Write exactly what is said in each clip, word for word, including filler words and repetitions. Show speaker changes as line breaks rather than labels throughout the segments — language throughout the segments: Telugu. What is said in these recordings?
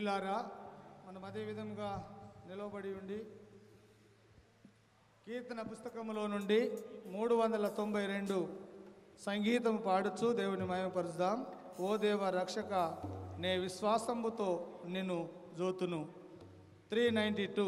ప్రియులారా, మనం అదే విధంగా నిలవబడి ఉండి కీర్తన పుస్తకములో నుండి మూడు వందల తొంభై రెండు సంగీతం పాడుచు దేవుని మహిమపరుచుదాం. ఓ దేవ రక్షక, నే విశ్వాసముతో నిన్ను జోతును. Three ninety two.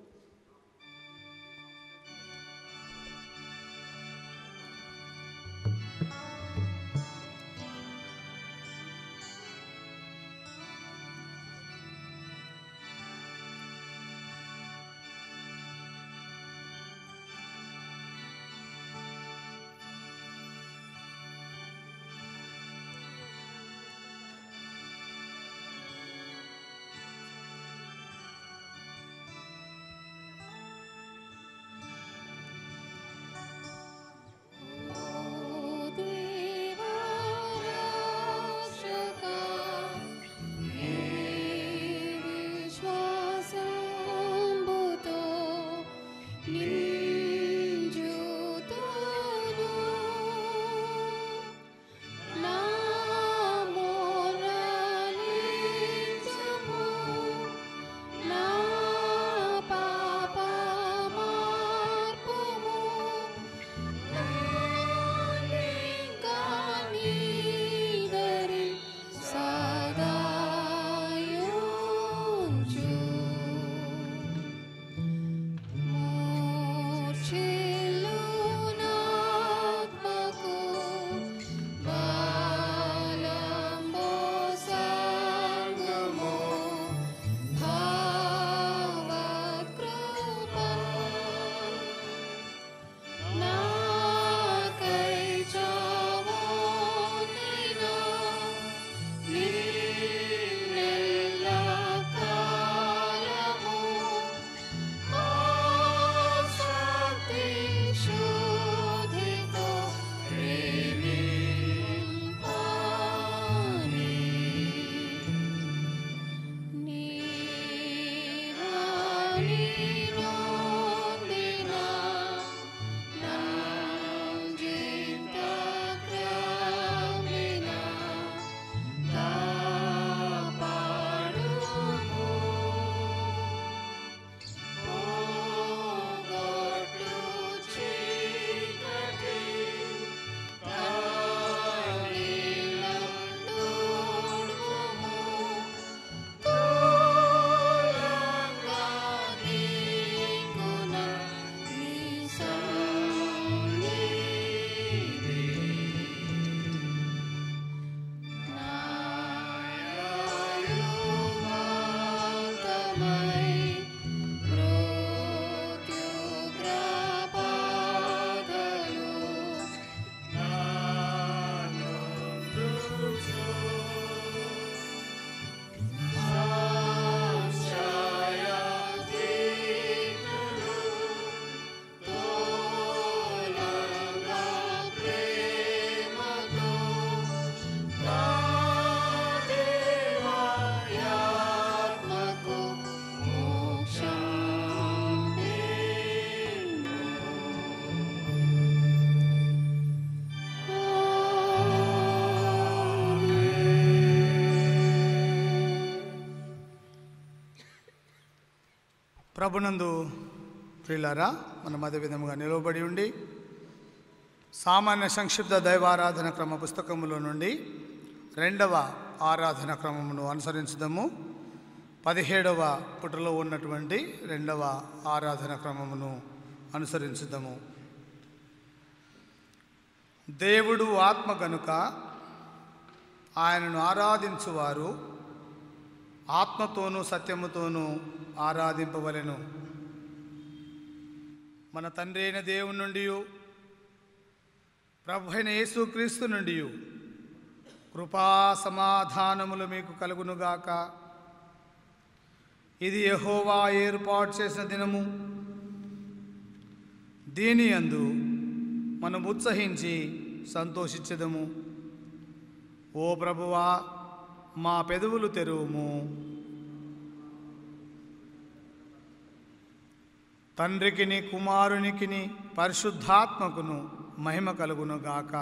ప్రభునందు ప్రియులారా, మనం అదే విధంగా నిలవబడి ఉండి సామాన్య సంక్షిప్త దైవారాధన క్రమ పుస్తకములో నుండి రెండవ ఆరాధన క్రమమును అనుసరించుదాము. పదిహేడవ పుటలో ఉన్నటువంటి రెండవ ఆరాధన క్రమమును అనుసరించుదాము. దేవుడు ఆత్మ గనుక ఆయనను ఆరాధించువారు ఆత్మతోనూ సత్యముతోనూ ఆరాధింపవలెను. మన తండ్రి అయిన దేవుని నుండి, ప్రభు అయిన యేసుక్రీస్తు నుండి కృపా సమాధానములు మీకు కలుగునుగాక. ఇది యెహోవా ఏర్పాటు చేసిన దినము, దీని యందు మనం ఉత్సహించి సంతోషించెదము. ఓ ప్రభువా, మా పెదవులు తెరువుము. తండ్రికిని కుమారునికిని పరిశుద్ధాత్మకును మహిమ కలుగునుగాక.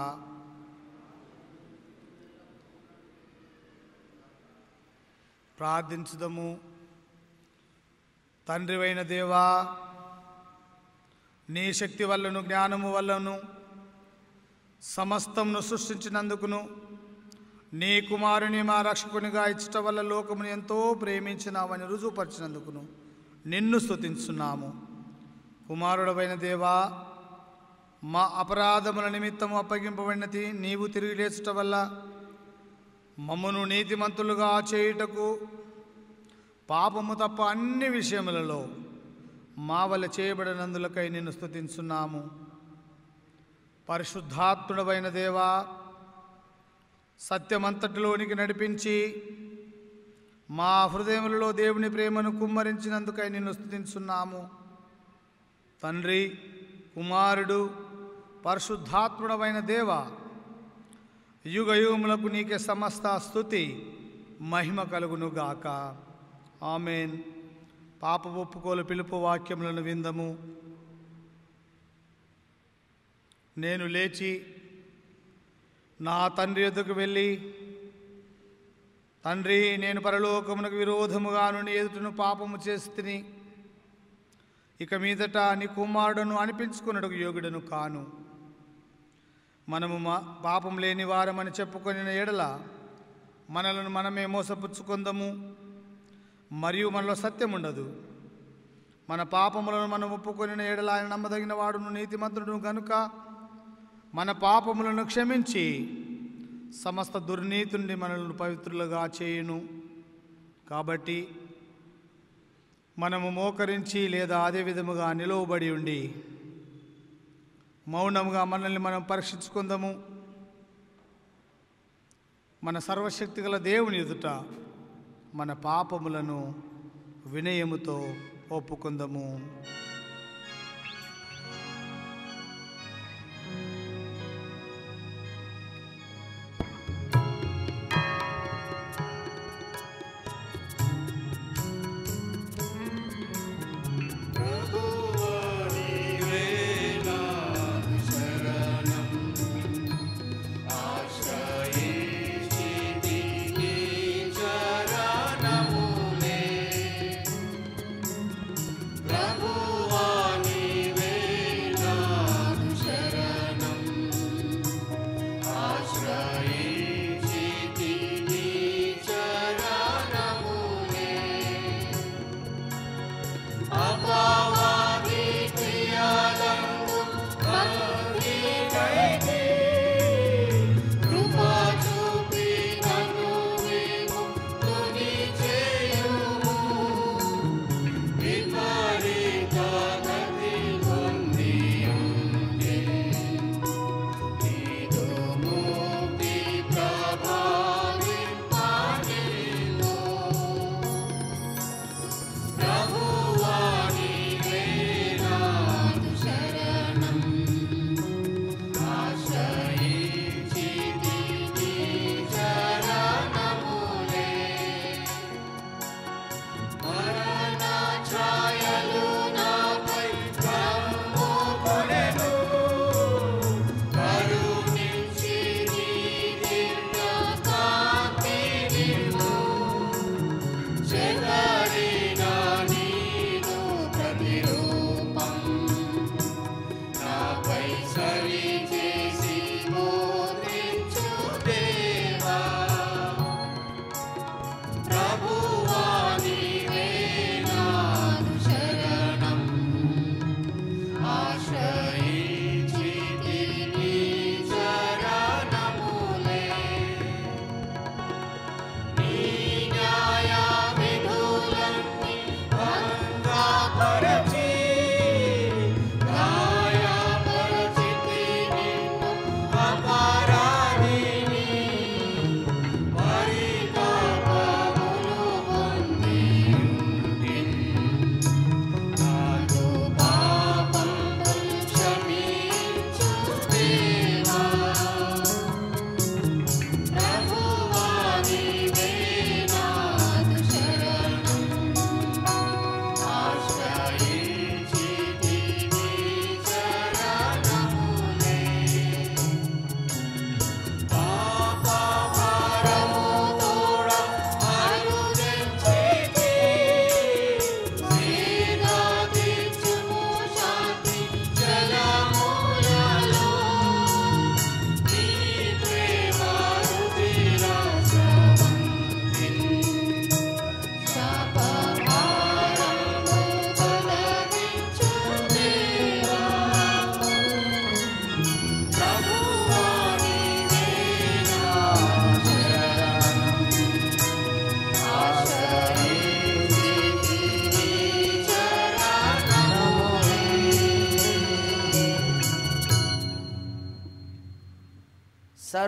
ప్రార్థించుదము. తండ్రివైన దేవా, నీ శక్తి వల్లను జ్ఞానము వల్లను సమస్తమును సృష్టించినందుకును, నీ కుమారుని మా రక్షకునిగా ఇచ్చట వల్ల లోకమును ఎంతో ప్రేమించినావని రుజువుపరిచినందుకును నిన్ను స్తుతించున్నాము. కుమారుడవైన దేవా, మా అపరాధముల నిమిత్తము అప్పగింపబడినది నీవు తిరిగి లేచుట వల్ల మమ్మను నీతిమంతులుగా చేయుటకు పాపము తప్ప అన్ని విషయములలో మా వల్ల చేయబడినందులకై నిన్ను స్తుతించున్నాము. పరిశుద్ధాత్ముడవైన దేవా, సత్యమంతటిలోనికి నడిపించి మా హృదయములలో దేవుని ప్రేమను కుమ్మరించినందుకై నిన్ను స్తుతించున్నాము. తండ్రి, కుమారుడు, పరిశుద్ధాత్ముడవైన దేవా, యుగ యుగములకు నీకే సమస్త స్తుతి మహిమ కలుగునుగాక. ఆమెన్. పాప ఒప్పుకోలు పిలుపు వాక్యములను విందము. నేను లేచి నా తండ్రి యొద్దకు వెళ్ళి, తండ్రి, నేను పరలోకమునకు విరోధముగా నుండి ఎదుటను పాపము చేస్తుని ఇక మీదట నీ కుమారుడును అనిపించుకున్నట్టుకు యోగుడను కాను. మనము మా పాపం లేని వారమని చెప్పుకొనిన ఎడల మనలను మనమే మోసపుచ్చుకొందము, మరియు మనలో సత్యం ఉండదు. మన పాపములను మనం ఒప్పుకొనిన ఎడల ఆయన నమ్మదగిన వాడును నీతిమంతుడును గనుక మన పాపములను క్షమించి సమస్త దుర్నీతి నుండి మనలను పవిత్రులుగా చేయును. కాబట్టి మనము మోకరించి లేదా అదే విధముగా నిలువబడి ఉండి మౌనముగా మనల్ని మనం పరీక్షించుకుందాము. మన సర్వశక్తి గల దేవుని ఎదుట మన పాపములను వినయముతో ఒప్పుకుందాము.
Prabhu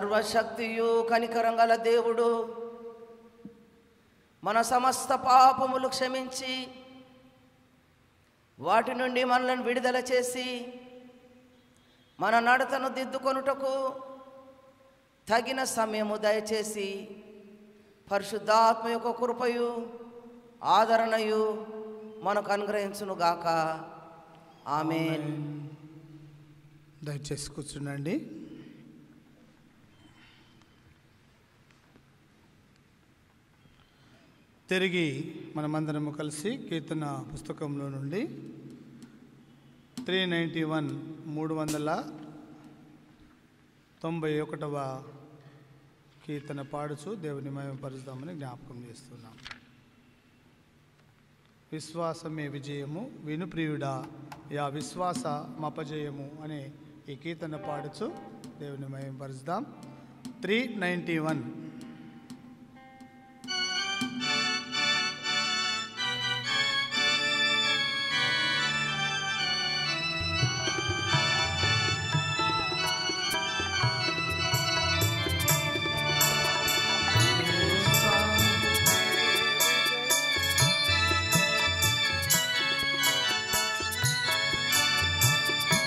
సర్వశక్తియు కనికరం గల దేవుడు మన సమస్త పాపములు క్షమించి వాటి నుండి మనల్ని విడుదల చేసి మన నడతను దిద్దుకొనుటకు తగిన సమయము దయచేసి పరిశుద్ధాత్మ యొక్క కృపయు ఆదరణయు మనకు అనుగ్రహించునుగాక. ఆమేన్.
దయచేసి కూర్చుండండి. తిరిగి మనమందరము కలిసి కీర్తన పుస్తకంలో నుండి త్రీ నైంటీ వన్ మూడు వందల తొంభై ఒకటవ కీర్తన పాడుచు దేవుని మహిమపరుస్తామని జ్ఞాపకం చేస్తున్నాం. విశ్వాసమే విజయము విను ప్రియుడా యా విశ్వాస మపజయము అనే ఈ కీర్తన పాడుచు దేవుని మహిమపరుస్తాం. Three ninety one.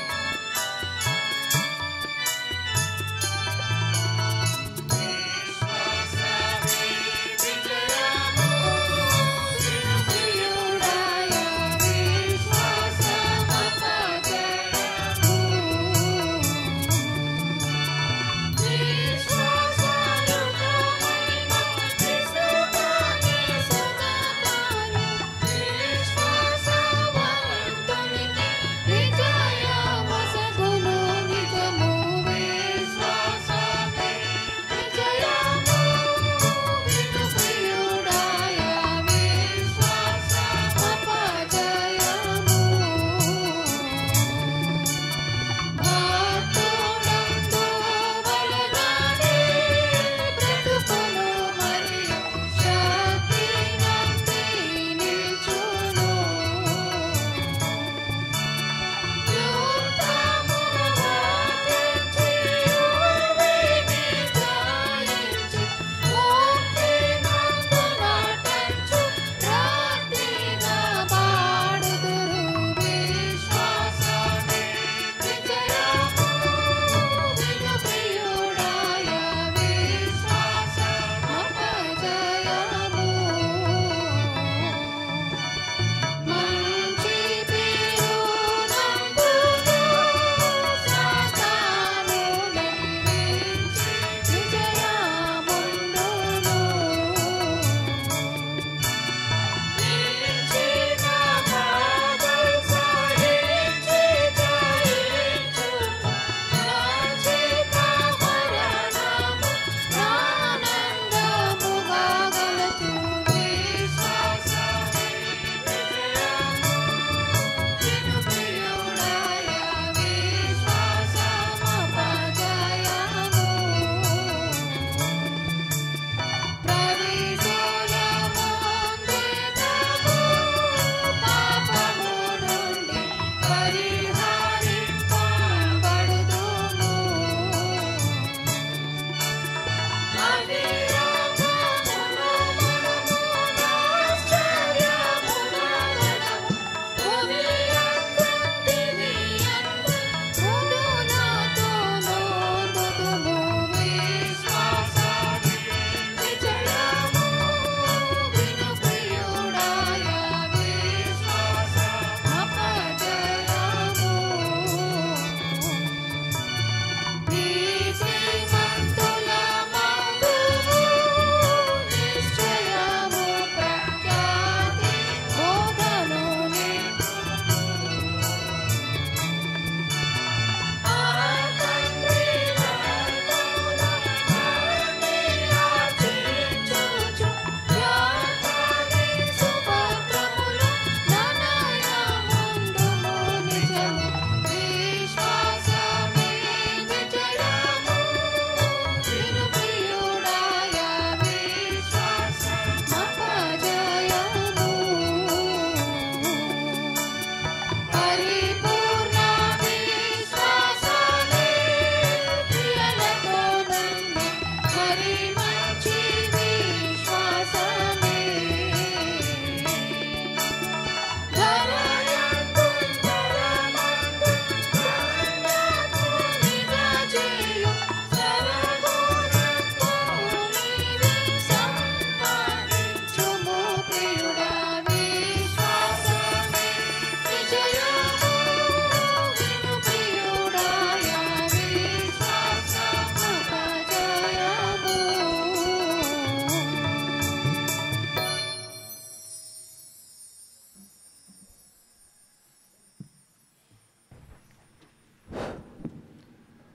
విశ్వాసమే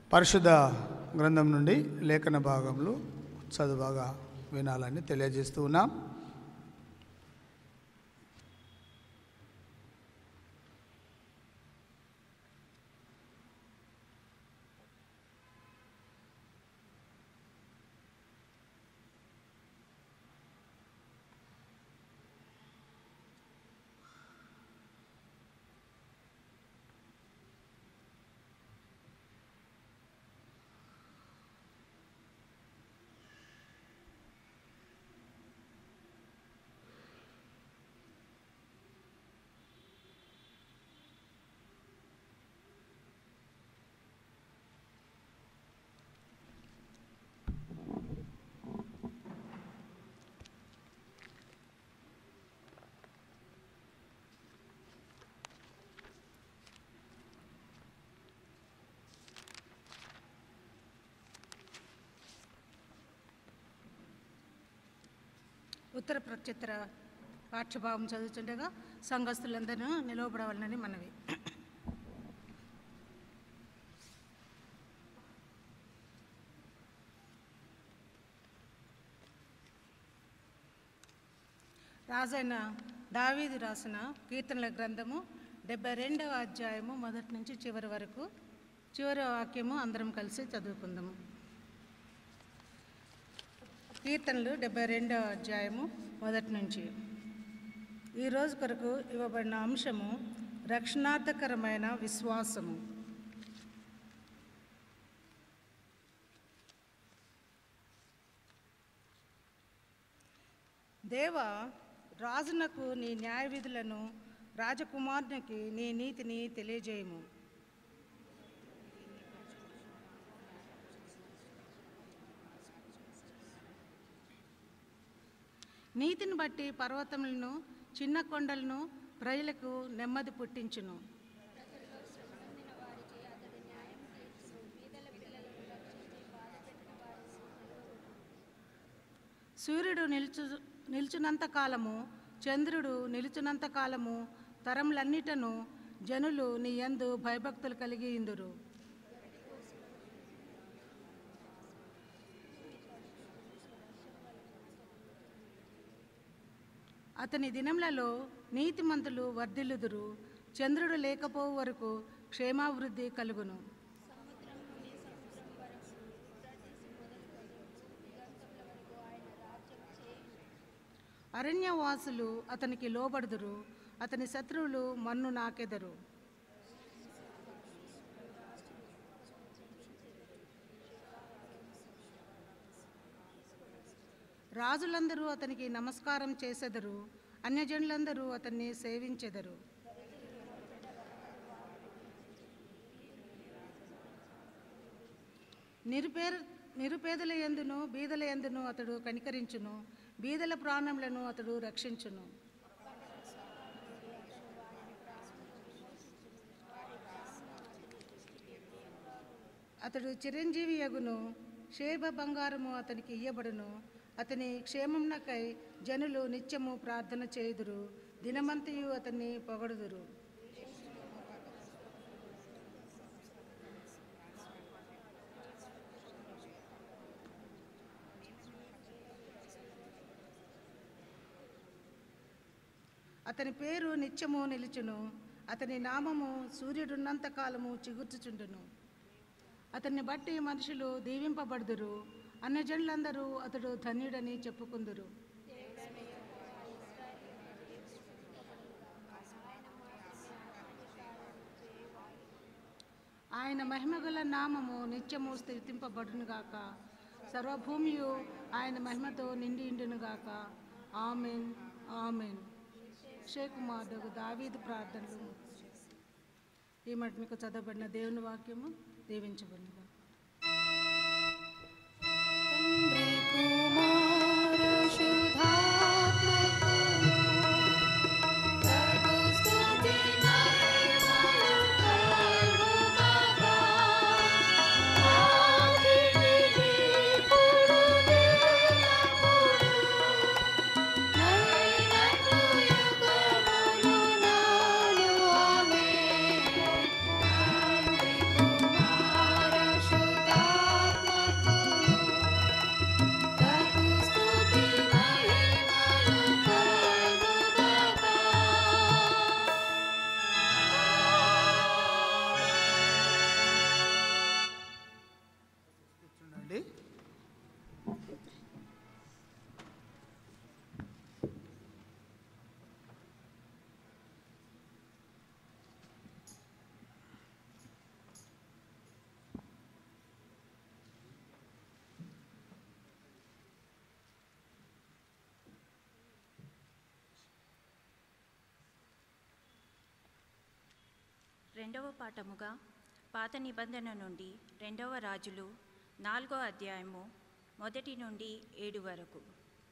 పరిశుద్ధ గ్రంథం నుండి లేఖన భాగంలో చదువుగా వినాలని తెలియజేస్తూ ఉన్నాం.
ఉత్తర ప్రత్యుత్తర పాఠ్యభాగం చదువుతుండగా సంఘస్థులందరూ నిలవబడవాలని మనవి. రాజైన దావీదు రాసిన కీర్తనల గ్రంథము డెబ్బై రెండవ అధ్యాయము మొదటి నుంచి చివరి వరకు చివరి వాక్యము అందరం కలిసి చదువుకుందాము. కీర్తనలు డెబ్బై రెండవ అధ్యాయము మొదటి నుంచి. ఈరోజు కొరకు ఇవ్వబడిన అంశము రక్షణార్థకరమైన విశ్వాసము. దేవా, రాజునకు నీ న్యాయ విధులను, రాజకుమారునికి నీ నీతిని తెలియజేయము. నీతిని బట్టి పర్వతములను, చిన్న కొండలను ప్రజలకు నెమ్మది పుట్టించును. సూర్యుడు నిలుచు నిలుచునంత కాలము, చంద్రుడు నిలుచునంత కాలము తరములన్నిటను జనులు నీ యందు భయభక్తులు కలిగి ఇందురు. అతని దినములలో నీతిమంతులు వర్ధిల్లుదురు. చంద్రుడు లేకపోవు వరకు క్షేమాభివృద్ధి కలుగును. అరణ్యవాసులు అతనికి లోబడుదురు. అతని శత్రువులు మన్ను నాకెదరు. రాజులందరూ అతనికి నమస్కారం చేసెదరు. అన్యజనులందరూ అతన్ని సేవించెదరు. నిరుపేద నిరుపేదల యందును బీదల యందును అతడు కనికరించును. బీదల ప్రాణములను అతడు రక్షించును. అతడు చిరంజీవి యగును. శేభ బంగారము అతనికి ఇయ్యబడును. అతని క్షేమమునకై జనులు నిత్యము ప్రార్థన చేయుదురు. దినమంతయు అతన్ని పొగడుదురు. అతని పేరు నిత్యము నిలుచును. అతని నామము సూర్యుడున్నంత కాలము చిగుర్చుచుండును. అతన్ని బట్టి మనుషులు దీవింపబడుదురు. అన్యజనులందరూ అతడు ధన్యుడని చెప్పుకుందురు. ఆయన మహిమగల నామము నిత్యము స్థితింపబడునుగాక. సర్వభూమియు ఆయన మహిమతో నిండి ఇండునుగాక. Amen, amen. షేకుమారుడు దావీదు ప్రార్థనలు. ఈ మాట మీకు చదవబడిన దేవుని వాక్యము దీవించబడినగా.
Shri రెండవ పాఠముగా పాత నిబంధన నుండి రెండవ రాజులు నాలుగో అధ్యాయము మొదటి నుండి ఏడు వరకు.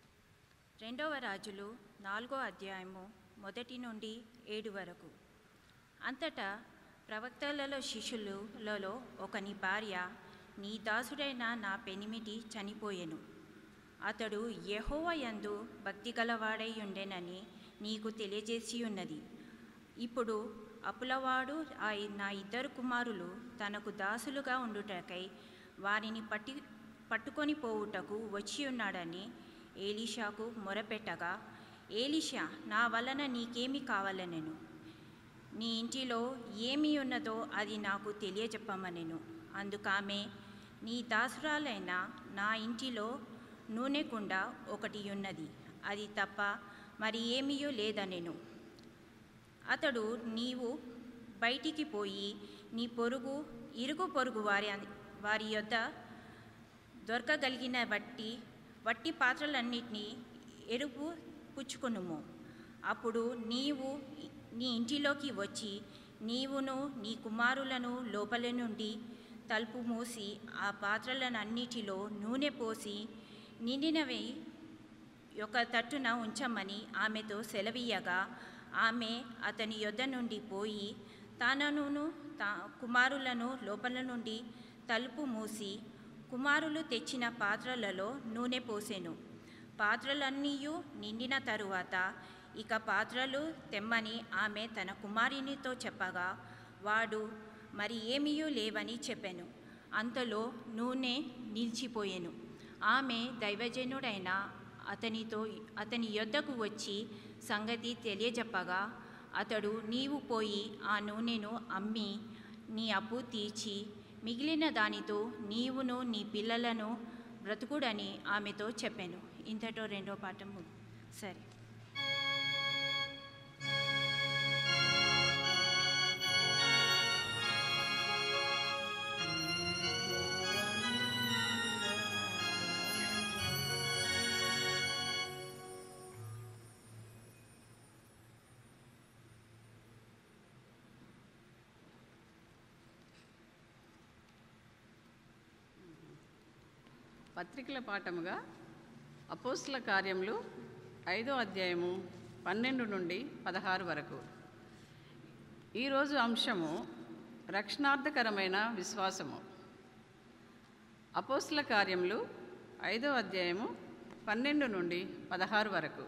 రెండవ రాజులు నాలుగో అధ్యాయము మొదటి నుండి ఏడు వరకు. అంతటా ప్రవక్తలలో శిష్యులలో ఒకని భార్య, నీ దాసుడైన నా పెనిమిటి చనిపోయెను, అతడు యెహోవా యందు భక్తి గలవాడై ఉండెనని నీకు తెలియజేసి ఉన్నది. ఇప్పుడు అప్పులవాడు ఆ నా ఇద్దరు కుమారులు తనకు దాసులుగా ఉండుటకై వారిని పట్టి పట్టుకొని పోవుటకు వచ్చి ఉన్నాడని ఏలీషాకు మొరపెట్టగా, ఏలీషా, నా వలన నీకేమి కావాలనెను, నీ ఇంటిలో ఏమి ఉన్నదో అది నాకు తెలియజెప్పమనెను. అందుకామె, నీ దాసురాలైన నా ఇంటిలో నూనె కుండ ఒకటి ఉన్నది, అది తప్ప మరి ఏమీయూ లేదనెను. అతడు, నీవు బయటికి పోయి నీ పొరుగు ఇరుగు పొరుగు వారి వారి యొద్ద దొరకగలిగిన వట్టి వట్టి పాత్రలన్నిటినీ ఎరుపు పుచ్చుకొనుము. అప్పుడు నీవు నీ ఇంటిలోకి వచ్చి నీవును నీ కుమారులను లోపల నుండి తలుపు మూసి ఆ పాత్రలనన్నిటిలో నూనె పోసి నిండినవి ఒక తట్టున ఉంచమని ఆమెతో సెలవీయగా, ఆమె అతని యొద్ద నుండి పోయి తానను తా కుమారులను లోపల నుండి తలుపు మూసి కుమారులు తెచ్చిన పాత్రలలో నూనె పోసెను. పాత్రలన్నీయు నిండిన తరువాత ఇక పాత్రలు తెమ్మని ఆమె తన కుమారునితో చెప్పగా, వాడు మరి ఏమీయూ లేవని చెప్పెను. అంతలో నూనె నిలిచిపోయెను. ఆమె దైవజనుడైన అతనితో అతని యొద్దకు వచ్చి సంగతి తెలియజెప్పగా, అతడు, నీవు పోయి ఆ నూనెను అమ్మి నీ అప్పు తీర్చి మిగిలిన దానితో నీవును నీ పిల్లలను బ్రతుకుడని ఆమెతో చెప్పాను. ఇంతటో రెండో పాఠము సరే.
పత్రికల పాఠముగా అపోస్తల కార్యములు ఐదో అధ్యాయము పన్నెండు నుండి పదహారు వరకు. ఈరోజు అంశము రక్షణార్థకరమైన విశ్వాసము. అపోస్తల కార్యములు ఐదో అధ్యాయము పన్నెండు నుండి పదహారు వరకు.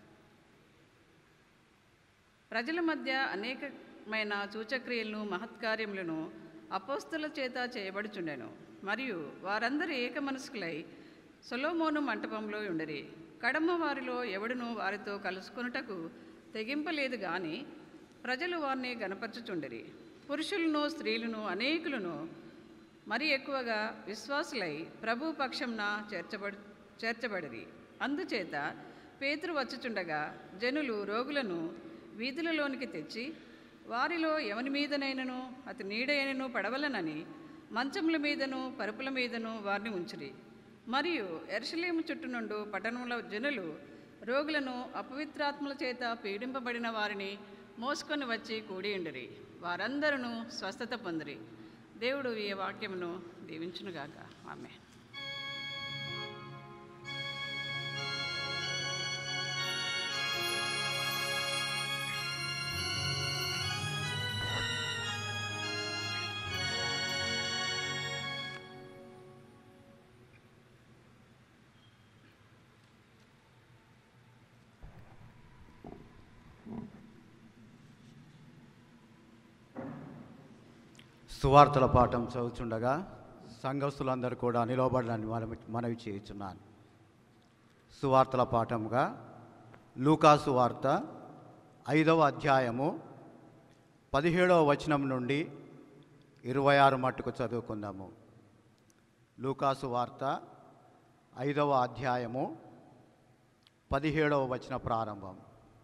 ప్రజల మధ్య అనేకమైన సూచక్రియలను మహత్కార్యములను అపోస్తల చేత చేయబడుచుండెను. మరియు వారందరూ ఏక మనస్కులై సొలొమోను మంటపంలో ఉండరి. కడమ వారిలో ఎవడును వారితో కలుసుకొనుటకు తెగింపలేదు గాని ప్రజలు వారిని గనపరచుచుండరి. పురుషులను స్త్రీలను అనేకులను మరి ఎక్కువగా విశ్వాసులై ప్రభు పక్షంన చేర్చబడి చేర్చబడిరి. అందుచేత పేతురు వచ్చుచుండగా జనులు రోగులను వీధులలోనికి తెచ్చి వారిలో ఎవని మీదనైనను అతి నీడైనను పడవలనని మంచముల మీదను పరుపుల మీదను వారిని ఉంచిరి. మరియు యెరూషలేము చుట్టూ నుండి పట్టణంలో జనులు రోగులను అపవిత్రాత్మల చేత పీడింపబడిన వారిని మోసుకొని వచ్చి కూడియుండిరి. వారందరూ స్వస్థత పొందిరి. దేవుడు ఈ వాక్యమును దీవించునుగాక. ఆమేన్.
సువార్తల పాఠం చదువుతుండగా సంఘస్థులందరూ కూడా నిలవబడాలని మనవి మనవి చేయుచున్నాను. సువార్తల పాఠముగా లూకా సువార్త ఐదవ అధ్యాయము పదిహేడవ వచనం నుండి ఇరవై ఆరు మట్టుకు చదువుకుందాము. లూకా సువార్త ఐదవ అధ్యాయము పదిహేడవ వచన ప్రారంభం.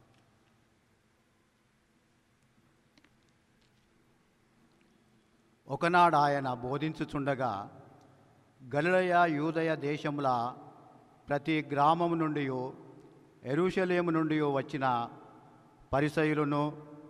ఒకనాడు ఆయన బోధించుచుండగా గలిలయ యూదయ దేశముల ప్రతి గ్రామము నుండి యెరూషలేము నుండి వచ్చిన పరిసయ్యులను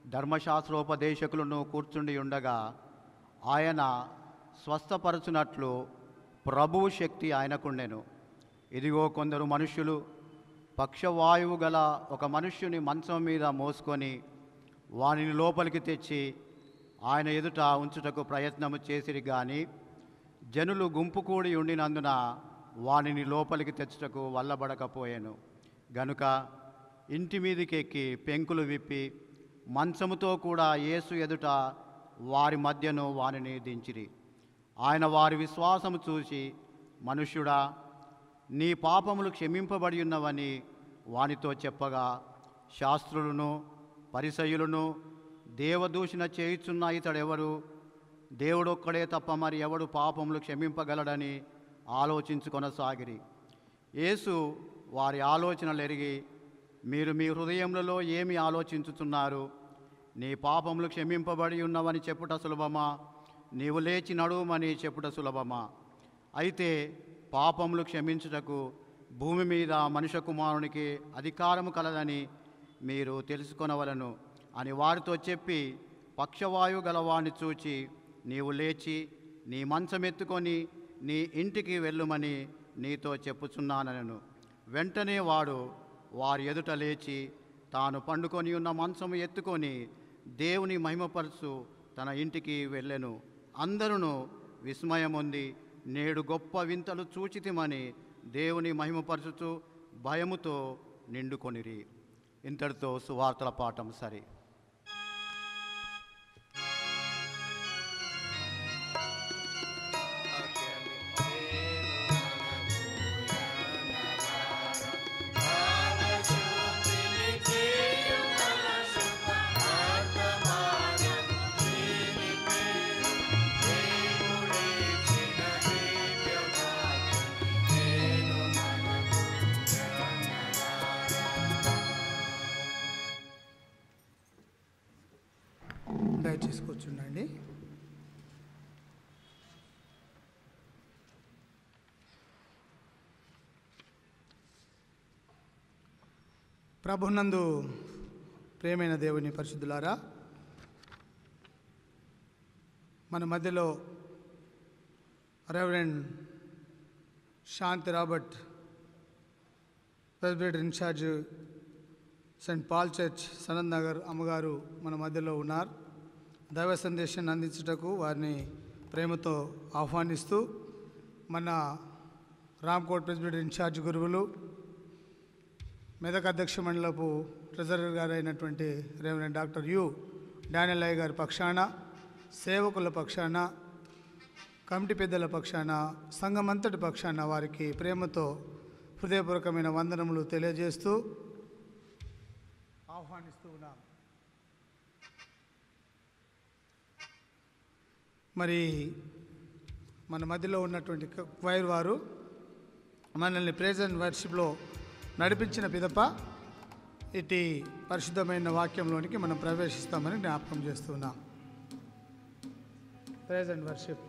ధర్మశాస్త్రోపదేశకులను కూర్చుండి ఉండగా ఆయన స్వస్థపరచునట్లు ప్రభువు శక్తి ఆయనకుండెను. ఇదిగో కొందరు మనుష్యులు పక్షవాయువు గల ఒక మనుష్యుని మంచం మీద మోసుకొని వానిని లోపలికి తెచ్చి ఆయన ఎదుట ఉంచుటకు ప్రయత్నము చేసిరి గాని జనులు గుంపు కూడి ఉండినందున వానిని లోపలికి తెచ్చుటకు వల్లబడకపోయాను. గనుక ఇంటి మీదికెక్కి పెంకులు విప్పి మంచముతో కూడా యేసు ఎదుట వారి మధ్యను వానిని దించిరి. ఆయన వారి విశ్వాసము చూసి, మనుష్యుడా, నీ పాపములు క్షమింపబడి ఉన్నవని వానితో చెప్పగా, శాస్త్రులను పరిసయ్యులను దేవదూషణ చేయుచున్న ఇతడెవరు? దేవుడొక్కడే తప్ప మరి ఎవడు పాపములు క్షమింపగలడని ఆలోచించుకొనసాగిరి. యేసు వారి ఆలోచనలు ఎరిగి, మీరు మీ హృదయములలో ఏమి ఆలోచించుతున్నారు? నీ పాపములు క్షమింపబడి ఉన్నవని చెప్పుట సులభమా? నీవు లేచి నడువమని చెప్పుట సులభమా? అయితే పాపములు క్షమించుటకు భూమి మీద మనుష్య కుమారునికి అధికారము కలదని మీరు తెలుసుకొనవలను అని వారితో చెప్పి, పక్షవాయువు గలవాణ్ణి చూచి, నీవు లేచి నీ మంచమెత్తుకొని నీ ఇంటికి వెళ్ళుమని నీతో చెప్పుచున్నానను. వెంటనే వాడు వారి ఎదుట లేచి తాను పండుకొని ఉన్న మంచము ఎత్తుకొని దేవుని మహిమపరుచు తన ఇంటికి వెళ్ళెను. అందరూ విస్మయముంది, నేడు గొప్ప వింతలు చూచితిమని దేవుని మహిమపరచుచు భయముతో నిండుకొనిరి. ఇంతటితో సువార్తల పాఠం సరి.
దయచేసి కూర్చుండండి. ప్రభునందు ప్రేమైన దేవుని పరిశుద్ధులారా, మన మధ్యలో reverend Shanti Robert, president in charge saint Paul church Sanath Nagar అమ్మగారు మన మధ్యలో ఉన్నారు. దైవ సందేశాన్ని అందించుటకు వారిని ప్రేమతో ఆహ్వానిస్తూ, మన రామ్కోట్ ప్రెసిడెంట్ ఇన్ఛార్జ్ గురువులు, మెదక్ అధ్యక్ష మండలపు ట్రెజరర్ గారు అయినటువంటి రెవరెండ్ డాక్టర్ యు డానియల్ అయ్య గారి పక్షాన, సేవకుల పక్షాన, కమిటీ పెద్దల పక్షాన, సంఘమంతటి పక్షాన వారికి ప్రేమతో హృదయపూర్వకమైన వందనములు తెలియజేస్తూ ఆహ్వానిస్తూ ఉన్నాం. మరి మన మధ్యలో ఉన్నటువంటి క్వైర్ వారు మనల్ని ప్రైజ్ అండ్ వర్షిప్లో నడిపించిన పిదప ఇటు పరిశుద్ధమైన వాక్యంలోనికి మనం ప్రవేశిస్తామని జ్ఞాపకం చేస్తున్నాం. Praise and worship.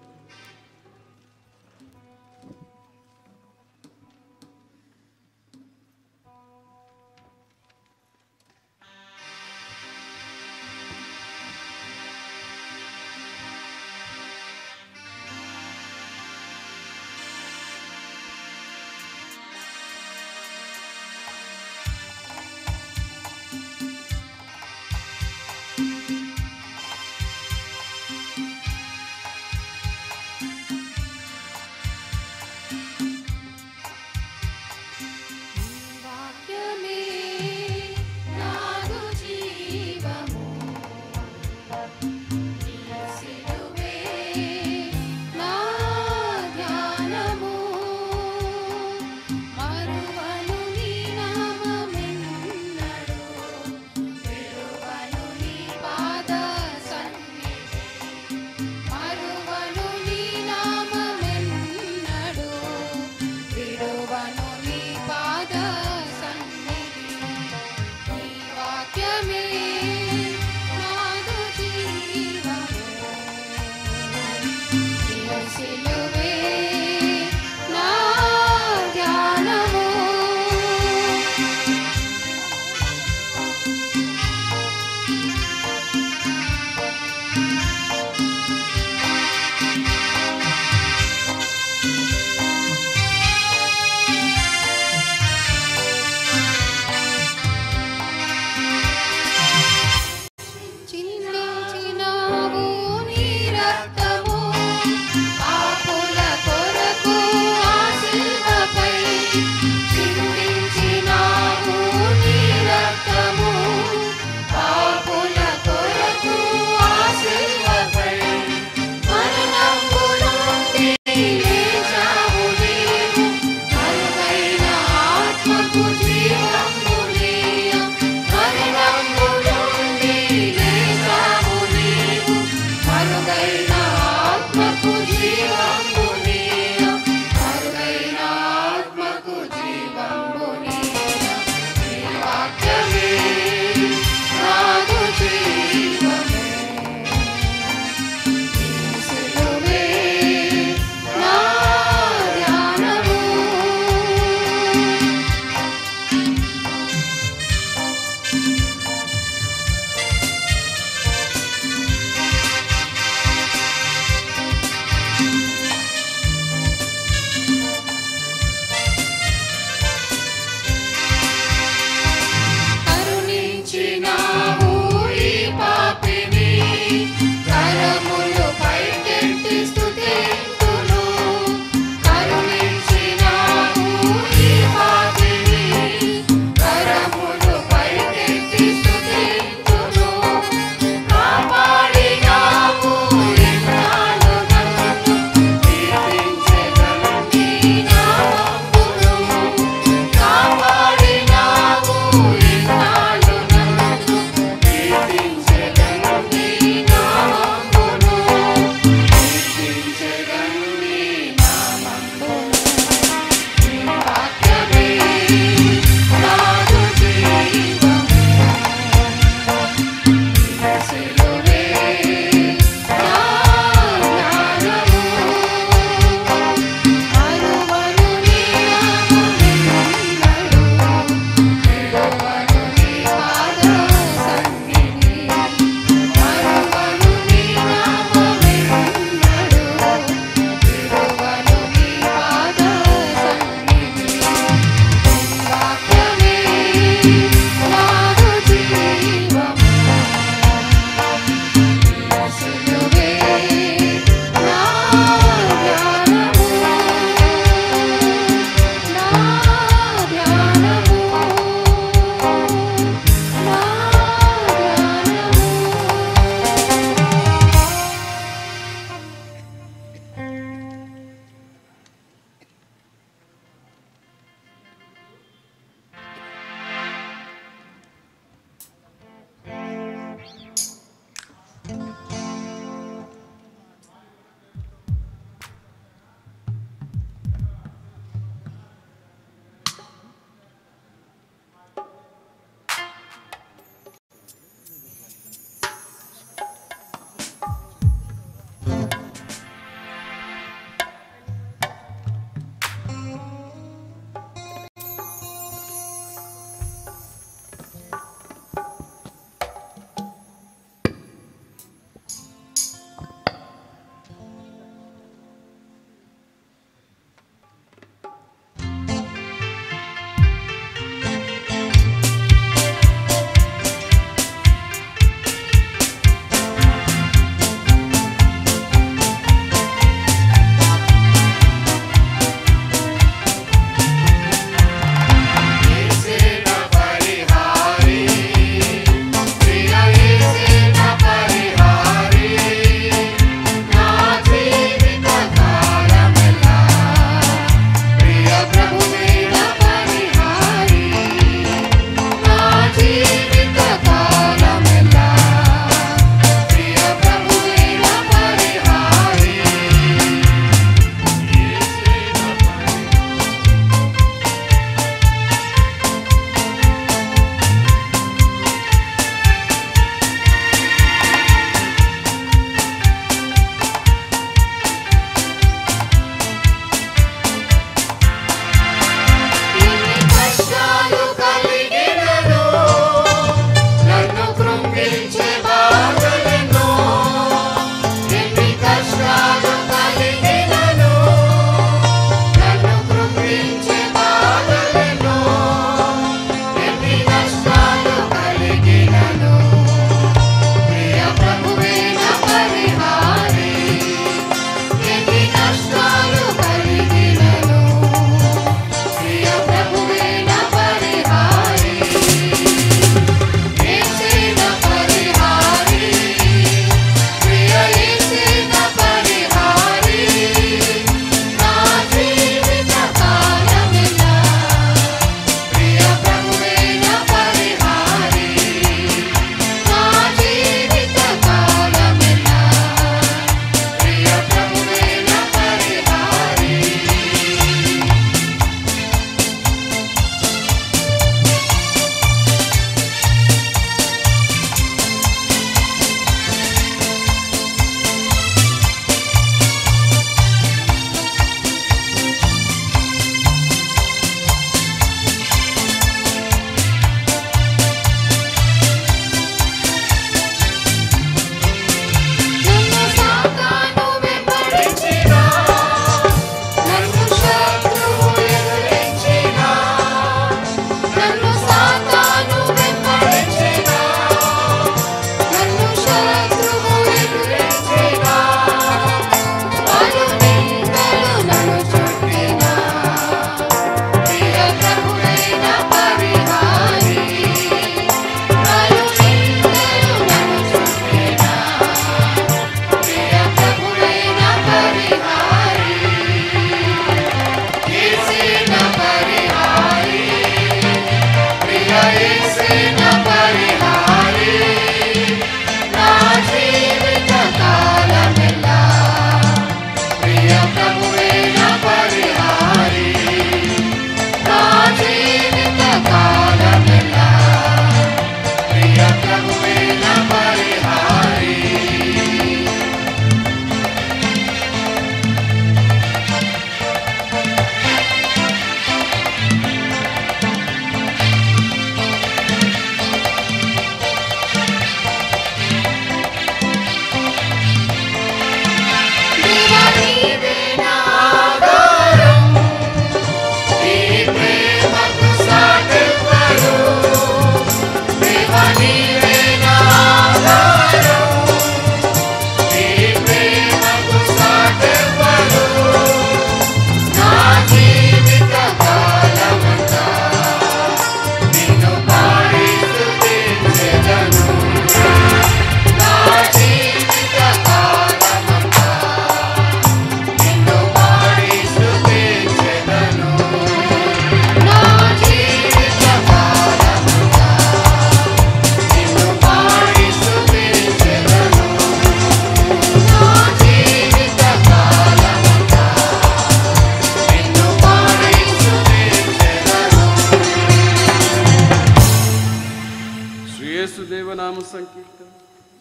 యేసుదేవనామ సంకీర్తన.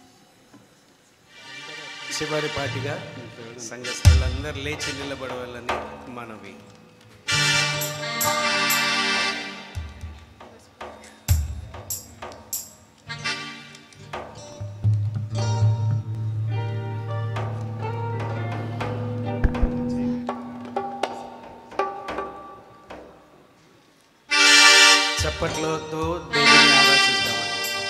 చివరి పాటిగా సంఘస్థులందరూ లేచి నిలబడవాలని మనవి. చప్పట్లతో దేవుని ఆరాధిద్దామని.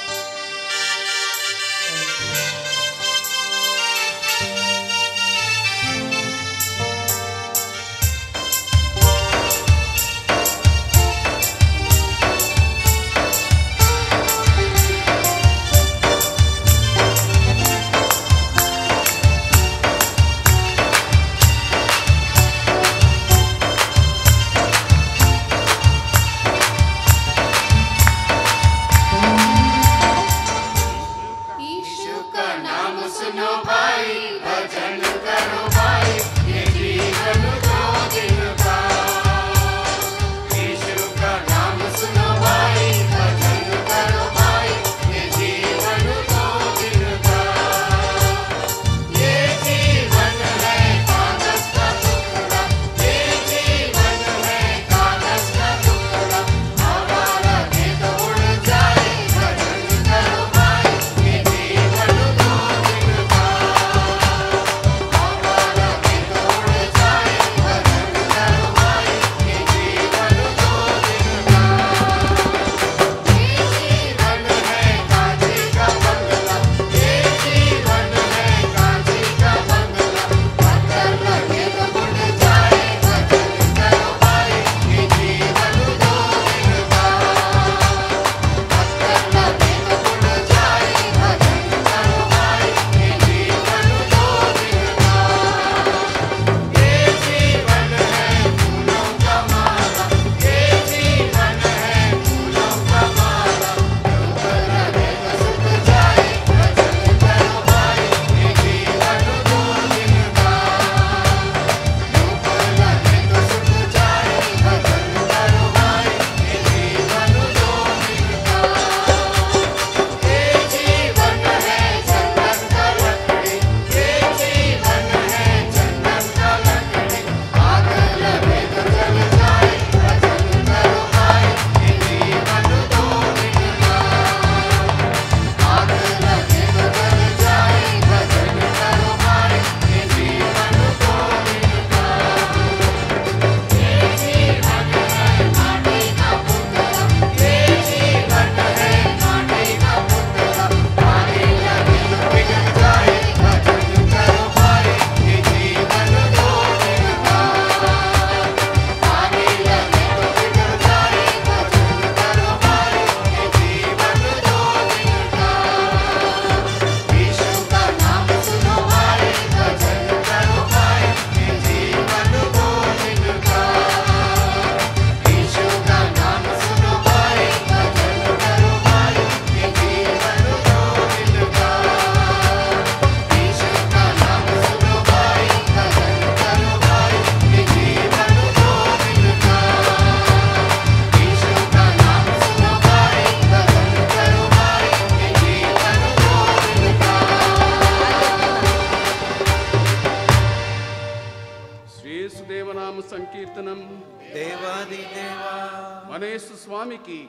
యేసుదేవనామ సంకీర్తనం.
దేవాది దేవా
మనయేసు స్వామికి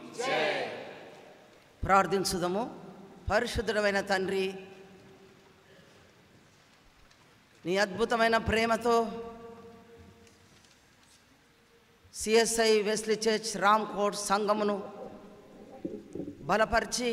ప్రార్థించుదము. పరిశుద్ధుడైన తండ్రి, నీ అద్భుతమైన ప్రేమతో సిఎస్ఐ వెస్లీ చర్చ్ రామ్కోట్ సంఘమును బలపరిచి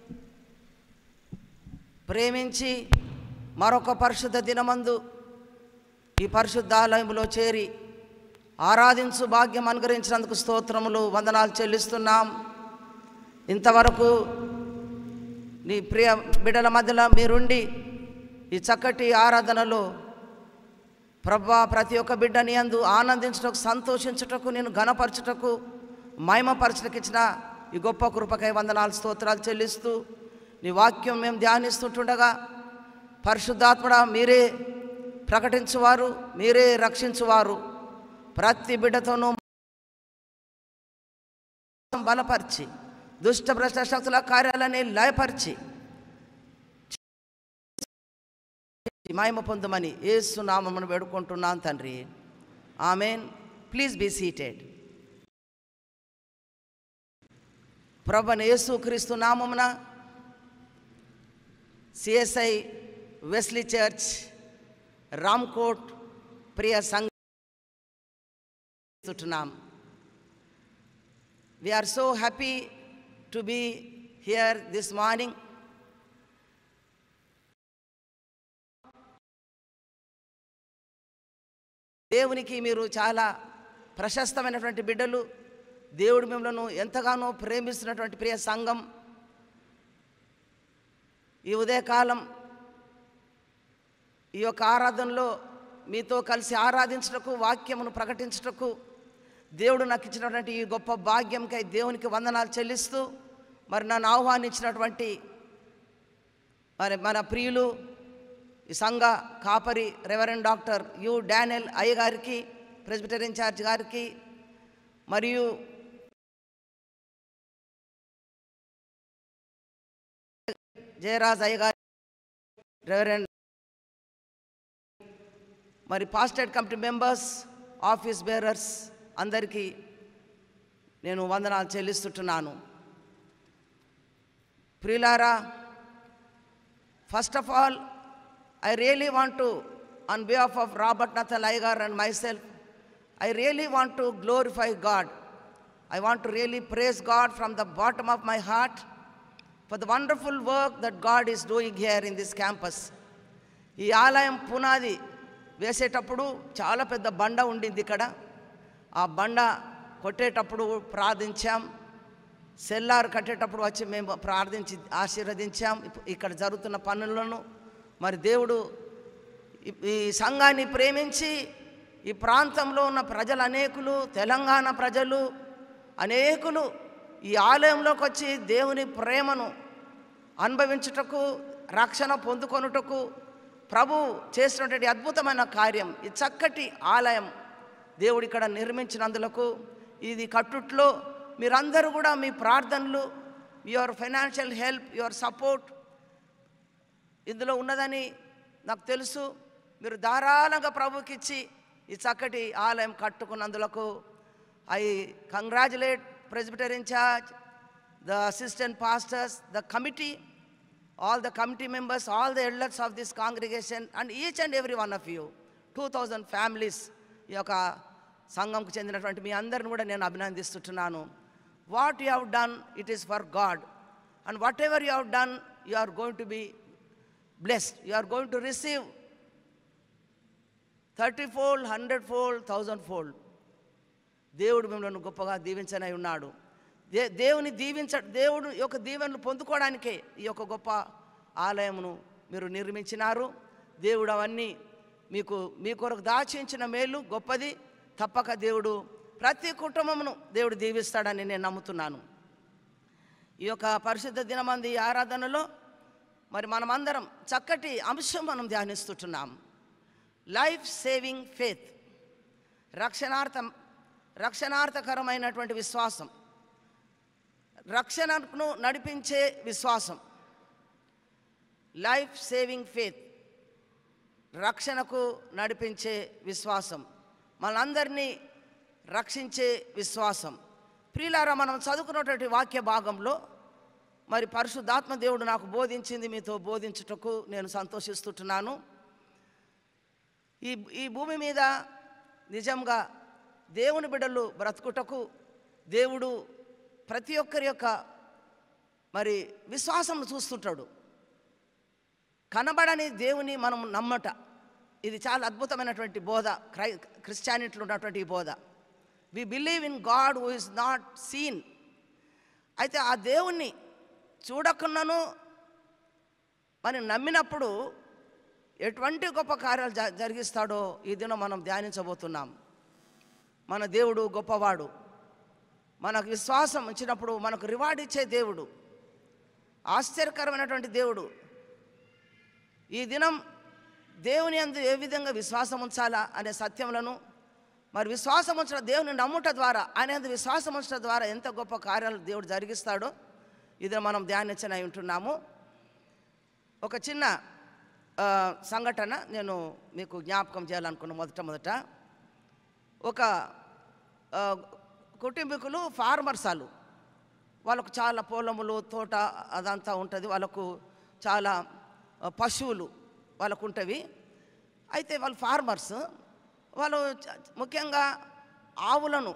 ప్రేమించి మరొక పరిశుద్ధ దినమందు ఈ పరిశుద్ధాలయంలో చేరి ఆరాధించు భాగ్యం అనుగ్రహించినందుకు స్తోత్రములు, వందనాలు చెల్లిస్తున్నాం. ఇంతవరకు నీ ప్రియ బిడ్డల మధ్యలో మీరుండి ఈ చక్కటి ఆరాధనలో ప్రభువా ప్రతి ఒక్క బిడ్డని యందు ఆనందించుటకు, సంతోషించుటకు, నేను ఘనపరచుటకు, మహిమపరచుటకు ఇచ్చిన ఈ గొప్ప కృపకై వందనాలు స్తోత్రాలు చెల్లిస్తూ నీ వాక్యం మేము ధ్యానిస్తుంటుండగా పరిశుద్ధాత్మడ మీరే ప్రకటించువారు, మీరే రక్షించువారు. ప్రతి బిడ్డతోనూ బలపరిచి దుష్ట భ్రష్ట శక్తుల కార్యాలని లయపరిచి మహిమ పొందమని యేసు నామమున వేడుకుంటున్నాను తండ్రి. ఆమెన్. Please be seated. ప్రభువైన యేసు క్రీస్తు నామమున సిఎస్ఐ వెస్లీ చర్చ్ రామ్కోట్ ప్రియ సంఘం, we are so happy to be here this morning. దేవునికి మీరు చాలా ప్రశస్తమైనటువంటి బిడ్డలు. దేవుడు మిమ్మల్ని ఎంతగానో ప్రేమిస్తున్నటువంటి ప్రియ సంఘం. ఈ ఉదయకాలం ఈ యొక్క ఆరాధనలో మీతో కలిసి ఆరాధించుటకు, వాక్యమును ప్రకటించుటకు దేవుడు నాకు ఇచ్చినటువంటి ఈ గొప్ప భాగ్యంకై దేవునికి వందనాలు చెల్లిస్తూ, మరి నన్ను ఆహ్వానించినటువంటి మరి మన ప్రియులు ఈ సంఘ కాపరి రెవరెండ్ డాక్టర్ యు డానియల్ అయ్య గారికి, ప్రెస్బిటరీ ఇన్ఛార్జ్ గారికి, మరియు జయరాజ్ అయ్య గారి, రెవరెండ్ మరి pastorate committee members, office bearers అందరికీ నేను వందనాలు చెల్లిస్తుంటున్నాను. ప్రియులారా, first of all I really want to, on behalf of Robert Nathan Aigar and myself, I really want to glorify God. I want to really praise God from the bottom of my heart for the wonderful work that God is doing here in this campus. ఈ ఆలయం పునాది వేసేటప్పుడు చాలా పెద్ద బండ ఉండింది ఇక్కడ. ఆ బండ కొట్టేటప్పుడు ప్రార్థించాం, సెల్లార్ కట్టేటప్పుడు వచ్చి మేము ప్రార్థించి ఆశీర్వదించాం. ఇక్కడ జరుగుతున్న పనులను మరి దేవుడు ఈ సంఘాన్ని ప్రేమించి ఈ ప్రాంతంలో ఉన్న ప్రజలు అనేకులు, తెలంగాణ ప్రజలు అనేకులు ఈ ఆలయంలోకి వచ్చి దేవుని ప్రేమను అనుభవించుటకు, రక్షణ పొందుకొనుటకు ప్రభు చేసినటువంటి అద్భుతమైన కార్యం. ఈ చక్కటి ఆలయం దేవుడు ఇక్కడ నిర్మించినందులకు, ఇది కట్టుట్లో మీరందరూ కూడా మీ ప్రార్థనలు, your financial help, your support ఇందులో ఉన్నదని నాకు తెలుసు. మీరు ధారాళంగా ప్రభుకి ఇచ్చి ఈ చక్కటి ఆలయం కట్టుకున్నందులకు I congratulate presbytery in charge, the assistant pastors, the committee, all the committee members, all the elders of this congregation and each and every one of you. Two thousand families ఈ యొక్క సంఘంకు చెందినటువంటి మీ అందరిని కూడా నేను అభినందిస్తున్నాను. What you have done, it is for God, and whatever you have done, you are going to be blessed. You are going to receive thirty fold, one hundred fold, one thousand fold. దేవుడు మిమ్మల్ని గొప్పగా దీవించనై ఉన్నాడు. దే దేవుని దీవించ దేవుడు యొక్క దీవెనలు పొందుకోవడానికే ఈ యొక్క గొప్ప ఆలయమును మీరు నిర్మించినారు. దేవుడు అవన్నీ మీకు మీ కొరకు దాచించిన మేలు గొప్పది. తప్పక దేవుడు ప్రతి కుటుంబమును దేవుడు దీవిస్తాడని నేను నమ్ముతున్నాను. ఈ యొక్క పరిశుద్ధ దినమంది ఆరాధనలో మరి మనమందరం చక్కటి అంశం మనం ధ్యానిస్తుంటున్నాం. లైఫ్ సేవింగ్ ఫెయిత్, రక్షణార్థం రక్షణార్థకరమైనటువంటి విశ్వాసం, రక్షణను నడిపించే విశ్వాసం. లైఫ్ సేవింగ్ ఫెయిత్, రక్షణకు నడిపించే విశ్వాసం, మనందరినీ రక్షించే విశ్వాసం. ప్రియులారా, మనం చదువుకున్నటువంటి వాక్య భాగంలో మరి పరిశుద్ధాత్మ దేవుడు నాకు బోధించింది మీతో బోధించుటకు నేను సంతోషిస్తుంటున్నాను. ఈ ఈ భూమి మీద నిజంగా దేవుని బిడ్డలు బ్రతుకుటకు దేవుడు ప్రతి ఒక్కరి యొక్క మరి విశ్వాసం చూస్తుంటాడు. కనబడని దేవుని మనం నమ్మట, ఇది చాలా అద్భుతమైనటువంటి బోధ క్రై క్రిస్టియానిటీలో ఉన్నటువంటి ఈ బోధ. We believe in God who is not seen. అయితే ఆ దేవుణ్ణి చూడకున్నను మనం నమ్మినప్పుడు ఎటువంటి గొప్ప కార్యాలు జ జరిగిస్తాడో ఈ దినం మనం ధ్యానించబోతున్నాం. మన దేవుడు గొప్పవాడు. మనకు విశ్వాసం ఇచ్చినప్పుడు మనకు రివార్డ్ ఇచ్చే దేవుడు, ఆశ్చర్యకరమైనటువంటి దేవుడు. ఈ దినం దేవుని యందు ఏ విధంగా విశ్వాసం ఉంచాలా అనే సత్యములను, మరి విశ్వాసం ఉంచడం దేవుని నమ్ముట ద్వారా, ఆయన యందు విశ్వాసం ఉంచడం ద్వారా ఎంత గొప్ప కార్యాలు దేవుడు జరిగిస్తాడో ఇది మనం ధ్యానించని ఉంటున్నాము. ఒక చిన్న సంఘటన నేను మీకు జ్ఞాపకం చేయాలనుకున్న. మొదట మొదట ఒక కుటుంబీకులు ఫార్మర్స్, వాళ్ళు వాళ్ళకు చాలా పొలములు తోట అదంతా ఉంటుంది, వాళ్ళకు చాలా పశువులు వాళ్ళకు ఉంటవి. అయితే వాళ్ళు ఫార్మర్స్, వాళ్ళు ముఖ్యంగా ఆవులను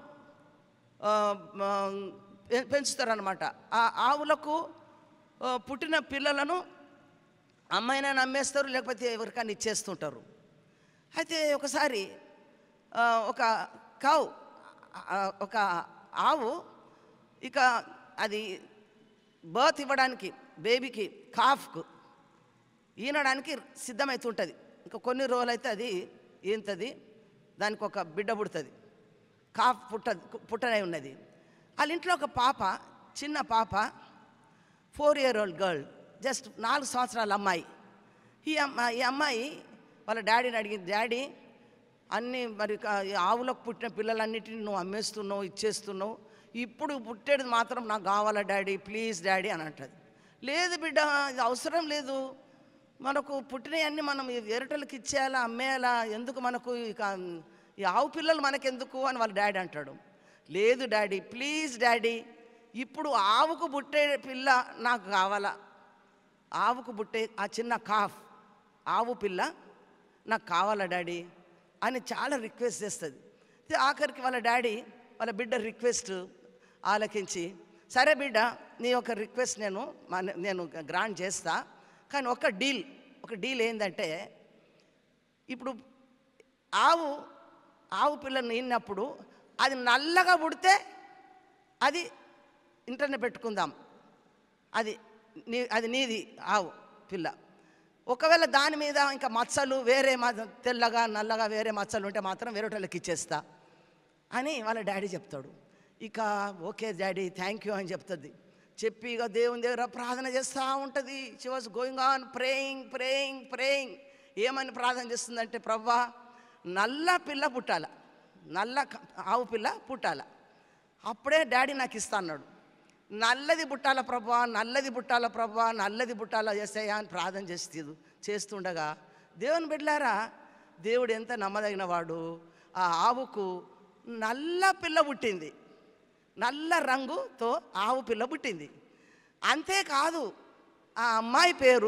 పెంచుతారనమాట. ఆ ఆవులకు పుట్టిన పిల్లలను అమ్మాయినా నమ్మేస్తారు, లేకపోతే ఎవరికైనా ఇచ్చేస్తుంటారు. అయితే ఒకసారి ఒక కౌ ఒక ఆవు ఇక అది బర్త్ ఇవ్వడానికి, బేబీకి కాఫ్కు ఈనడానికి సిద్ధమవుతుంటుంది. ఇంకా కొన్ని రోజులైతే అది ఈంతది, దానికి ఒక బిడ్డ పుడుతుంది, కాఫ్ పుట్ట పుట్టనై ఉన్నది. వాళ్ళ ఇంట్లో ఒక పాప, చిన్న పాప, four year old girl, just నాలుగు సంవత్సరాల అమ్మాయి. ఈ అమ్మాయి ఈ అమ్మాయి వాళ్ళ డాడీని అడిగింది, డాడీ అన్నీ మరి ఆవులకు పుట్టిన పిల్లలన్నిటిని నువ్వు అమ్మేస్తున్నావు, ఇచ్చేస్తున్నావు, ఇప్పుడు పుట్టేది మాత్రం నాకు కావాలా డాడీ, ప్లీజ్ డాడీ అని అంటుంది. లేదు బిడ్డ, ఇది అవసరం లేదు, మనకు పుట్టినవన్నీ మనం ఎరటలకు ఇచ్చేయాలా, అమ్మేయాలా, ఎందుకు మనకు ఇక ఈ ఆవు పిల్లలు మనకెందుకు అని వాళ్ళ డాడీ అంటాడు. లేదు డాడీ, ప్లీజ్ డాడీ, ఇప్పుడు ఆవుకు పుట్టే పిల్ల నాకు కావాలా, ఆవుకు పుట్టే ఆ చిన్న కాఫ్ ఆవు పిల్ల నాకు కావాలా డాడీ అని చాలా రిక్వెస్ట్ చేస్తుంది. ఆఖరికి వాళ్ళ డాడీ వాళ్ళ బిడ్డ రిక్వెస్ట్ ఆలకించి, సరే బిడ్డ నీ యొక్క రిక్వెస్ట్ నేను నేను గ్రాంట్ చేస్తా, కానీ ఒక డీల్ ఒక డీల్ ఏంటంటే, ఇప్పుడు ఆవు ఆవు పిల్లని ఈనప్పుడు అది నల్లగా పుడితే అది ఇంటర్నే పెట్టుకుందాం, అది నీ అది నీది ఆవు పిల్ల. ఒకవేళ దాని మీద ఇంకా మచ్చలు వేరే తెల్లగా నల్లగా వేరే మచ్చలు ఉంటే మాత్రం వేరే వాళ్ళకి ఇచ్చేస్తా అని వాళ్ళ డాడీ చెప్తాడు. ఇక ఓకే డాడీ థ్యాంక్ యూ అని చెప్తుంది. చెప్పి ఇక దేవుని దగ్గర ప్రార్థన చేస్తూ ఉంటుంది. She was going on praying praying praying. ఏమని ప్రార్థన చేస్తుందంటే, ప్రవ్వా నల్ల పిల్ల పుట్టాల, నల్ల ఆవు పిల్ల పుట్టాల, అప్పుడే డాడీ నాకు ఇస్తా అన్నాడు. నల్లది పుట్టాల ప్రభా, నల్లది పుట్టాల ప్రభా, నల్లది పుట్టాల చేస్తాయా అని ప్రార్థన చేస్తూ చేస్తుండగా, దేవుని బిడ్డలారా, దేవుడు ఎంత నమ్మదగిన వాడు. ఆ ఆవుకు నల్ల పిల్ల పుట్టింది, నల్ల రంగుతో ఆవు పిల్ల పుట్టింది. అంతేకాదు ఆ అమ్మాయి పేరు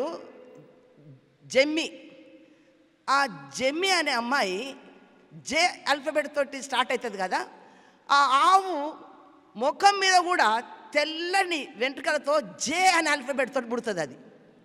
జెమ్మి. ఆ జెమ్మి అనే అమ్మాయి జే ఆల్ఫబెట్ తోటి స్టార్ట్ అవుతుంది కదా. ఆ ఆవు ముఖం మీద కూడా తెల్లని వెంట్రుకలతో జే అనే ఆల్ఫబెట్ తోటి పుడుతుంది. అది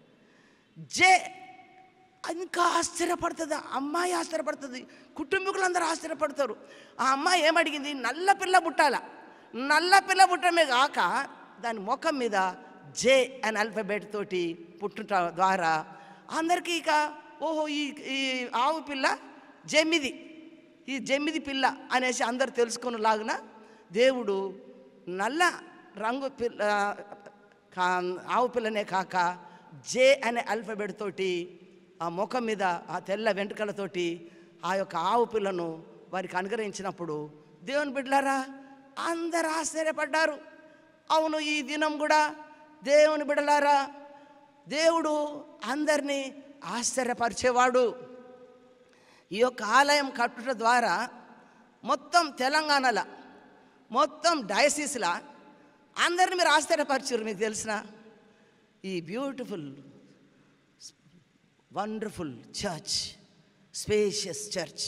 జే. ఇంకా ఆశ్చర్యపడుతుంది అమ్మాయి, ఆశ్చర్యపడుతుంది, కుటుంబీకులందరూ ఆశ్చర్యపడతారు. ఆ అమ్మాయి ఏమడిగింది, నల్ల పిల్ల పుట్టాల. నల్ల పిల్ల పుట్టమే కాక దాని ముఖం మీద జే అనే ఆల్ఫబెట్ తోటి పుట్టుట ద్వారా అందరికీ ఇక ఓహో ఈ ఈ ఆవు పిల్ల జెమ్మిది, ఈ జెమ్మిది పిల్ల అనేసి అందరు తెలుసుకునేలాగున దేవుడు నల్ల రంగు పిల్ల ఆవు పిల్లనే కాక జే అనే ఆల్ఫబెట్ తోటి ఆ ముఖం మీద ఆ తెల్ల వెంట్రుకలతోటి ఆ యొక్క ఆవు పిల్లను వారికి అనుగ్రహించినప్పుడు దేవుని బిడ్డలారా అందరు ఆశ్చర్యపడ్డారు. అవును, ఈ దినం కూడా దేవుని బిడ్డలారా దేవుడు అందరినీ ఆశ్చర్యపరిచేవాడు. ఈ యొక్క ఆలయం కట్టుట ద్వారా మొత్తం తెలంగాణలో మొత్తం డయసిస్లా అందరిని మీరు ఆశ్చర్యపరిచారు. మీకు తెలిసిన ఈ beautiful wonderful church, spacious church,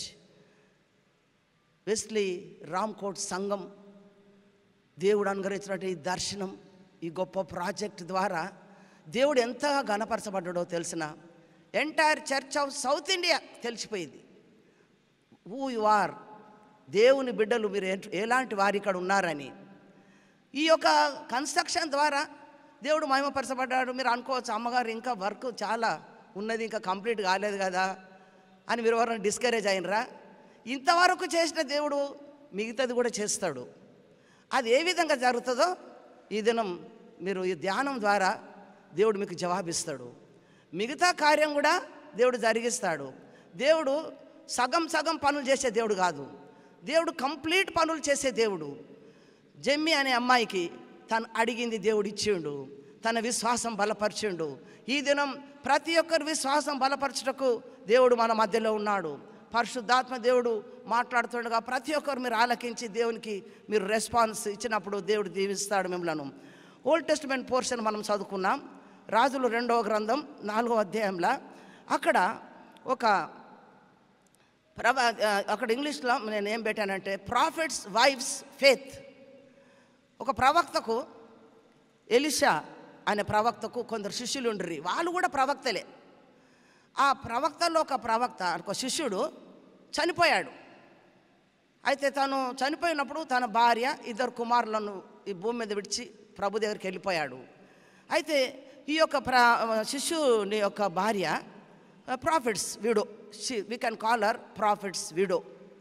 Wesley Ramkote సంఘం దేవుడు అనుగ్రహించినట్టు ఈ దర్శనం, ఈ గొప్ప ప్రాజెక్ట్ ద్వారా దేవుడు ఎంతగా ఘనపరచబడ్డాడో తెలిసిన entire church of south India తెలిసిపోయింది. హూ యు ఆర్, దేవుని బిడ్డలు మీరు ఎలాంటి వారు ఇక్కడ ఉన్నారని. ఈ యొక్క కన్స్ట్రక్షన్ ద్వారా దేవుడు మహిమపరచబడ్డాడు. మీరు అనుకోవచ్చు, అమ్మగారు ఇంకా వర్క్ చాలా ఉన్నది, ఇంకా కంప్లీట్ కాలేదు కదా అని మీరు ఎవరైనా డిస్కరేజ్ అయినరా? ఇంతవరకు చేసిన దేవుడు మిగతాది కూడా చేస్తాడు. అది ఏ విధంగా జరుగుతుందో ఈ దినం మీరు ఈ ధ్యానం ద్వారా దేవుడు మీకు జవాబిస్తాడు. మిగతా కార్యం కూడా దేవుడు జరిగిస్తాడు. దేవుడు సగం సగం పనులు చేసే దేవుడు కాదు, దేవుడు కంప్లీట్ పనులు చేసే దేవుడు. జెమ్మి అనే అమ్మాయికి తను అడిగింది దేవుడు ఇచ్చిండు. తన విశ్వాసం బలపరిచిండు. ఈ దినం ప్రతి ఒక్కరి విశ్వాసం బలపరచుటకు దేవుడు మన మధ్యలో ఉన్నాడు. పరిశుద్ధాత్మ దేవుడు మాట్లాడుతుండగా ప్రతి ఒక్కరు మీరు ఆలకించి దేవునికి మీరు రెస్పాన్స్ ఇచ్చినప్పుడు దేవుడు దీవిస్తాడు మిమ్మలను. ఓల్డ్ టెస్టిమెంట్ పోర్షన్ మనం చదువుకున్నాం. రాజులు రెండవ గ్రంథం నాలుగవ అధ్యాయంలో అక్కడ ఒక ప్రవ అక్కడ ఇంగ్లీష్లో నేను ఏం పెట్టానంటే ప్రాఫిట్స్ వైఫ్స్ ఫేత్. ఒక ప్రవక్తకు, ఎలీషా అనే ప్రవక్తకు కొందరు శిష్యులు ఉండ్రి, వాళ్ళు కూడా ప్రవక్తలే. ఆ ప్రవక్తలో ఒక ప్రవక్త ఒక శిష్యుడు చనిపోయాడు. అయితే తను చనిపోయినప్పుడు తన భార్య ఇద్దరు కుమారులను ఈ భూమి మీద విడిచి ప్రభు దగ్గరికి వెళ్ళిపోయాడు. అయితే ఈ యొక్క ప్ర శిష్యుని యొక్క భార్య prophet's widow, we can call her prophet's widow.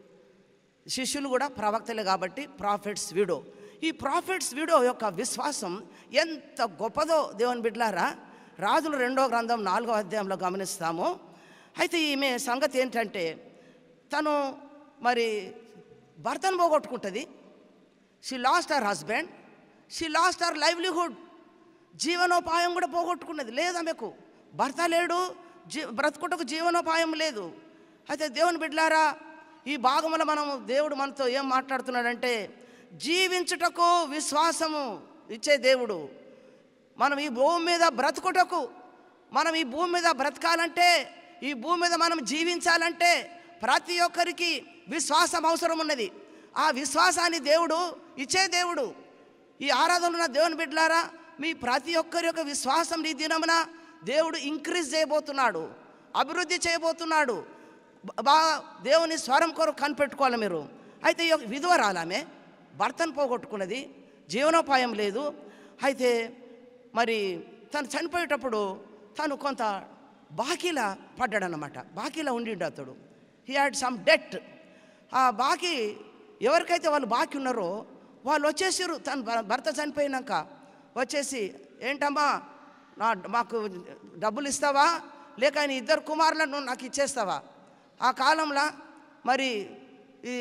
శిష్యులు కూడా ప్రవక్తలే కాబట్టి ప్రాఫిట్స్ విడో. ఈ ప్రాఫిట్స్ విడో యొక్క విశ్వాసం ఎంత గొప్పదో దేవుని బిడ్డలారా రాజులు రెండో గ్రంథం నాలుగో అధ్యాయంలో గమనిస్తాము. అయితే ఈమె సంగతి ఏంటంటే తను మరి భర్తను పోగొట్టుకుంటుంది. She lost her husband, she lost her livelihood. జీవనోపాయం కూడా పోగొట్టుకున్నది. లేదు ఆమెకు, భర్త లేడు, జీ బ్రతుకుటకు జీవనోపాయం లేదు. అయితే దేవుని బిడ్డలారా ఈ భాగంలో మనం దేవుడు మనతో ఏం మాట్లాడుతున్నాడంటే జీవించుటకు విశ్వాసము ఇచ్చే దేవుడు. మనం ఈ భూమి మీద బ్రతుకుటకు, మనం ఈ భూమి మీద బ్రతకాలంటే, ఈ భూమి మీద మనం జీవించాలంటే ప్రతి ఒక్కరికి విశ్వాసం అవసరం ఉన్నది. ఆ విశ్వాసాన్ని దేవుడు ఇచ్చే దేవుడు. ఈ ఆరాధనలో ఉన్న దేవుని బిడ్డలారా మీ ప్రతి ఒక్కరి యొక్క విశ్వాసం ఈ దినమున దేవుడు ఇంక్రీజ్ చేయబోతున్నాడు, అభివృద్ధి చేయబోతున్నాడు. బాగా దేవుని స్వరం కొరకు కనిపెట్టుకోవాలి మీరు. అయితే ఈ యొక్క విధవరాలామె భర్తను పోగొట్టుకున్నది, జీవనోపాయం లేదు. అయితే మరి తను చనిపోయేటప్పుడు తను కొంత బాకీలా పడ్డాడనమాట. బాకీలా ఉండిండు అతడు. He had some debt. ఆ బాకీ ఎవరికైతే వాళ్ళు బాకీ ఉన్నారో వాళ్ళు వచ్చేసారు. తను భర్త చనిపోయినాక వచ్చేసి, ఏంటమ్మా నా మాకు డబ్బులు ఇస్తావా, లేక ఆయన ఇద్దరు కుమారులను నాకు ఇచ్చేస్తావా? ఆ కాలంలో మరి ఈ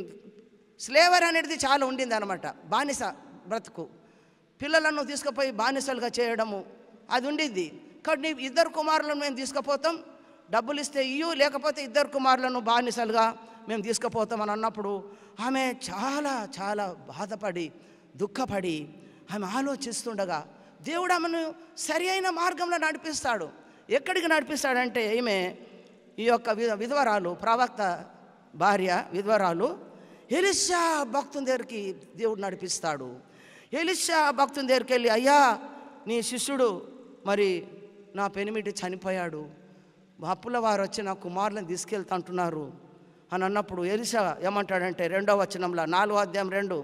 స్లేవర్ అనేది చాలా ఉండింది అనమాట. బానిస బ్రతుకు, పిల్లలను తీసుకుపోయి బానిసలుగా చేయడము అది ఉండింది. కాబట్టి నీ ఇద్దరు కుమారులను మేము తీసుకుపోతాం, డబ్బులు ఇస్తే ఇయ్యు, లేకపోతే ఇద్దరు కుమారులను బానిసలుగా మేము తీసుకుపోతాం అని అన్నప్పుడు ఆమె చాలా చాలా బాధపడి దుఃఖపడి ఆమె ఆలోచిస్తుండగా దేవుడు ఆమెను సరి అయిన మార్గంలో నడిపిస్తాడు. ఎక్కడికి నడిపిస్తాడంటే ఈమె ఈ యొక్క విధవరాలు, ప్రవక్త భార్య విధవరాలు ఎలీషా భక్తుని దగ్గరికి దేవుడు నడిపిస్తాడు. ఎలీషా భక్తుని దగ్గరికి వెళ్ళి, అయ్యా నీ శిష్యుడు మరి నా పెనిమిటి చనిపోయాడు, అప్పుల వారు వచ్చి నా కుమారులను తీసుకెళ్తా అంటున్నారు అని అన్నప్పుడు ఎలీషా ఏమంటాడంటే రెండవ వచనంలో నాలుగో అధ్యాయం రెండు,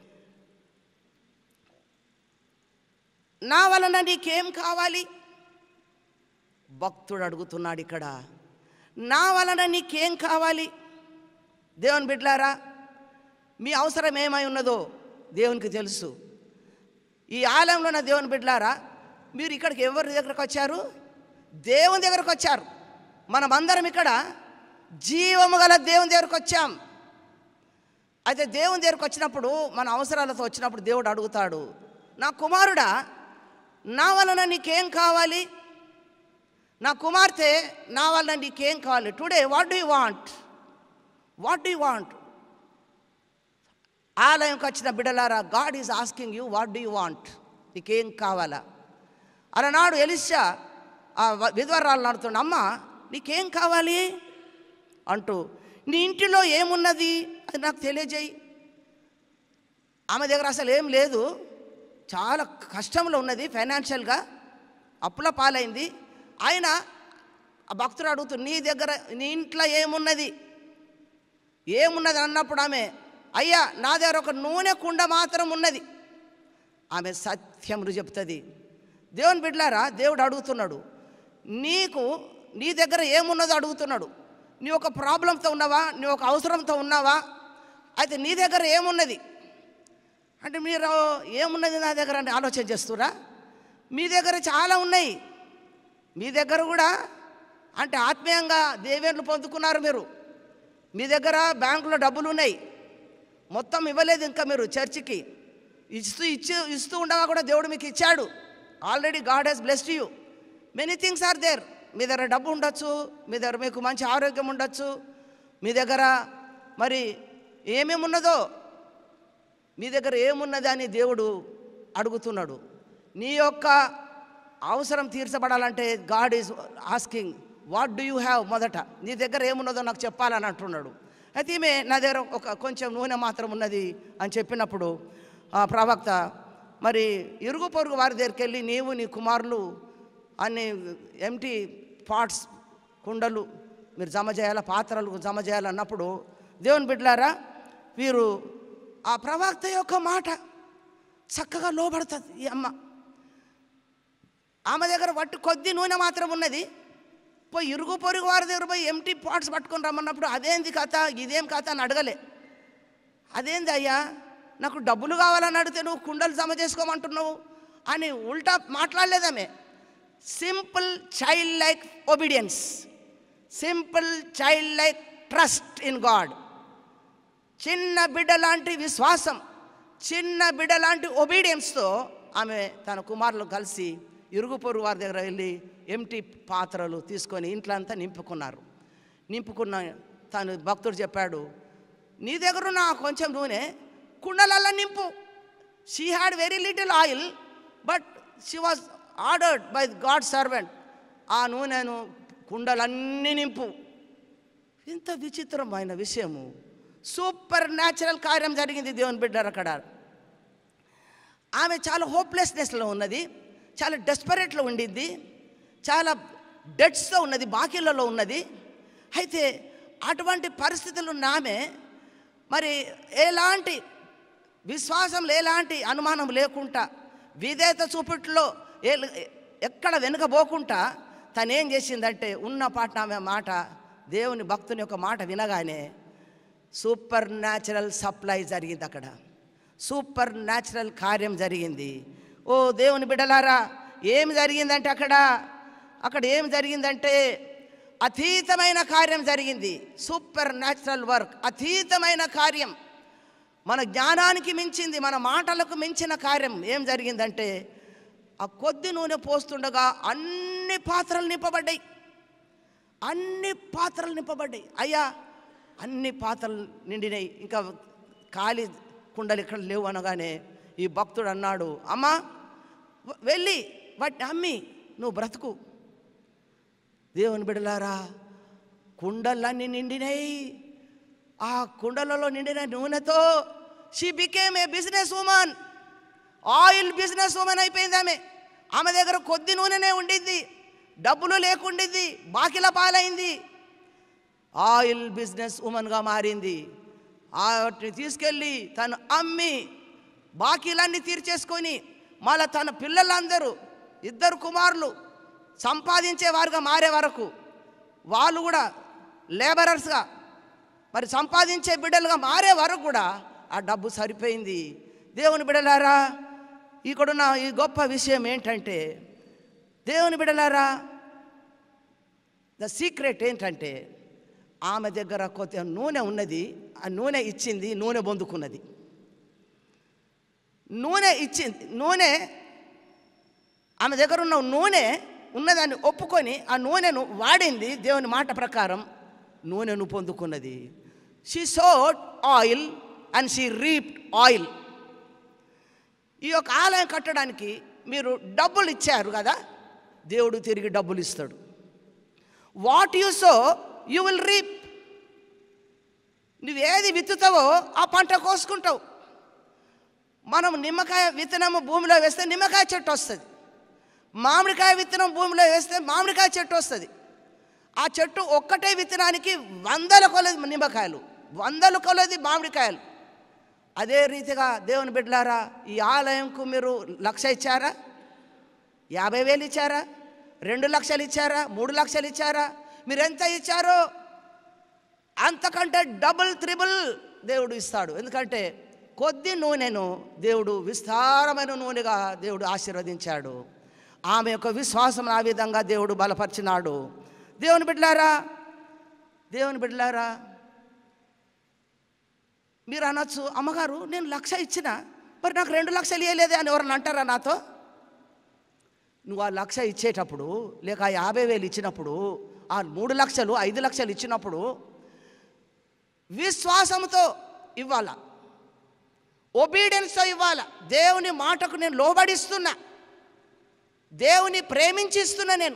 నా వలన నీకేం కావాలి? భక్తుడు అడుగుతున్నాడు ఇక్కడ, నా వలన నీకేం కావాలి? దేవుని బిడ్డలారా మీ అవసరం ఏమై ఉన్నదో దేవునికి తెలుసు. ఈ ఆలయంలో ఉన్న దేవుని బిడ్డలారా మీరు ఇక్కడికి ఎవరి దగ్గరకు వచ్చారు? దేవుని దగ్గరకు వచ్చారు. మనమందరం ఇక్కడ జీవము గల దేవుని దగ్గరకు వచ్చాం. అయితే దేవుని దగ్గరకు వచ్చినప్పుడు మన అవసరాలతో వచ్చినప్పుడు దేవుడు అడుగుతాడు, నా కుమారుడా నా వలన నీకేం కావాలి? నా కుమార్తె నా వలన నీకేం కావాలి? Today what do you want? What do you want? ఆలయంకి వచ్చిన బిడ్డలారా God is asking you what do you want? నీకేం కావాలా? అలనాడు ఎలీషా ఆ విధవరాలను అడుగుతుండ, అమ్మ నీకేం కావాలి అంటూ, నీ ఇంటిలో ఏమున్నది అది నాకు తెలియజేయి. ఆమె దగ్గర అసలు ఏం లేదు, చాలా కష్టంలో ఉన్నది, ఫైనాన్షియల్గా అప్పుల పాలైంది. ఆయన ఆ భక్తుడు అడుగుతుంది, నీ దగ్గర నీ ఇంట్లో ఏమున్నది ఏమున్నది అన్నప్పుడు ఆమె, అయ్యా నా దగ్గర ఒక నూనె కుండ మాత్రం ఉన్నది. ఆమె సత్యములు చెప్తుంది. దేవుని బిడ్డలారా దేవుడు అడుగుతున్నాడు, నీకు నీ దగ్గర ఏమున్నదో అడుగుతున్నాడు. నీ ఒక ప్రాబ్లంతో ఉన్నావా, నీ ఒక అవసరంతో ఉన్నావా? అయితే నీ దగ్గర ఏమున్నది అంటే మీరు ఏమున్నది నా దగ్గర అంటే ఆలోచన చేస్తురా? మీ దగ్గర చాలా ఉన్నాయి. మీ దగ్గర కూడా అంటే ఆత్మీయంగా దేవేర్లు పొందుకున్నారు మీరు. మీ దగ్గర బ్యాంకులో డబ్బులు ఉన్నాయి, మొత్తం ఇవ్వలేదు ఇంకా మీరు చర్చికి. ఇస్తూ ఇచ్చి ఇస్తూ ఉండగా కూడా దేవుడు మీకు ఇచ్చాడు. Already God has blessed you. Many things are there. మీ దగ్గర డబ్బు ఉండొచ్చు, మీ దగ్గర మీకు మంచి ఆరోగ్యం ఉండొచ్చు, మీ దగ్గర మరి ఏమేమి ఉన్నదో, మీ దగ్గర ఏమున్నది అని దేవుడు అడుగుతున్నాడు. నీ యొక్క అవసరం తీర్చబడాలంటే God is asking what do you have. మొదట నీ దగ్గర ఏమున్నదో నాకు చెప్పాలని అంటున్నాడు. అయితే ఈమె నా దగ్గర ఒక కొంచెం నూనె మాత్రం ఉన్నది అని చెప్పినప్పుడు ఆ ప్రవక్త మరి ఇరుగు పొరుగు వారి దగ్గరికి వెళ్ళి నీవు నీ కుమారులు అన్ని ఎంటీ పాట్స్ కుండలు మీరు జమ చేయాలా, పాత్రలు జమ చేయాలన్నప్పుడు దేవుని బిడ్డలారా వీరు ఆ ప్రవక్త యొక్క మాట చక్కగా లోబడుతుంది. ఈ అమ్మ ఆమె దగ్గర వట్టి కొద్ది నూనె మాత్రం ఉన్నది. పోయి ఇరుగు పొరుగు వారి దగ్గర పోయి ఎంటీ పాట్స్ పట్టుకొని రమ్మన్నప్పుడు అదేంది కథ, ఇదేం కథ అని అడగలే. అదేంది అయ్యా, నాకు డబ్బులు కావాలని అడిగితే నువ్వు కుండలు జమ చేసుకోమంటున్నావు అని ఉల్టా మాట్లాడలేదామే. Simple child like obedience, simple child like trust in God. చిన్న బిడ్డ లాంటి విశ్వాసం, చిన్న బిడ్డ లాంటి ఒబీడియన్స్తో ఆమె తన కుమారులు కలిసి ఇరుగు పొరుగు వారి దగ్గర వెళ్ళి ఎంటీ పాత్రలు తీసుకొని ఇంట్లో అంతా నింపుకున్నారు. నింపుకున్న తను భక్తుడు చెప్పాడు, నీ దగ్గర ఉన్న కొంచెం నూనె కుండలల్లో నింపు. She had very little oil but she was ordered by God servant. ఆ నూనెను కుండలన్నీ నింపు. ఇంత విచిత్రమైన విషయము, సూపర్ న్యాచురల్ కార్యం జరిగింది దేవుని బిడ్డలు. అక్కడ ఆమె చాలా హోప్లెస్నెస్లో ఉన్నది, చాలా డెస్పరేట్లో ఉండింది, చాలా డెట్స్తో ఉన్నది, బాకీలలో ఉన్నది. అయితే అటువంటి పరిస్థితులు ఉన్న ఆమె మరి ఎలాంటి విశ్వాసంలో ఎలాంటి అనుమానం లేకుండా విధేయత చూపుట్లో ఏ ఎక్కడ వెనుకబోకుండా తను ఏం చేసిందంటే ఉన్న పాట ఆమె మాట, దేవుని భక్తుని యొక్క మాట వినగానే సూపర్ న్యాచురల్ సప్లై జరిగింది. అక్కడ సూపర్ న్యాచురల్ కార్యం జరిగింది. ఓ దేవుని బిడ్డలారా, ఏమి జరిగిందంటే అక్కడ అక్కడ ఏం జరిగిందంటే అతీతమైన కార్యం జరిగింది. సూపర్ న్యాచురల్ వర్క్, అతీతమైన కార్యం, మన జ్ఞానానికి మించింది, మన మాటలకు మించిన కార్యం. ఏం జరిగిందంటే ఆ కొద్ది నూనె పోస్తుండగా అన్ని పాత్రలు నింపబడ్డాయి, అన్ని పాత్రలు నింపబడ్డాయి. అయ్యా అన్ని పాత్రలు నిండినాయి, ఇంకా ఖాళీ కుండలు ఇక్కడ లేవు అనగానే ఈ భక్తుడు అన్నాడు, అమ్మా వెళ్ళి వాటిని అమ్మి నువ్వు బ్రతుకు. దేవుని బిడ్డలారా, కుండలన్నీ నిండినాయి. ఆ కుండలలో నిండిన నూనెతో she became a business woman. Oil business woman అయిపోయింది ఆమె. ఆమె దగ్గర కొద్ది నూనెనే ఉండింది, డబ్బులు లేకుండింది, బాకీల పాలైంది. ఆయిల్ బిజినెస్ ఉమెన్గా మారింది. వాటిని తీసుకెళ్ళి తను అమ్మి బాకీలన్నీ తీర్చేసుకొని మళ్ళీ తన పిల్లలందరూ ఇద్దరు కుమారులు సంపాదించేవారుగా మారే వరకు వాళ్ళు కూడా లేబరర్స్గా మరి సంపాదించే బిడ్డలుగా మారే వరకు కూడా ఆ డబ్బు సరిపోయింది. దేవుని బిడ్డలారా, ఇక్కడున్న ఈ గొప్ప విషయం ఏంటంటే, దేవుని బిడ్డలారా, ద సీక్రెట్ ఏంటంటే ఆమె దగ్గర కొద్దిగా నూనె ఉన్నది, ఆ నూనె ఇచ్చింది, నూనె పొందుకున్నది. నూనె ఇచ్చింది, నూనె ఆమె దగ్గర ఉన్న నూనె ఉన్నదాన్ని ఒప్పుకొని ఆ నూనెను వాడింది. దేవుని మాట ప్రకారం నూనెను పొందుకున్నది. She sowed oil and she reaped oil. ఈ యొక్క ఆలయం కట్టడానికి మీరు డబ్బులు ఇచ్చారు కదా, దేవుడు తిరిగి డబ్బులు ఇస్తాడు. What you sow you will reap. నువ్వేది విత్తుతావో ఆ పంట కోసుకుంటావు. మనం నిమ్మకాయ విత్తనము భూమిలో వేస్తే నిమ్మకాయ చెట్టు వస్తుంది, మామిడికాయ విత్తనం భూమిలో వేస్తే మామిడికాయ చెట్టు వస్తుంది. ఆ చెట్టు ఒక్కటే విత్తనానికి వందల కొలది నిమ్మకాయలు, వందల కొలది మామిడికాయలు. అదే రీతిగా దేవుని బిడ్డలారా, ఈ ఆలయంకు మీరు లక్ష ఇచ్చారా, యాభై వేలు ఇచ్చారా, రెండు లక్షలు ఇచ్చారా, మూడు లక్షలు ఇచ్చారా, మీరు ఎంత ఇచ్చారో అంతకంటే డబుల్ త్రిబుల్ దేవుడు ఇస్తాడు. ఎందుకంటే కొద్ది నూనెను దేవుడు విస్తారమైన నూనెగా దేవుడు ఆశీర్వదించాడు. ఆమె యొక్క విశ్వాసం ఆ విధంగా దేవుడు బలపరిచినాడు. దేవుని బిడ్డలారా, దేవుని బిడ్డలారా, మీరు అనొచ్చు, అమ్మగారు నేను లక్ష ఇచ్చిన మరి నాకు రెండు లక్షలు ఇవ్వలేదే అని ఎవరన్నా అంటారా నాతో? నువ్వు ఆ లక్ష ఇచ్చేటప్పుడు లేక ఆ యాభై వేలు ఇచ్చినప్పుడు ఆ మూడు లక్షలు ఐదు లక్షలు ఇచ్చినప్పుడు విశ్వాసంతో ఇవ్వాలా, ఒబీడియన్స్తో ఇవ్వాలా. దేవుని మాటకు నేను లోబడిస్తున్నా, దేవుని ప్రేమించిస్తున్నా, నేను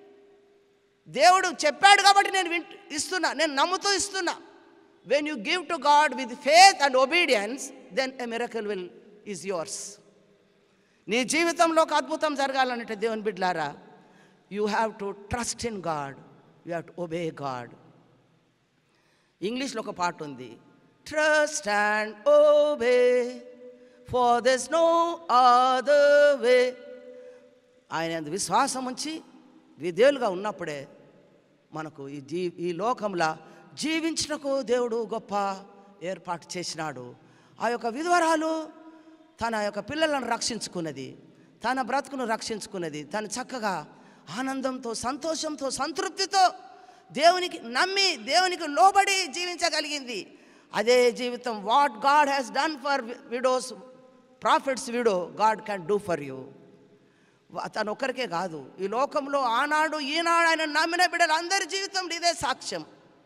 దేవుడు చెప్పాడు కాబట్టి నేను వింటు ఇస్తున్నా, నేను నమ్ముతూ ఇస్తున్నా. When you give to God with faith and obedience, then a miracle will is yours. నీ జీవితంలో ఒక అద్భుతం జరగాలంటే దేవుని బిడ్డలారా, you have to trust in God, you have to obey God. ఇంగ్లీష్లో ఒక పాట ఉంది, trust and obey for there is no other way. ఆయన విశ్వాసం ఉంచి విధేయులుగా ఉన్నప్పుడే మనకు ఈ జీ ఈ లోకంలో జీవించటకు దేవుడు గొప్ప ఏర్పాటు చేసినాడు. ఆ యొక్క విధవరాలు తన యొక్క పిల్లలను రక్షించుకున్నది, తన బ్రతుకును రక్షించుకున్నది, తను చక్కగా ఆనందంతో సంతోషంతో సంతృప్తితో దేవునికి నమ్మి దేవునికి లోబడి జీవించగలిగింది. అదే జీవితం what God has done for widows prophet's widow God can do for you. తను ఒక్కరికే కాదు, ఈ లోకంలో ఆనాడు ఈనాడు ఆయన నమ్మిన బిడ్డలు అందరి జీవితంలో ఇదే సాక్ష్యం.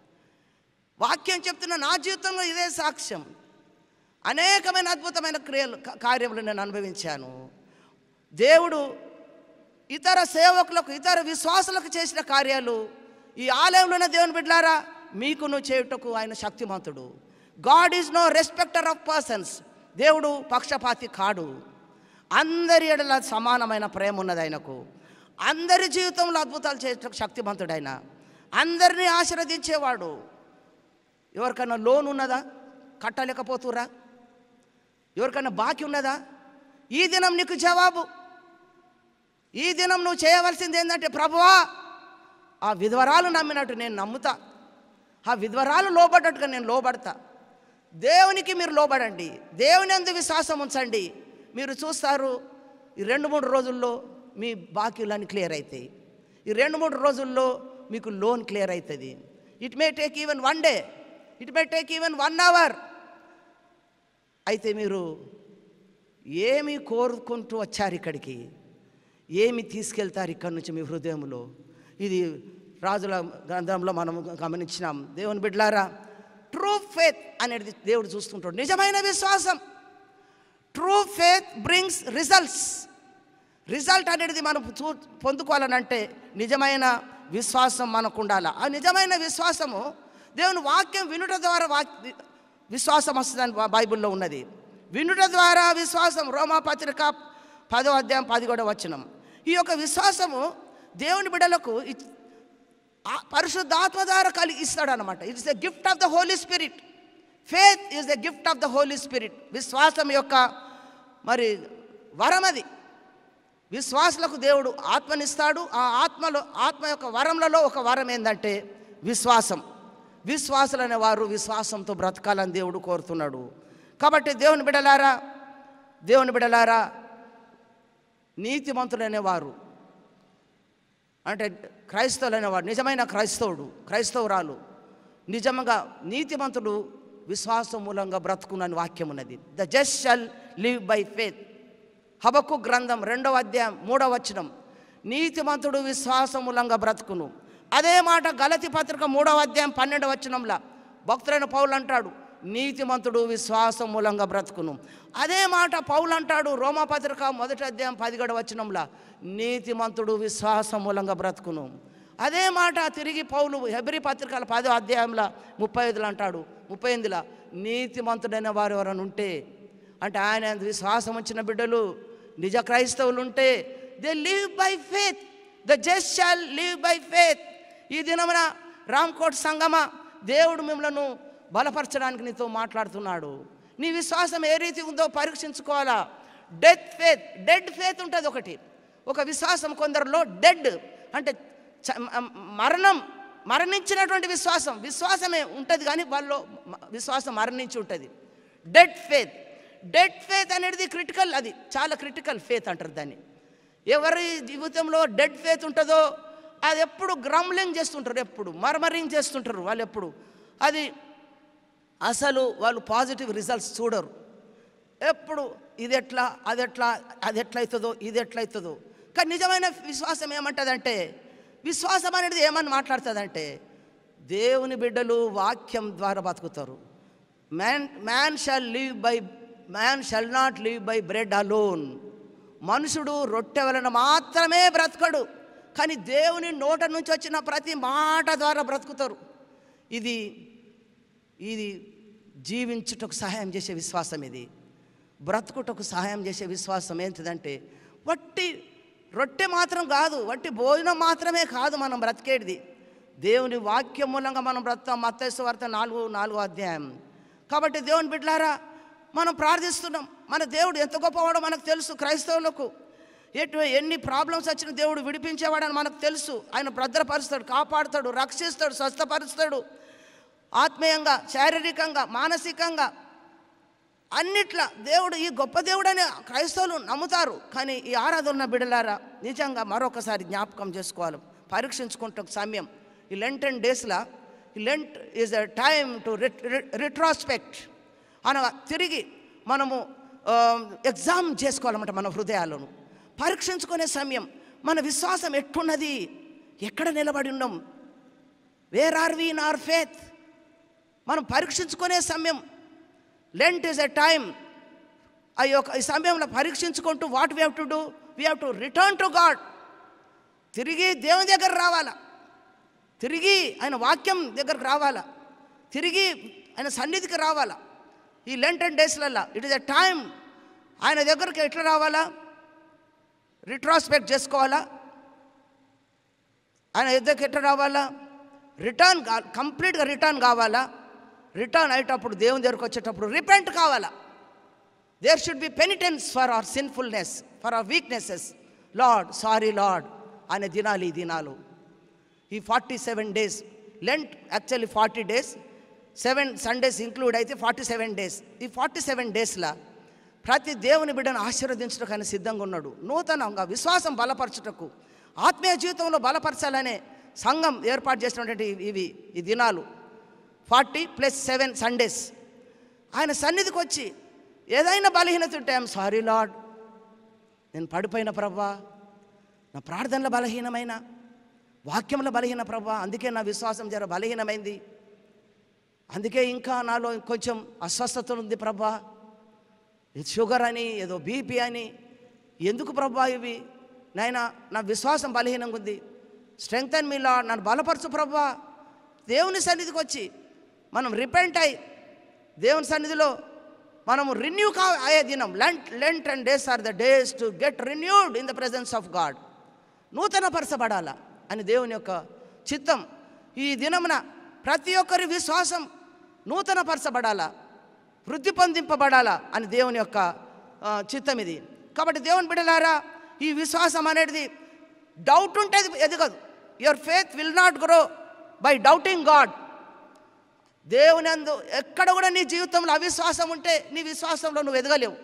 వాక్యం చెప్తున్న నా జీవితంలో ఇదే సాక్ష్యం. అనేకమైన అద్భుతమైన క్రియలు కార్యములు నేను అనుభవించాను. దేవుడు ఇతర సేవకులకు ఇతర విశ్వాసులకు చేసిన కార్యాలు ఈ ఆలయంలో ఉన్న దేవుని బిడ్డలారా మీకును చేయుటకు ఆయన శక్తిమంతుడు. God is no respecter of persons. దేవుడు పక్షపాతి కాడు. అందరి ఎడల సమానమైన ప్రేమ ఉన్నది ఆయనకు. అందరి జీవితంలో అద్భుతాలు చేయటకు శక్తిమంతుడు ఆయన. అందరినీ ఆశీర్వదించేవాడు. ఎవరికైనా లోన్ ఉన్నదా, కట్టలేకపోతురా? ఎవరికైనా బాకీ ఉన్నదా? ఈ దినం నీకు జవాబు. ఈ దినం నువ్వు చేయవలసింది ఏంటంటే, ప్రభువా ఆ విధవరాలు నమ్మినట్టు నేను నమ్ముతా, ఆ విధవరాలు లోబడ్డట్టుగా నేను లోబడతా. దేవునికి మీరు లోబడండి, దేవుని అందు విశ్వాసం ఉంచండి. మీరు చూస్తారు ఈ రెండు మూడు రోజుల్లో మీ బాకీలన్నీ క్లియర్ అవుతాయి. ఈ రెండు మూడు రోజుల్లో మీకు లోన్ క్లియర్ అవుతుంది. It may take even one day, it may take even one hour. అయితే మీరు ఏమి కోరుకుంటూ వచ్చారు ఇక్కడికి, ఏమి తీసుకెళ్తారు ఇక్కడి నుంచి మీ హృదయంలో? ఇది రాజుల గ్రంథంలో మనం గమనించినాం. దేవుని బిడ్డలారా, ట్రూ ఫేత్ అనేది దేవుడు చూస్తుంటాడు. నిజమైన విశ్వాసం, true faith brings results. Result అనేది మనం చూ పొందుకోవాలనంటే నిజమైన విశ్వాసం మనకు ఉండాలి. ఆ నిజమైన విశ్వాసము దేవుని వాక్యం వినుట ద్వారా వాక్ విశ్వాసం వస్తుందని బైబిల్లో ఉన్నది. వినుట ద్వారా విశ్వాసం, రోమాపత్రిక పదో అధ్యాయం పదిహేడవ వచనం. ఈ యొక్క విశ్వాసము దేవుని బిడ్డలకు పరిశుద్ధాత్మ ద్వారా కలిగి ఇస్తాడు అనమాట. It's the gift of the Holy Spirit. Faith is the gift of the Holy Spirit. విశ్వాసం యొక్క మరి వరం అది. విశ్వాసులకు దేవుడు ఆత్మనిస్తాడు. ఆ ఆత్మలో ఆత్మ యొక్క వరములలో ఒక వరం ఏంటంటే విశ్వాసం. విశ్వాసులు అనేవారు విశ్వాసంతో బ్రతకాలని దేవుడు కోరుతున్నాడు. కాబట్టి దేవుని బిడ్డలారా, దేవుని బిడ్డలారా నీతిమంతులు అనేవారు అంటే క్రైస్తవులు అనేవారు, నిజమైన క్రైస్తవుడు క్రైస్తవురాలు నిజంగా నీతిమంతుడు విశ్వాసం మూలంగా బ్రతుకునని వాక్యం ఉన్నది. The just shall live by faith. Habakkuk గ్రంథం రెండవ అధ్యాయం మూడవ వచనం, నీతిమంతుడు విశ్వాసం మూలంగా బ్రతుకును. అదే మాట గలతీ పత్రిక మూడవ అధ్యాయం పన్నెండవ వచనంలో భక్తులైన పౌలు అంటాడు, నీతిమంతుడు విశ్వాసం మూలంగా బ్రతుకును. అదే మాట పౌలు అంటాడు రోమాపత్రిక మొదటి అధ్యాయం పదిహేడవ వచనంలో, నీతిమంతుడు విశ్వాసం మూలంగా బ్రతుకును. అదే మాట తిరిగి పౌలు హెబ్రీ పత్రికల పదో అధ్యాయంలో ముప్పై ఐదులో అంటాడు, ముప్పై ఎనిమిదిలో నీతిమంతుడైన వారు ఎవరైనా ఉంటే అంటే ఆయన విశ్వాసం వచ్చిన బిడ్డలు నిజ క్రైస్తవులు ఉంటే they live by faith. The just shall live by faith. ఈ దినమున రామ్కోట్ సంగమ దేవుడు మిమ్మల్ని బలపరచడానికి నీతో మాట్లాడుతున్నాడు. నీ విశ్వాసం ఏ రీతి ఉందో పరీక్షించుకోవాలా. డెత్ ఫేత్, డెడ్ ఫేత్ ఉంటుంది ఒకటి. ఒక విశ్వాసం కొందరిలో డెడ్ అంటే మరణం మరణించినటువంటి విశ్వాసం విశ్వాసమే ఉంటుంది కానీ వాళ్ళలో విశ్వాసం మరణించి ఉంటుంది. Dead faith. డెడ్ ఫేత్ అనేది క్రిటికల్, అది చాలా క్రిటికల్ ఫేత్ అంటారు దాన్ని. ఎవరి జీవితంలో డెడ్ ఫేత్ ఉంటుందో అది ఎప్పుడు గ్రమ్లింగ్ చేస్తుంటారు, ఎప్పుడు మర్మరింగ్ చేస్తుంటారు వాళ్ళు. ఎప్పుడు అది అసలు వాళ్ళు పాజిటివ్ రిజల్ట్స్ చూడరు. ఎప్పుడు ఇది ఎట్లా అది ఎట్లా అది ఎట్లయితుందో ఇది ఎట్లయితుందో. కానీ నిజమైన విశ్వాసం ఏమంటుందంటే, విశ్వాసం అనేది ఏమని మాట్లాడుతుందంటే, దేవుని బిడ్డలు వాక్యం ద్వారా బతుకుతారు. Man man shall live by man shall not live by bread alone. మనుషుడు రొట్టె వలన మాత్రమే బ్రతకడు, కానీ దేవుని నోట నుంచి వచ్చిన ప్రతి మాట ద్వారా బ్రతుకుతారు. ఇది ఇది జీవించుటకు సహాయం చేసే విశ్వాసం. ఇది బ్రతుకుటకు సహాయం చేసే విశ్వాసం ఏంటిదంటే, వట్టి రొట్టె మాత్రం కాదు, వట్టి భోజనం మాత్రమే కాదు మనం బ్రతికేది. దేవుని వాక్యం మూలంగా మనం బ్రతుకుతాం. మత్తయి సువార్త నాలుగు నాలుగో అధ్యాయం. కాబట్టి దేవుని బిడ్డలారా, మనం ప్రార్థిస్తున్నాం. మన దేవుడు ఎంత గొప్పవాడో మనకు తెలుసు. క్రైస్తవులకు ఎటు ఎన్ని ప్రాబ్లమ్స్ వచ్చిన దేవుడు విడిపించేవాడని మనకు తెలుసు. ఆయన భద్రపరుస్తాడు, కాపాడుతాడు, రక్షిస్తాడు, స్వస్థపరుస్తాడు. ఆత్మీయంగా, శారీరకంగా, మానసికంగా అన్నిట్లా దేవుడు ఈ గొప్ప దేవుడని క్రైస్తవులు నమ్ముతారు. కానీ ఈ ఆరాధన బిడ్డలారా, నిజంగా మరొకసారి జ్ఞాపకం చేసుకోవాలి, పరీక్షించుకుంటే సమయం. ఈ లెంట్ అండ్ డేస్లా, ఈ Lent is a time to retrospect అనగా తిరిగి మనము ఎగ్జామ్ చేసుకోవాలన్నమాట. మన హృదయాలను పరీక్షించుకునే సమయం. మన విశ్వాసం ఎట్టున్నది, ఎక్కడ నిలబడి ఉన్నాం, where are we in our faith, మనం పరీక్షించుకునే సమయం. Lent is a time. ఆ యొక్క ఈ సమయంలో పరీక్షించుకుంటూ what we have to do, we have to return to God. తిరిగి దేవుని దగ్గర రావాలా, తిరిగి ఆయన వాక్యం దగ్గరకు రావాలా, తిరిగి ఆయన సన్నిధికి రావాలా. ఈ లెంట్ అండ్ డేస్లల్లా ఇట్ ఈస్ ఎ టైమ్ ఆయన దగ్గరికి ఎట్లా రావాలా, రిట్రాస్పెక్ట్ చేసుకోవాలా, ఆయన దగ్గరికి ఎట్లా రావాలా, రిటర్న్ కంప్లీట్గా రిటర్న్ కావాలా. రిటర్న్ అయ్యేటప్పుడు దేవుని దగ్గరకు వచ్చేటప్పుడు రిపెంట్ కావాలా. There should be penitence for our sinfulness, for our weaknesses. Lord sorry Lord అనే దినాలు ఈ దినాలు. ఈ forty seven days Lent actually forty days, seven Sundays include అయితే ఫార్టీ సెవెన్ డేస్. ఈ ఫార్టీ సెవెన్ డేస్లో ప్రతి దేవుని బిడ్డను ఆశీర్వదించడానికి ఆయన సిద్ధంగా ఉన్నాడు. నూతనంగా విశ్వాసం బలపరచుటకు, ఆత్మీయ జీవితంలో బలపరచాలనే సంఘం ఏర్పాటు చేసినటువంటి ఇవి ఈ దినాలు ఫార్టీ ప్లస్ సెవెన్ సండేస్. ఆయన సన్నిధికి వచ్చి ఏదైనా బలహీనత ఉంటే, ఐఎమ్ సారీ లార్డ్, నేను పడిపోయిన ప్రభా, నా ప్రార్థనలో బలహీనమైన, వాక్యంలో బలహీన ప్రభా, అందుకే నా విశ్వాసం జర బలహీనమైంది, అందుకే ఇంకా నాలో కొంచెం అస్వస్థత ఉంది ప్రభా, ఇది షుగర్ అని, ఏదో బీపీ అని, ఎందుకు ప్రభా ఇవి, నాయన నా విశ్వాసం బలహీనంగా ఉంది, స్ట్రెంగ్త్ అండ్ మీ లార్డ్, నన్ను బలపరచు ప్రభా. దేవుని సన్నిధికి వచ్చి మనం రిపెంట్ అయ్యి దేవుని సన్నిధిలో మనము రిన్యూ కా అయ్యే దినం. Lent Lent and days are the days to get renewed in the presence of God. నూతన పరచబడాలా అని దేవుని యొక్క చిత్తం. ఈ దినమున ప్రతి ఒక్కరి విశ్వాసం నూతన పరచబడాలా, వృద్ధి పొందింపబడాలా అని దేవుని యొక్క చిత్తం ఇది. కాబట్టి దేవుని బిడ్డలారా, ఈ విశ్వాసం అనేది డౌట్ ఉంటే ఎదగదు. Your faith will not grow by doubting God. దేవుని అందు ఎక్కడ కూడా నీ జీవితంలో అవిశ్వాసం ఉంటే నీ విశ్వాసంలో నువ్వు ఎదగలేవు.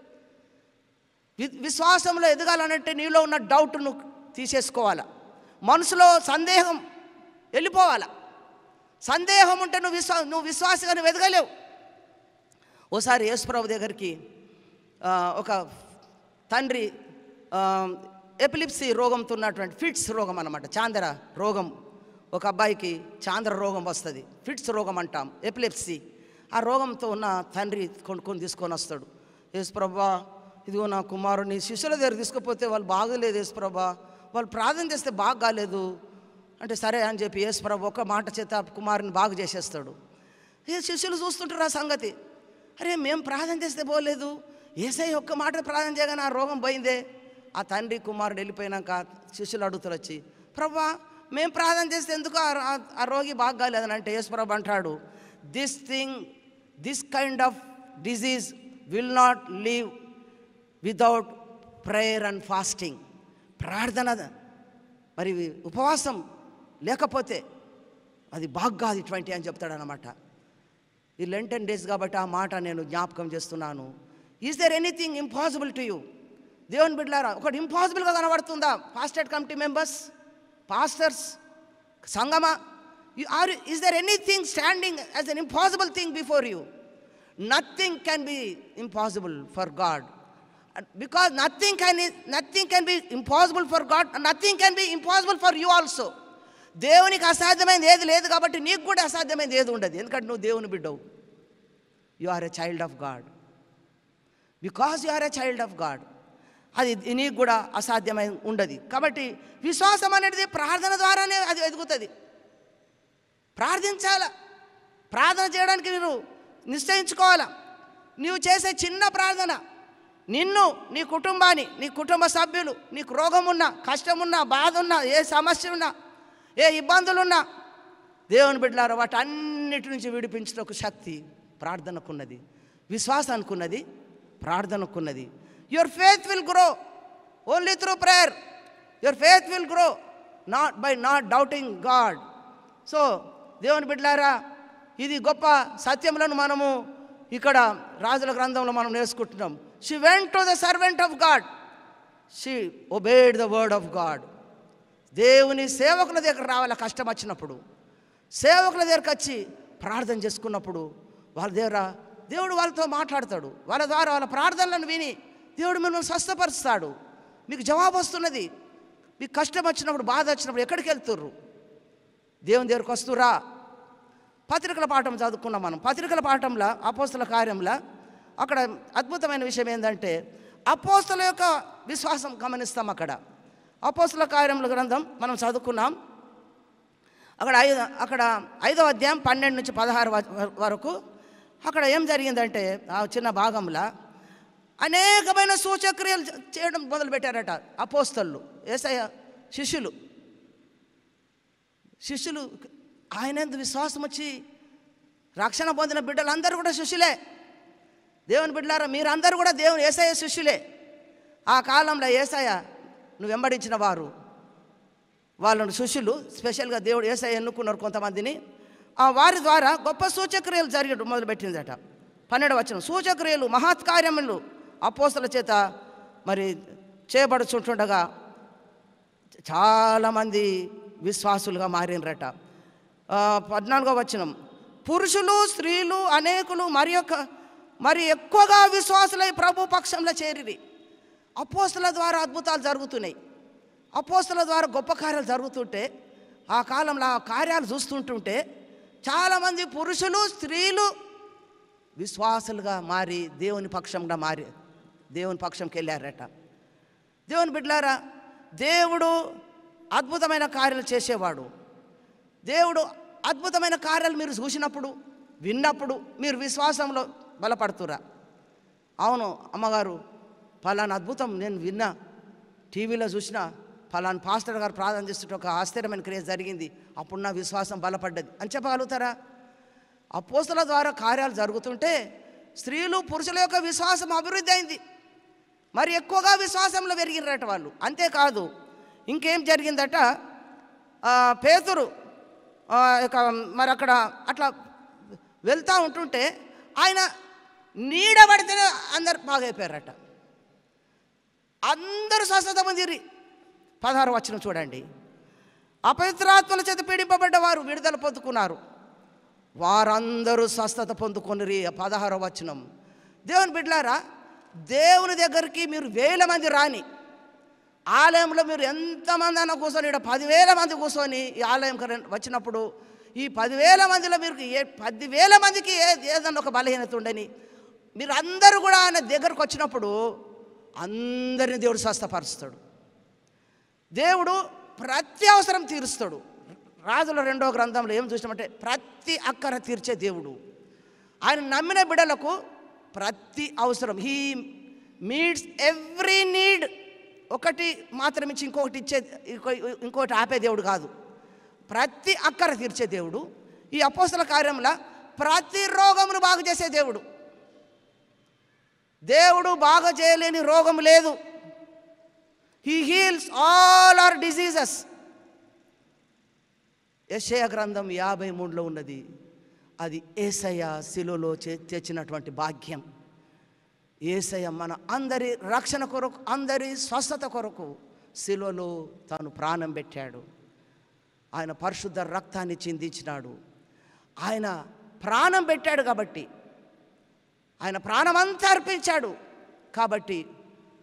విశ్వాసంలో ఎదగాలనంటే నీలో ఉన్న డౌట్ నువ్వు తీసేసుకోవాలా, మనసులో సందేహం వెళ్ళిపోవాలా. సందేహం ఉంటే నువ్వు విశ్వా నువ్వు విశ్వాసంగా నువ్వు ఎదగలేవు. ఓసారి యేసుప్రభు దగ్గరికి ఒక తండ్రి ఎపిలిప్సీ రోగంతో ఉన్నటువంటి, ఫిట్స్ రోగం అన్నమాట, చాంద్ర రోగం, ఒక అబ్బాయికి చాంద్ర రోగం వస్తుంది, ఫిట్స్ రోగం అంటాం, ఎపిలిప్సీ. ఆ రోగంతో ఉన్న తండ్రి కొనుక్కొని తీసుకొని వస్తాడు. యేసుప్రభా, ఇదిగో నా కుమారుని శిష్యుల దగ్గర తీసుకుపోతే వాళ్ళు బాగలేదు యేసుప్రభా, వాళ్ళు ప్రార్థన చేస్తే బాగా కాలేదు అంటే, సరే అని చెప్పి యేసుప్రభు ఒక మాట చేత కుమారుని బాగు చేసేస్తాడు. ఏ శిష్యులు చూస్తుంటారు ఆ సంగతి, అరే మేము ప్రార్థన చేస్తే పోలేదు, ఏసై ఒక్క మాట ప్రార్థన చేయగానే ఆ రోగం పోయిందే. ఆ తండ్రి కుమారుడు వెళ్ళిపోయినాక శిష్యులు అడుగుతారు వచ్చి, ప్రభా మేము ప్రార్థన చేస్తే ఎందుకు ఆ రోగి బాగా కాలేదని అంటే, యేసుప్రభు అంటాడు, this thing this kind of disease will not leave without prayer and fasting. ప్రార్థన మరి ఉపవాసం లేకపోతే అది బాగా ఇటువంటి అని చెప్తాడనమాట. ఈ లెంటెన్ డేస్ కాబట్టి ఆ మాట నేను జ్ఞాపకం చేస్తున్నాను. Is there anything impossible to you? దేవుని బిడ్డలారా, ఒకటి ఇంపాసిబుల్గా కనబడుతుందా? పాస్టర్డ్ కమిటీ మెంబర్స్, పాస్టర్స్, సంగమా, or is there anything standing as an impossible thing before you? Nothing can be impossible for God. Because nothing can nothing can be impossible for God, nothing can be impossible for you also. దేవునికి అసాధ్యమైనది ఏది లేదు కాబట్టి నీకు కూడా అసాధ్యమైనది ఏది ఉండదు. ఎందుకంటే నువ్వు దేవుని బిడ్డవు. You are a child of God. Because you are a child of God, అది నీకు కూడా అసాధ్యమై ఉండదు. కాబట్టి విశ్వాసం అనేది ప్రార్థన ద్వారానే అది ఎదుగుతుంది. ప్రార్థించాల, ప్రార్థన చేయడానికి మీరు నిశ్చయించుకోవాలా. నీవు చేసే చిన్న ప్రార్థన నిన్ను, నీ కుటుంబాన్ని, నీ కుటుంబ సభ్యులు, నీకు రోగం ఉన్నా, కష్టం ఉన్నా, బాధ ఉన్నా, ఏ సమస్య ఉన్నా, ఏ ఇబ్బందులున్నా, దేవుని బిడ్డలారా వాటి అన్నిటి నుంచి విడిపించడానికి శక్తి ప్రార్థనకున్నది, విశ్వాసానికున్నది, ప్రార్థనకున్నది. Your faith will grow only through prayer. Your faith will grow not by not doubting God. So దేవుని బిడ్డలారా, ఇది గొప్ప సత్యములను మనము ఇక్కడ రాజుల గ్రంథంలో మనం నేర్చుకుంటున్నాం. She went to the servant of God, she obeyed the word of God. దేవుని సేవకుల దగ్గర రావాల, కష్టం వచ్చినప్పుడు సేవకుల దగ్గరకు వచ్చి ప్రార్థన చేసుకున్నప్పుడు వాళ్ళ దగ్గర దేవుడు వాళ్ళతో మాట్లాడతాడు. వాళ్ళ ద్వారా వాళ్ళ ప్రార్థనలను విని దేవుడు మిమ్మల్ని స్వస్థపరుస్తాడు. మీకు జవాబు వస్తున్నది. మీకు కష్టం వచ్చినప్పుడు, బాధ వచ్చినప్పుడు ఎక్కడికి వెళ్తుర్రు? దేవుని దగ్గరకు వస్తురా. పత్రికల పాఠం చదువుకున్నాం మనం. పత్రికల పాఠంలో అపోస్తల కార్యంలో అక్కడ అద్భుతమైన విషయం ఏంటంటే అపోస్తల యొక్క విశ్వాసం గమనిస్తాం. అక్కడ అపోస్తల కార్యముల గ్రంథం మనం చదువుకున్నాం. అక్కడ ఐదు అక్కడ ఐదో అధ్యాయం పన్నెండు నుంచి పదహారు వరకు అక్కడ ఏం జరిగిందంటే ఆ చిన్న భాగంలో అనేకమైన సూచక్రియలు చేయడం మొదలుపెట్టారట అపోస్తలు. యేసయ్య శిష్యులు శిష్యులు ఆయన విశ్వాసం వచ్చి రక్షణ పొందిన బిడ్డలందరూ కూడా శిష్యులే. దేవుని బిడ్డలారా, మీరందరూ కూడా దేవుని యేసయ్య శిష్యులే. ఆ కాలంలో యేసయ్య నువ్వు వెంబడించిన వారు వాళ్ళను శిష్యులు, స్పెషల్గా దేవుడు యేసయ్య ఎన్నుకున్నారు కొంతమందిని. ఆ వారి ద్వారా గొప్ప సూచక్రియలు జరిగడం మొదలుపెట్టిందట. పన్నెండవ వచనం, సూచక్రియలు మహత్కార్యములు అపోస్తల చేత మరి చేయబడుచుంటుండగా చాలామంది విశ్వాసులుగా మారినరట. పద్నాలుగో వచనం, పురుషులు స్త్రీలు అనేకులు మరి యొక్క మరి ఎక్కువగా విశ్వాసులై ప్రభు పక్షంలో చేరిరి. అపోస్తల ద్వారా అద్భుతాలు జరుగుతున్నాయి. అపోస్తల ద్వారా గొప్ప కార్యాలు జరుగుతుంటే ఆ కాలంలో ఆ కార్యాలు చూస్తుంటుంటే చాలామంది పురుషులు స్త్రీలు విశ్వాసులుగా మారి దేవుని పక్షంగా మారి దేవుని పక్షంకి వెళ్ళారట. దేవుని బిడ్డలారా, దేవుడు అద్భుతమైన కార్యాలు చేసేవాడు. దేవుడు అద్భుతమైన కార్యాలు మీరు చూసినప్పుడు, విన్నప్పుడు మీరు విశ్వాసంలో బలపడుతురా? అవును అమ్మగారు, ఫలానా అద్భుతం నేను విన్నా, టీవీలో చూసినా, ఫలానా పాస్టర్ గారు ప్రార్థన చేస్తుంటే ఒక ఆశ్చర్యమైన క్రియ జరిగింది, అప్పుడు నా విశ్వాసం బలపడ్డది అని చెప్పగలుగుతారా? అపోస్తల ద్వారా కార్యాలు జరుగుతుంటే స్త్రీలు పురుషుల యొక్క విశ్వాసం అభివృద్ధి అయింది. మరి ఎక్కువగా విశ్వాసంలో పెరిగినరట వాళ్ళు. అంతేకాదు ఇంకేం జరిగిందట, పేతురు మరి అక్కడ అట్లా వెళ్తూ ఉంటుంటే ఆయన నీడ పడితేనే అందరు బాగైపోయారట. అందరూ స్వస్థత పొందిరి. పదహారు వచనం చూడండి, అపవిత్రాత్మల చేత పీడింపబడ్డ వారు విడుదల పొందుకున్నారు, వారందరూ స్వస్థత పొందుకుని. పదహారవ వచనం, దేవుని బిడ్డలారా, దేవుని దగ్గరికి మీరు వేల మంది రాని, ఆలయంలో మీరు ఎంతమంది అన్న కూర్చొని, ఇక్కడ పదివేల మంది కూర్చొని ఈ ఆలయం వచ్చినప్పుడు ఈ పదివేల మందిలో మీరు ఏ పదివేల మందికి ఏ ఏదన్నా ఒక బలహీనత ఉండని మీరు అందరూ కూడా ఆయన దగ్గరకు వచ్చినప్పుడు అందరిని దేవుడు స్వస్థపరుస్తాడు. దేవుడు ప్రతి అవసరం తీరుస్తాడు. రాజుల రెండో గ్రంథంలో ఏం చూసినామంటే ప్రతి అక్కర తీర్చే దేవుడు. ఆయన నమ్మిన బిడ్డలకు ప్రతి అవసరం, హీ మీట్స్ ఎవ్రీ నీడ్. ఒకటి మాత్రం ఇచ్చి ఇంకొకటి ఇచ్చే ఇంకొకటి ఆపే దేవుడు కాదు, ప్రతి అక్కర తీర్చే దేవుడు. ఈ అపోస్తల కార్యంలో ప్రతి రోగమును బాగు చేసే దేవుడు. దేవుడు బాగా చేయలేని రోగం లేదు. He heals all our diseases. యెషయా గ్రంథం యాభై మూడులో ఉన్నది. అది యేసయ్య శిలువలో తెచ్చినటువంటి భాగ్యం. యేసయ్య మన అందరి రక్షణ కొరకు, అందరి స్వస్థత కొరకు శిలువలో తాను ప్రాణం పెట్టాడు. ఆయన పరిశుద్ధ రక్తాన్ని చిందించినాడు. ఆయన ప్రాణం పెట్టాడు కాబట్టి, ఆయన ప్రాణమంతా అర్పించాడు కాబట్టి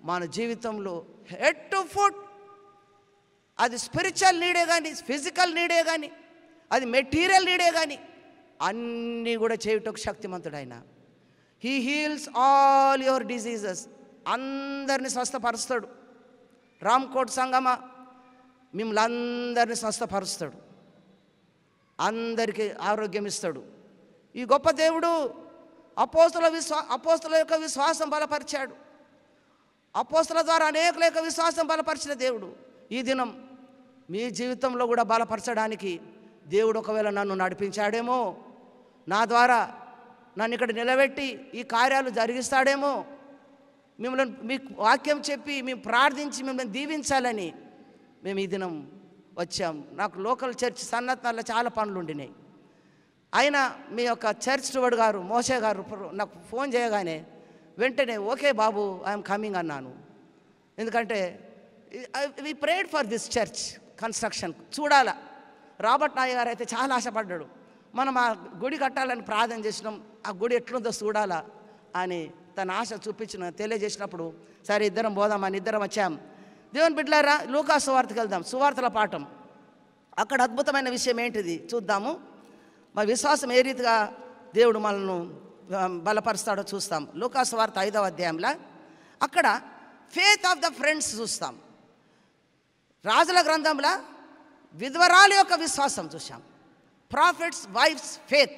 మన జీవితంలో హెడ్ టు ఫుట్, అది స్పిరిచువల్ నీడే కానీ, ఫిజికల్ నీడే కానీ, అది మెటీరియల్ నీడే కానీ అన్నీ కూడా చేయుటకు శక్తిమంతుడు ఆయన. He heals all your diseases. అందరినీ స్వస్థపరుస్తాడు. రామ్కోట్ సంగమ మిమ్మల్ని అందరినీ స్వస్థపరుస్తాడు, అందరికీ ఆరోగ్యం ఇస్తాడు. ఈ గొప్ప దేవుడు అపోస్తుల విశ్వా అపోస్తుల యొక్క విశ్వాసం బలపరిచాడు. అపోస్తుల ద్వారా అనేకుల యొక్క విశ్వాసం బలపరిచిన దేవుడు ఈ దినం మీ జీవితంలో కూడా బలపరచడానికి దేవుడు ఒకవేళ నన్ను నడిపించాడేమో, నా ద్వారా నన్ను ఇక్కడ నిలబెట్టి ఈ కార్యాలు జరిగిస్తాడేమో, మిమ్మల్ని మీకు వాక్యం చెప్పి మేము ప్రార్థించి మిమ్మల్ని దీవించాలని మేము ఈ దినం వచ్చాం. నాకు లోకల్ చర్చ్ సన్నత్నాల్లో చాలా పనులు ఉండినాయి. అయినా మీ యొక్క చర్చ్ స్టూవర్డ్ గారు మోసే గారు నాకు ఫోన్ చేయగానే వెంటనే ఓకే బాబు ఐఎమ్ కమింగ్ అన్నాను. ఎందుకంటే we prayed for this church construction. చూడాలా, రాబర్ట్ నాయ్ గారు అయితే చాలా ఆశపడ్డాడు. మనం ఆ గుడి కట్టాలని ప్రార్థన చేసినాం, ఆ గుడి ఎట్లుందో చూడాలా అని తన ఆశ చూపించిన తెలియజేసినప్పుడు సరే ఇద్దరం పోదామని ఇద్దరం వచ్చాం. దేవుని బిడ్డలారా, లూకా సువార్తకి వెళ్దాం. సువార్తల పాఠం, అక్కడ అద్భుతమైన విషయం ఏంటిది చూద్దాము. మా విశ్వాసం ఏ రీతిగా దేవుడు మనల్ని బలపరుస్తాడో చూస్తాం. లూకా సువార్త ఐదవ అధ్యాయంలో అక్కడ ఫేత్ ఆఫ్ ద ఫ్రెండ్స్ చూస్తాం. రాజుల గ్రంథంలో విధవరాల యొక్క విశ్వాసం చూసాం. Prophet's wife's faith.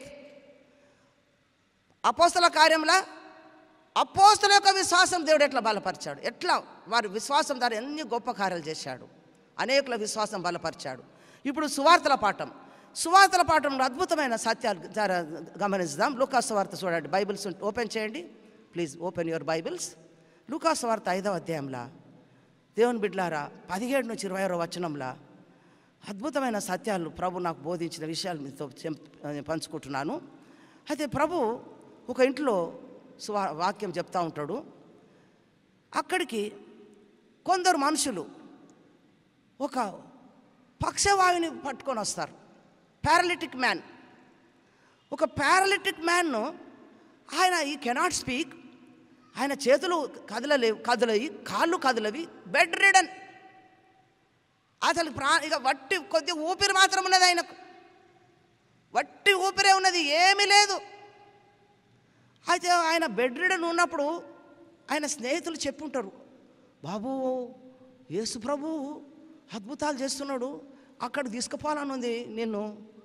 అపోస్తల కార్యంలో అపోస్తల యొక్క విశ్వాసం దేవుడు ఎట్లా బలపరిచాడు, ఎట్లా వారి విశ్వాసం ద్వారా ఎన్ని గొప్ప కార్యాలు చేశాడు, అనేకుల విశ్వాసం బలపరిచాడు. ఇప్పుడు సువార్తల పాఠం. సువార్తల పాఠంలో అద్భుతమైన సత్యాలు గమనిద్దాం. లూకా సువార్త చూడండి, బైబిల్స్ ఓపెన్ చేయండి ప్లీజ్, ఓపెన్ యువర్ బైబిల్స్. లూకా సువార్త ఐదవ అధ్యాయంలో దేవుని బిడ్డలారా పదిహేడు నుంచి ఇరవై ఆరో వచనంలో అద్భుతమైన సత్యాలు ప్రభు నాకు బోధించిన విషయాలు మీతో పంచుకుంటున్నాను. అయితే ప్రభు ఒక ఇంట్లో సువా వాక్యం చెప్తూ ఉంటాడు. అక్కడికి కొందరు మనుషులు ఒక పక్షవాయుని పట్టుకొని వస్తారు. Paralytic man. ఒక పారాలిటిక్ మ్యాన్ను ఆయన ఈ కెనాట్ స్పీక్, ఆయన చేతులు కదలలేవు, కదలవి, కాళ్ళు కదలవి, బెడ్ రిడన్. అసలు ప్రా ఇక వట్టి కొద్ది ఊపిరి మాత్రం ఉన్నది ఆయనకు, వట్టి ఊపిరే ఉన్నది, ఏమీ లేదు. అయితే ఆయన బెడ్ రిడన్ ఉన్నప్పుడు ఆయన స్నేహితులు చెప్పుంటారు, బాబు యేసు ప్రభు అద్భుతాలు చేస్తున్నాడు, అక్కడ తీసుకుపోవాలని ఉంది నిన్ను.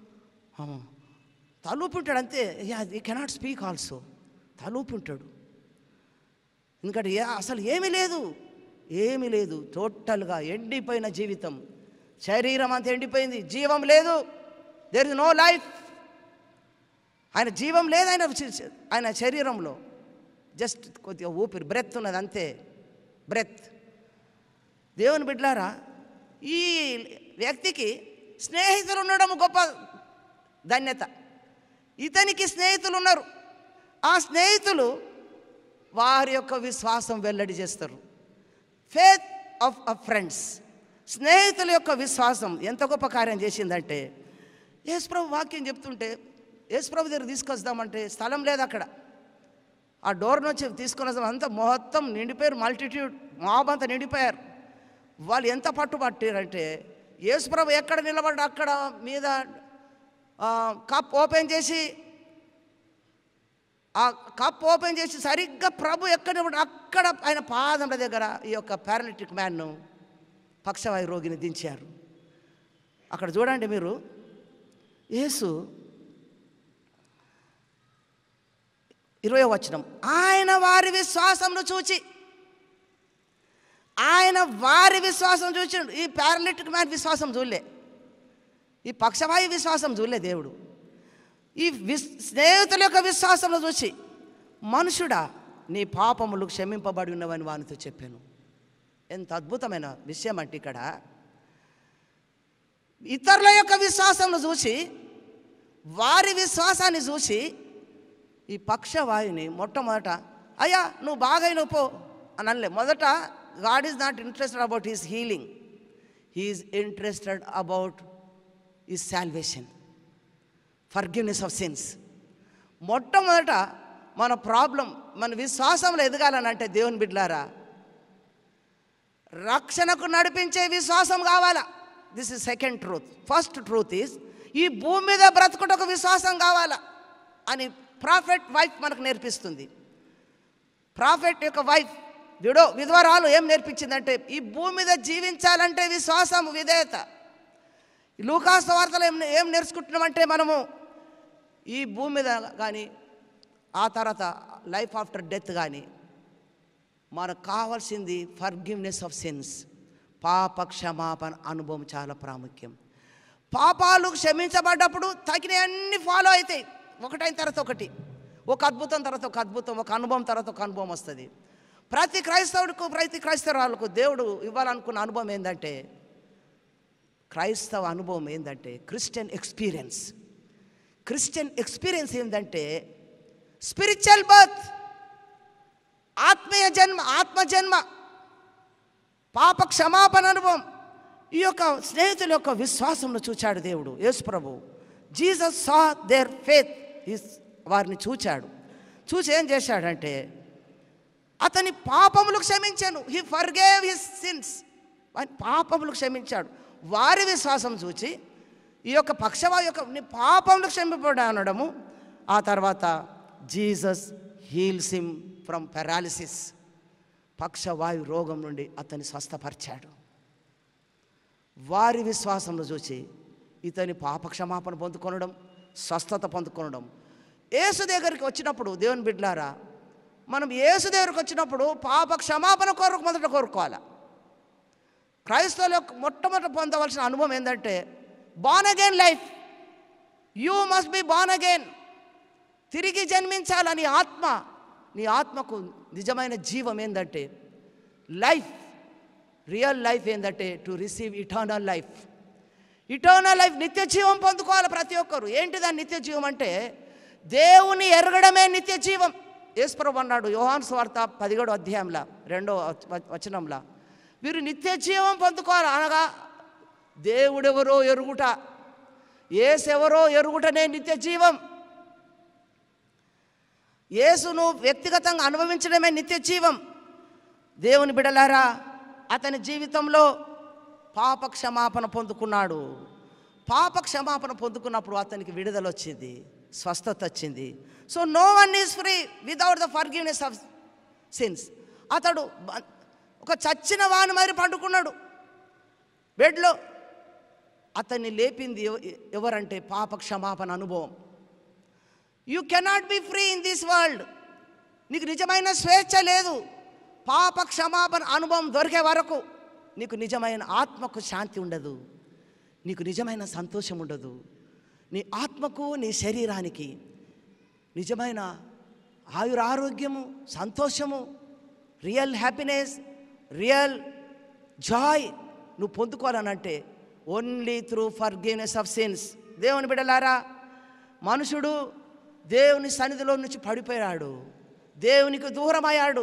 తలూపుంటాడు అంతే, ఈ కెనాట్ స్పీక్ ఆల్సో, తలూపుంటాడు. ఎందుకంటే ఏ అసలు ఏమీ లేదు, ఏమీ లేదు, టోటల్గా ఎండిపోయిన జీవితం, శరీరం అంతా ఎండిపోయింది, జీవం లేదు. There is no life. ఆయన జీవం లేదు ఆయన ఆయన శరీరంలో, జస్ట్ కొద్దిగా ఊపిరి, బ్రెత్ ఉన్నది అంతే, బ్రెత్. దేవుని బిడ్డలారా, ఈ వ్యక్తికి స్నేహితులు ఉండడం గొప్ప ధన్యత. ఇతనికి స్నేహితులు ఉన్నారు. ఆ స్నేహితులు వారి యొక్క విశ్వాసం వెల్లడి చేస్తారు. ఫేత్ ఆఫ్ అ ఫ్రెండ్స్, స్నేహితుల యొక్క విశ్వాసం ఎంత గొప్ప కార్యం చేసిందంటే, యేసుప్రభు వాక్యం చెప్తుంటే యేసుప్రభు దగ్గర తీసుకొస్తామంటే స్థలం లేదు అక్కడ. ఆ డోర్ నుంచి తీసుకొని వస్తాం, అంతా మొత్తం నిండిపోయారు, మల్టిట్యూడ్ మాబ్ అంతా నిండిపోయారు. వాళ్ళు ఎంత పట్టుబట్టారంటే యేసుప్రభు ఎక్కడ నిలబడ్డా అక్కడ మీద కప్ ఓపెన్ చేసి, ఆ కప్ ఓపెన్ చేసి సరిగ్గా ప్రభు ఎక్కడ నిలబడ్డా అక్కడ ఆయన పాదముల దగ్గర ఈ యొక్క పారాలిటిక్ మ్యాన్ను, పక్షవాయు రోగిని దించారు. అక్కడ చూడండి మీరు, యేసు ఇరవై వచనం, ఆయన వారి విశ్వాసంను చూచి, ఆయన వారి విశ్వాసం చూచాడు. ఈ పారాలిటిక్ మ్యాన్ విశ్వాసం చూడలే, ఈ పక్షవాయు విశ్వాసం చూడలే దేవుడు. ఈ విస్ స్నేహితుల యొక్క విశ్వాసంలో చూసి, మనుషుడా నీ పాపములు క్షమింపబడి ఉన్నవని వానితో చెప్పాను. ఎంత అద్భుతమైన విషయం అంటే, ఇక్కడ ఇతరుల యొక్క విశ్వాసంను చూసి, వారి విశ్వాసాన్ని చూసి ఈ పక్షవాయుని మొట్టమొదట అయ్యా నువ్వు బాగైనవు పో అని అనలే. మొదట God is not interested about his healing, he is interested about his salvation, forgiveness of sins. మొట్టమొదట మన ప్రాబ్లం, మన విశ్వాసంలో ఎదగాలనంటే దేవుని బిడ్డలారా, రక్షణకు నడిపించే విశ్వాసం కావాలా. This is second truth. First truth is ఈ భూమి మీద బ్రతుకుటకు విశ్వాసం కావాలా అని ప్రాఫెట్ వైఫ్ మనకు నేర్పిస్తుంది. ప్రాఫెట్ యొక్క వైఫ్ విడో విధవరాలు ఏం నేర్పించిందంటే ఈ భూమి మీద జీవించాలంటే విశ్వాసం, విధేయత. లూకాసు వార్తలో ఏం ఏం నేర్చుకుంటున్నామంటే మనము ఈ భూమి మీద కానీ ఆ తర్వాత లైఫ్ ఆఫ్టర్ డెత్ కానీ మనకు కావాల్సింది ఫర్గివ్నెస్ ఆఫ్ సిన్స్, పాప క్షమాపణ అనుభవం చాలా ప్రాముఖ్యం. పాపాలు క్షమించబడ్డప్పుడు తగినవన్నీ ఫాలో అవుతాయి, ఒకటైన తర్వాత ఒకటి, ఒక అద్భుతం తర్వాత ఒక అద్భుతం, ఒక అనుభవం తర్వాత ఒక అనుభవం వస్తుంది. ప్రతి క్రైస్తవుడికి ప్రతి క్రైస్తవురాలకు దేవుడు ఇవ్వాలనుకున్న అనుభవం ఏంటంటే, క్రైస్తవ అనుభవం ఏంటంటే క్రిస్టియన్ ఎక్స్పీరియన్స్. క్రిస్టియన్ ఎక్స్పీరియన్స్ ఏంటంటే స్పిరిచువల్ బర్త్, ఆత్మీయ జన్మ, ఆత్మజన్మ, పాప క్షమాపణ అనుభవం. ఈ యొక్క స్నేహితుల యొక్క విశ్వాసంలో చూచాడు దేవుడు యేసు ప్రభు. జీసస్ సా దేర్ ఫేత్, వారిని చూచాడు. చూసి ఏం చేశాడంటే అతని పాపములు క్షమించాను. హీ ఫర్గేవ్ హిస్ సిన్స్, పాపములు క్షమించాడు. వారి విశ్వాసం చూచి ఈ యొక్క పక్షవా యొక్క నీ పాపములు క్షమింపబడి అనడము. ఆ తర్వాత Jesus heals him from paralysis, పక్షవాయు రోగం నుండి అతన్ని స్వస్థపరిచాడు. వారి విశ్వాసంలో చూసి ఇతని పాప క్షమాపణ పొందుకొనడం, స్వస్థత పొందుకొనడం. యేసు దగ్గరికి వచ్చినప్పుడు దేవుని బిడ్డలారా, మనం యేసు దగ్గరికి వచ్చినప్పుడు పాప క్షమాపణ కోరిక మొదట కోరుకోవాలి. క్రైస్తవులకు మొట్టమొదట పొందవలసిన అనుభవం ఏంటంటే born again life. You must be born again. తిరిగి జన్మించాలని ఆత్మ, నీ ఆత్మకు నిజమైన జీవం ఏంటంటే లైఫ్, రియల్ లైఫ్ ఏంటంటే to receive eternal life. Eternal life, నిత్య జీవం పొందుకోవాలి ప్రతి ఒక్కరు. ఏంటిదా నిత్య జీవం అంటే దేవుని ఎరగడమే నిత్య జీవం. యేసు ప్రభు అన్నాడు యోహాను సువార్త పదిహేడో అధ్యాయంలో రెండో వచనంలో, వీరు నిత్య జీవం పొందుకోవాలి అనగా దేవుడెవరో ఎరుగుట, యేసెవరో ఎరుగుటనే నిత్య జీవం. యేసును వ్యక్తిగతంగా అనుభవించడమే నిత్య జీవం. దేవుని బిడలారా, అతని జీవితంలో పాప క్షమాపణ పొందుకున్నాడు. పాప క్షమాపణ పొందుకున్నప్పుడు అతనికి విడుదల వచ్చింది, స్వస్థత వచ్చింది. So no one is free without the forgiveness of sins. అతడు ఒక చచ్చిన వాని మరి పండుకున్నాడు బెడ్లో. అతన్ని లేపింది ఎవరంటే పాప క్షమాపణ అనుభవం. You cannot be free in this world. నీకు నిజమైన స్వేచ్ఛ లేదు. పాప క్షమాపణ అనుభవం దొరికే వరకు నీకు నిజమైన ఆత్మకు శాంతి ఉండదు, నీకు నిజమైన సంతోషం ఉండదు. నీ ఆత్మకు నీ శరీరానికి నిజమైన ఆయురారోగ్యము, సంతోషము, రియల్ హ్యాపీనెస్, రియల్ జాయ్ నువ్వు పొందుకోవాలనంటే only through forgiveness of sins. దేవుని బిడ్డలారా, మనుషుడు దేవుని సన్నిధిలో నుంచి పడిపోయాడు, దేవునికి దూరం అయ్యాడు.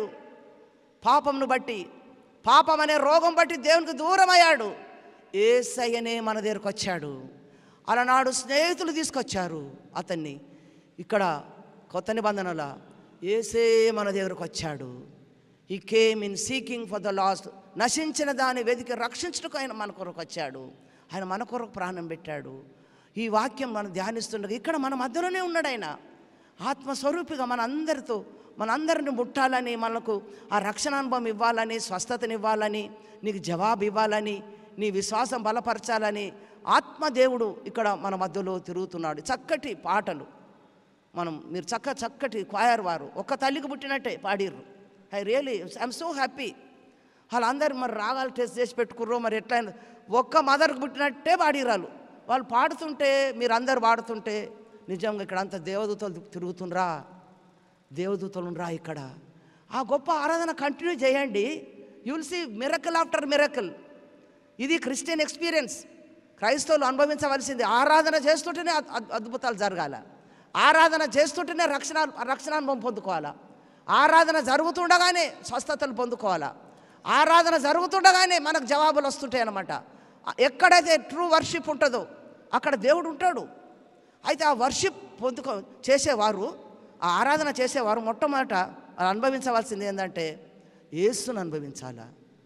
పాపంను బట్టి, పాపం అనే రోగం బట్టి దేవునికి దూరం అయ్యాడు. యేసయ్యనే మన దగ్గరకు వచ్చాడు. అలనాడు స్నేహితులు తీసుకొచ్చారు అతన్ని. ఇక్కడ కొత్త నిబంధనలో యేసే మన దగ్గరకు వచ్చాడు. He came in seeking for the lost. నశించిన దాన్ని వెతికి రక్షించడానికి ఆయన మన కొరకు వచ్చాడు. ఆయన మన కొరకు ప్రాణం పెట్టాడు. ఈ వాక్యం మనం ధ్యానిస్తుండగా ఇక్కడ మన మధ్యలోనే ఉన్నాడు ఆయన. ఆత్మస్వరూపిగా మన అందరితో మన అందరిని ముట్టాలని, మనకు ఆ రక్షణ అనుభవం ఇవ్వాలని, స్వస్థతనివ్వాలని, నీకు జవాబు ఇవ్వాలని, నీ విశ్వాసం బలపరచాలని ఆత్మదేవుడు ఇక్కడ మన మధ్యలో తిరుగుతున్నాడు. చక్కటి పాటలు మనం మీరు చక్క చక్కటి క్వయర్ వారు ఒక్క తల్లికి పుట్టినట్టే పాడిర్రు. I really I'm so happy. వాళ్ళందరూ మరి రాగాలు టెస్ట్ చేసి పెట్టుకుర్రు, మరి ఎట్లా ఒక్క మదర్కి పుట్టినట్టే పాడిరాలు. వాళ్ళు పాడుతుంటే, మీరు అందరు పాడుతుంటే నిజంగా ఇక్కడ అంత దేవదూతలు తిరుగుతుండ్రా, దేవదూతలు రా ఇక్కడ. ఆ గొప్ప ఆరాధన కంటిన్యూ చేయండి. You will see miracle after miracle. ఇది క్రిస్టియన్ ఎక్స్పీరియన్స్. క్రైస్తవులు అనుభవించవలసింది. ఆరాధన చేస్తుంటేనే అద్భుతాలు జరగాల, ఆరాధన చేస్తుంటేనే రక్షణ రక్షణానుభవం పొందుకోవాలా, ఆరాధన జరుగుతుండగానే స్వస్థతలు పొందుకోవాలా, ఆరాధన జరుగుతుండగానే మనకు జవాబులు వస్తుంటాయి అన్నమాట. ఎక్కడైతే ట్రూ వర్షిప్ ఉంటుందో అక్కడ దేవుడు ఉంటాడు. అయితే ఆ వర్షిప్ పొందుకో చేసేవారు, ఆ ఆరాధన చేసేవారు మొట్టమొదట అనుభవించవలసింది ఏంటంటే యేసును అనుభవించాలా.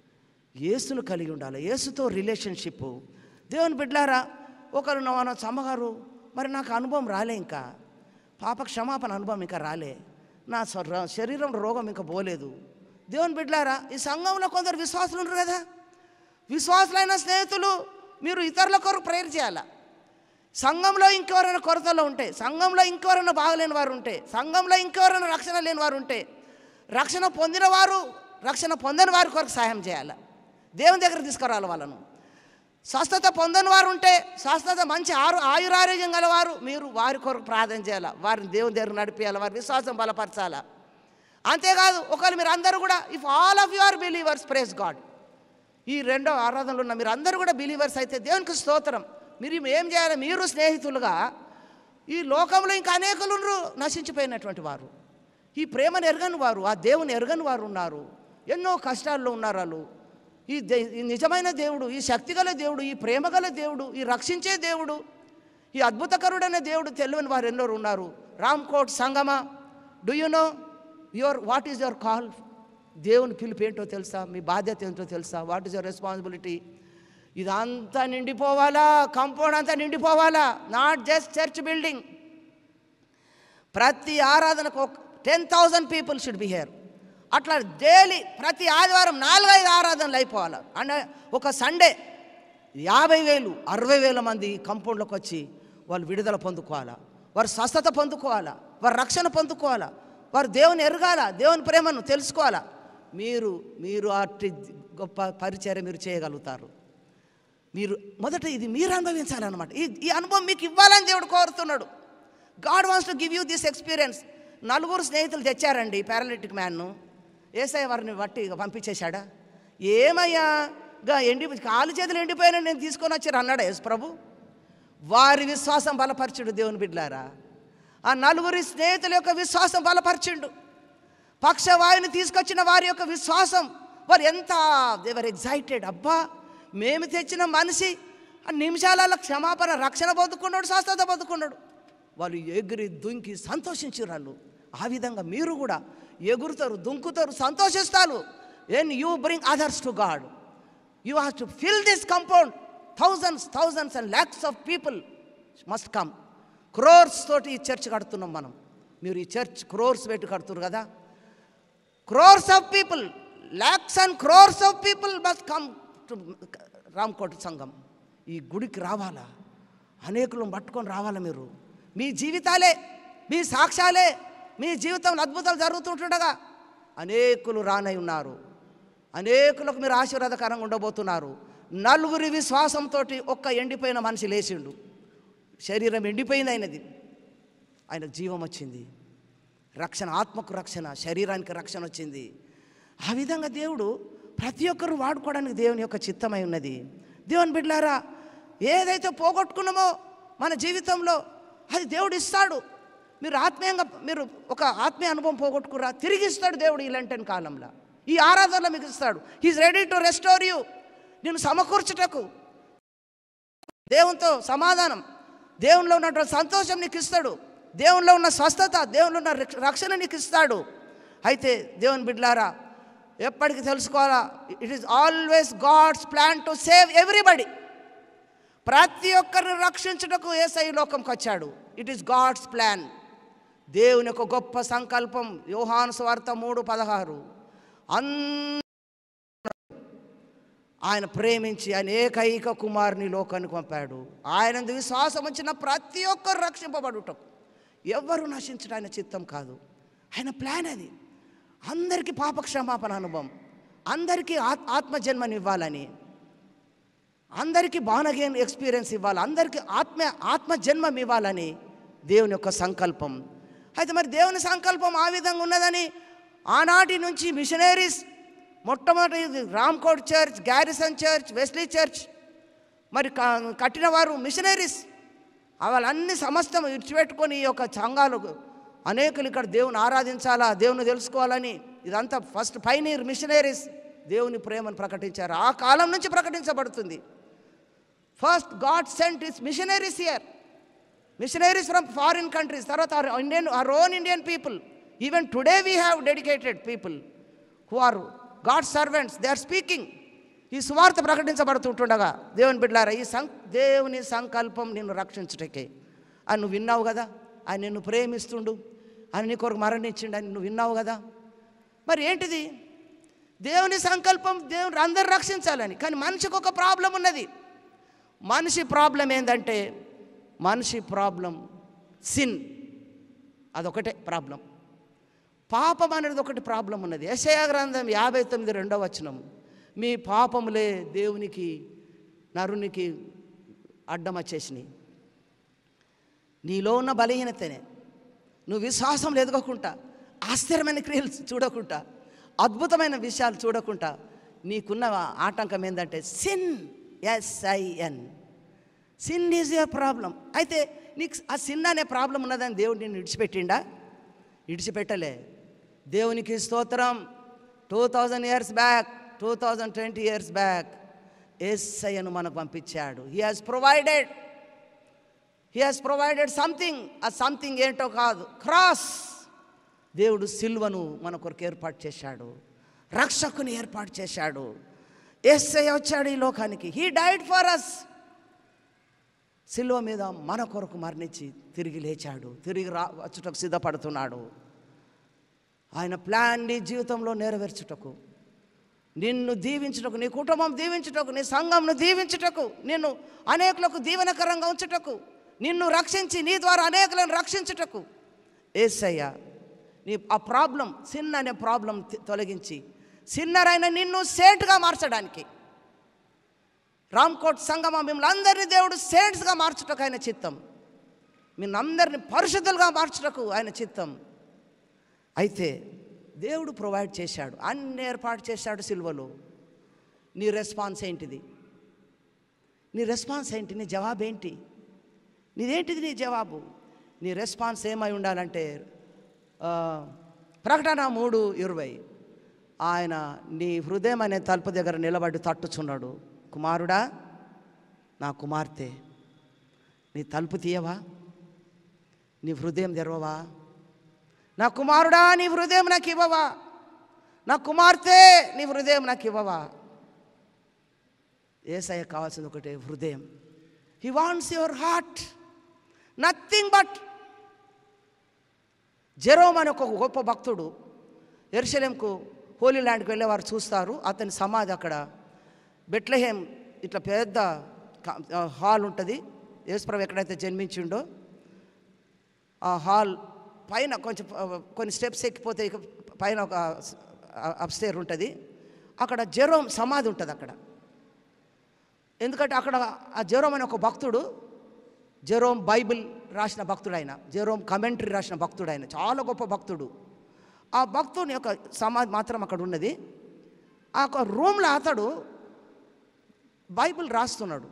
యేసును కలిగి ఉండాలి, యేసుతో రిలేషన్షిప్. దేవుని బిడ్డలారా, ఒకరు నా అమ్మగారు మరి నాకు అనుభవం రాలే, ఇంకా పాప క్షమాపణ అనుభవం ఇంకా రాలే, నా శరీరం రోగం ఇంకా పోలేదు. దేవుని బిడ్డలారా, ఈ సంఘంలో కొందరు విశ్వాసులు ఉంటారు కదా, విశ్వాసులైన స్నేహితులు మీరు ఇతరుల కొరకు ప్రేయర్ చేయాలా. సంఘంలో ఇంకెవరైనా కొరతలో ఉంటే, సంఘంలో ఇంకెవరైనా బాగలేని వారు ఉంటే, సంఘంలో ఇంకెవరైనా రక్షణ లేని వారు ఉంటే, రక్షణ పొందిన వారు రక్షణ పొందని వారి కొరకు సహాయం చేయాలి. దేవుని దగ్గర తీసుకురావాలి వాళ్ళను. స్వస్థత పొందని వారు ఉంటే, స్వస్థత మంచి ఆరు ఆయురారోగ్యం గలవారు, మీరు వారి కొరకు ప్రార్థన చేయాలి, వారిని దేవుని దగ్గర నడిపించాలి, వారి విశ్వాసం బలపరచాలి. అంతేకాదు, ఒకవేళ మీరు అందరూ కూడా, if all of you are believers, praise God. ఈ రెండో ఆరాధనలు ఉన్న మీరు అందరూ కూడా బిలీవర్స్ అయితే దేవునికి స్తోత్రం. మీరు ఏం చేయాలి, మీరు స్నేహితులుగా, ఈ లోకంలో ఇంకా అనేకులు నశించిపోయినటువంటి వారు, ఈ ప్రేమను ఎరగని వారు, ఆ దేవుని ఎరగని వారు ఉన్నారు, ఎన్నో కష్టాల్లో ఉన్నారు వాళ్ళు. ఈ ఈ నిజమైన దేవుడు, ఈ శక్తిగల దేవుడు, ఈ ప్రేమగల దేవుడు, ఈ రక్షించే దేవుడు, ఈ అద్భుతకరుడైన దేవుడు తెలియని వారు ఎన్నో ఉన్నారు. రామ్కోట్ సంగమా, do you know your what is your call? దేవుని పిలుపు ఏంటో తెలుసా? మీ బాధ్యత ఏంటో తెలుసా? What is your responsibility? ఇదంతా నిండిపోవాలా, కంపౌండ్ అంతా నిండిపోవాలా, నాట్ జస్ట్ చర్చ్ బిల్డింగ్. ప్రతి ఆరాధనకు ten thousand people should be here. అట్లా డైలీ ప్రతి ఆదివారం నాలుగైదు ఆరాధనలు అయిపోవాలి. అంటే ఒక సండే యాభై వేలు అరవై వేల మంది కంపౌండ్లోకి వచ్చి వాళ్ళు విడుదల పొందుకోవాలా, వారు స్వస్థత పొందుకోవాలా, వారు రక్షణ పొందుకోవాలా, వారు దేవుని ఎరగాల, దేవుని ప్రేమను తెలుసుకోవాలా. మీరు మీరు అట్టి గొప్ప పరిచర్య మీరు చేయగలుగుతారు. మీరు మొదట ఇది మీరు అనుభవించాలన్నమాట. ఈ ఈ అనుభవం మీకు ఇవ్వాలని దేవుడు కోరుతున్నాడు. God wants to give you this experience. నలుగురు స్నేహితులు తెచ్చారండి పారాలిటిక్ మ్యాన్ను. ఏసఐ వారిని బట్టి పంపించేశాడా? ఏమయ్యా గా ఎండి కాలు చేతులు ఎండిపోయినా నేను తీసుకొని వచ్చారు అన్నాడా యేసు ప్రభు? వారి విశ్వాసం బలపరచుడు. దేవుని బిడ్డలారా, ఆ నలుగురి స్నేహితుల యొక్క విశ్వాసం బలపరచుండు. పక్షవాయుని తీసుకొచ్చిన వారి యొక్క విశ్వాసం, వారు ఎంత దేవర్ ఎగ్జైటెడ్. అబ్బా, మేము తెచ్చిన మనిషి ఆ నిమిషాలలో క్షమాపణ రక్షణ పొందుకున్నాడు, స్వస్థత పొందుకున్నాడు. వాళ్ళు ఎగిరి దుంకి సంతోషించారు వాళ్ళు. ఆ విధంగా మీరు కూడా ఎగురుతారు, దుంకుతారు, సంతోషిస్తారు. And you bring others to God, you have to fill this compound. Thousands thousands and lakhs of people must come. Crores తోటి ఈ చర్చ్ కడుతున్నాం మనం. మీరు ఈ చర్చ్ క్రోర్స్ పెట్టి కడుతున్నారు కదా. Crores of people, lakhs and crores of people must come to Ramkot సంఘం. ఈ గుడికి రావాలా, అనేకులను పట్టుకొని రావాలా. మీరు మీ జీవితాలే, మీ సాక్ష్యాలే, మీ జీవితంలో అద్భుతాలు జరుగుతుంటుండగా అనేకులు రానై ఉన్నారు. అనేకులకు మీరు ఆశీర్వాదకరంగా ఉండబోతున్నారు. నలుగురి విశ్వాసంతో ఒక్క ఎండిపోయిన మనిషి లేచిండు. శరీరం ఎండిపోయింది అయినది, ఆయన జీవం వచ్చింది. రక్షణ, ఆత్మకు రక్షణ, శరీరానికి రక్షణ వచ్చింది. ఆ విధంగా దేవుడు ప్రతి ఒక్కరు వాడుకోవడానికి దేవుని యొక్క చిత్తమై ఉన్నది. దేవుని బిడ్డలారా, ఏదైతే పోగొట్టుకున్నామో మన జీవితంలో అది దేవుడు ఇస్తాడు. మీరు ఆత్మీయంగా మీరు ఒక ఆత్మీయ అనుభవం పోగొట్టుకురా, తిరిగి ఇస్తాడు దేవుడు. ఇలాంటి కాలంలో ఈ ఆరాధనలో మీకు ఇస్తాడు. He is ready to restore you. నేను సమకూర్చుటకు దేవునితో సమాధానం, దేవునిలో ఉన్నటువంటి సంతోషం నీకు ఇస్తాడు. దేవునిలో ఉన్న స్వస్థత, దేవునిలో ఉన్న రక్షణ నీకు ఇస్తాడు. అయితే దేవుని బిడ్డలారా, ఎప్పటికీ తెలుసుకోవాలా, it is always God's plan to save everybody. ప్రతి ఒక్కరిని రక్షించుటకు యేసయ్య ఈ లోకంకి వచ్చాడు. It is God's plan. దేవుని యొక్క గొప్ప సంకల్పం. యోహాను సువార్త మూడు పదహారు. అందరూ ఆయన ప్రేమించి ఆయన ఏకైక కుమారుని లోకానికి పంపాడు. ఆయన విశ్వాసం వచ్చిన ప్రతి ఒక్కరు రక్షింపబడుటకు, ఎవ్వరూ నశించడం ఆయన చిత్తం కాదు. ఆయన ప్లాన్ అది. అందరికీ పాపక్షమాపణ అనుభవం, అందరికీ ఆత్మజన్మని ఇవ్వాలని, అందరికీ బానగేన్ ఎక్స్పీరియన్స్ ఇవ్వాలి, అందరికీ ఆత్మ ఆత్మజన్మం ఇవ్వాలని దేవుని యొక్క సంకల్పం. అయితే మరి దేవుని సంకల్పం ఆ విధంగా ఉన్నదని ఆనాటి నుంచి మిషనరీస్, మొట్టమొదటి Ramkot church, Garrison church, Wesley church మరి కట్టిన వారు మిషనరీస్. వాళ్ళన్ని సమస్తం విడిచిపెట్టుకొని ఈ యొక్క సంఘాలు అనేకులు ఇక్కడ దేవుని ఆరాధించాలా, దేవుని తెలుసుకోవాలని ఇదంతా ఫస్ట్ పైనీర్ మిషనరీస్ దేవుని ప్రేమను ప్రకటించారు. ఆ కాలం నుంచి ప్రకటించబడుతుంది. First God sent his missionaries here, missionaries from foreign countries. తర్వాత Indian, our own Indian people. Even today we have dedicated people who are God's servants. They are speaking. ఈ సువార్త ప్రకటించబడుతుంటుండగా దేవుని బిడ్డలారా, ఈ సం దేవుని సంకల్పం నిన్ను రక్షించుటకే. అని నువ్వు విన్నావు కదా, ఆయన నిన్ను ప్రేమిస్తుండు, ఆయన నీ కొరకు మరణించిండు అని నువ్వు విన్నావు కదా. మరి ఏంటిది? దేవుని సంకల్పం దేవుని అందరు రక్షించాలని. కానీ మనిషికి ఒక ప్రాబ్లం ఉన్నది. మనిషి ప్రాబ్లం ఏంటంటే, మనిషి ప్రాబ్లం సిన్, అదొకటే ప్రాబ్లం. పాపం అనేది ఒకటి ప్రాబ్లం ఉన్నది. యెషయా గ్రంథం యాభై తొమ్మిది రెండవ వచనం, మీ పాపములే దేవునికి నరునికి అడ్డం వచ్చేసినాయి. నీలో ఉన్న బలహీనతనే, నువ్వు విశ్వాసం ఎదగకుండా, ఆశ్చర్యమైన క్రియలు చూడకుండా, అద్భుతమైన విషయాలు చూడకుండా నీకున్న ఆటంకం ఏంటంటే sin, S I N. Sin is your problem. అయితే నీకు ఆ సిన్ అనే ప్రాబ్లం ఉన్నదని దేవుడు నిన్ను విడిచిపెట్టిండా? విడిచిపెట్టలే. దేవునికి స్తోత్రం. Two thousand years back two thousand twenty years back యేసయ్యను మనకు పంపించాడు. He has provided he has provided something. ఆ సంథింగ్ ఏంటో కాదు, క్రాస్. దేవుడు సిల్వను మన కొరకు ఏర్పాటు చేశాడు, రక్షకుని ఏర్పాటు చేశాడు. యేసయ్య వచ్చాడు ఈ లోకానికి. He died for us. సిల్వ మీద మన కొరకు మరణించి తిరిగి లేచాడు, తిరిగి రా వచ్చుటకు సిద్ధపడుతున్నాడు. ఆయన ప్లాన్ నీ జీవితంలో నెరవేర్చుటకు, నిన్ను దీవించుటకు, నీ కుటుంబం దీవించుటకు, నీ సంఘంను దీవించుటకు, నిన్ను అనేకులకు దీవెనకరంగా ఉంచుటకు, నిన్ను రక్షించి నీ ద్వారా అనేకులను రక్షించుటకు యేసయ్య నీ ఆ ప్రాబ్లం, సిన్ అనే ప్రాబ్లం తొలగించి సిన్నర్ అయిన నిన్ను సేంట్గా మార్చడానికి, రామ్కోట్ సంగమం మిమ్మల్ని అందరినీ దేవుడు సేంట్స్గా మార్చుటకు ఆయన చిత్తం, మిమ్మల్ని పరిశుద్ధులుగా మార్చుటకు ఆయన చిత్తం. అయితే దేవుడు ప్రొవైడ్ చేశాడు, అన్ని ఏర్పాటు చేశాడు సిల్వలో. నీ రెస్పాన్స్ ఏంటిది? నీ రెస్పాన్స్ ఏంటి? నీ జవాబు ఏంటి? నీదేంటిది నీ జవాబు? నీ రెస్పాన్స్ ఏమై ఉండాలంటే, ప్రకటన మూడు ఇరవై, ఆయన నీ హృదయం అనే తలుపు దగ్గర నిలబడి తట్టుచున్నాడు. కుమారుడా, నా కుమార్తె, నీ తలుపు తీయవా? నీ హృదయం తెరవవా? నా కుమారుడా, నీ హృదయం నాకు ఇవ్వవా? నా కుమార్తె, నీ హృదయం నాకు ఇవ్వవా? యేసయ్య కావాల్సింది ఒకటే, హృదయం. He wants your heart, nothing but. Jerome అని ఒక గొప్ప భక్తుడు యెరూషలేంకు హోలీ ల్యాండ్కి వెళ్ళేవారు చూస్తారు. అతని సమాధి అక్కడ బెత్లెహేం, ఇట్లా పెద్ద హాల్ ఉంటుంది. యేసుప్రభు ఎక్కడైతే జన్మించిండో ఆ హాల్ పైన కొంచెం కొన్ని స్టెప్స్ ఎక్కిపోతే పైన ఒక అప్స్టేర్ ఉంటుంది. అక్కడ జెరోమ్ సమాధి ఉంటుంది అక్కడ. ఎందుకంటే అక్కడ ఆ జెరోమ్ అనే ఒక భక్తుడు, జెరోమ్ బైబిల్ రాసిన భక్తుడు, ఆయన జెరోమ్ కమెంటరీ రాసిన భక్తుడు, ఆయన చాలా గొప్ప భక్తుడు. ఆ భక్తుని యొక్క సమాధి మాత్రం అక్కడ ఉన్నది. ఆ ఒక రూమ్లో అతడు బైబిల్ రాస్తున్నాడు.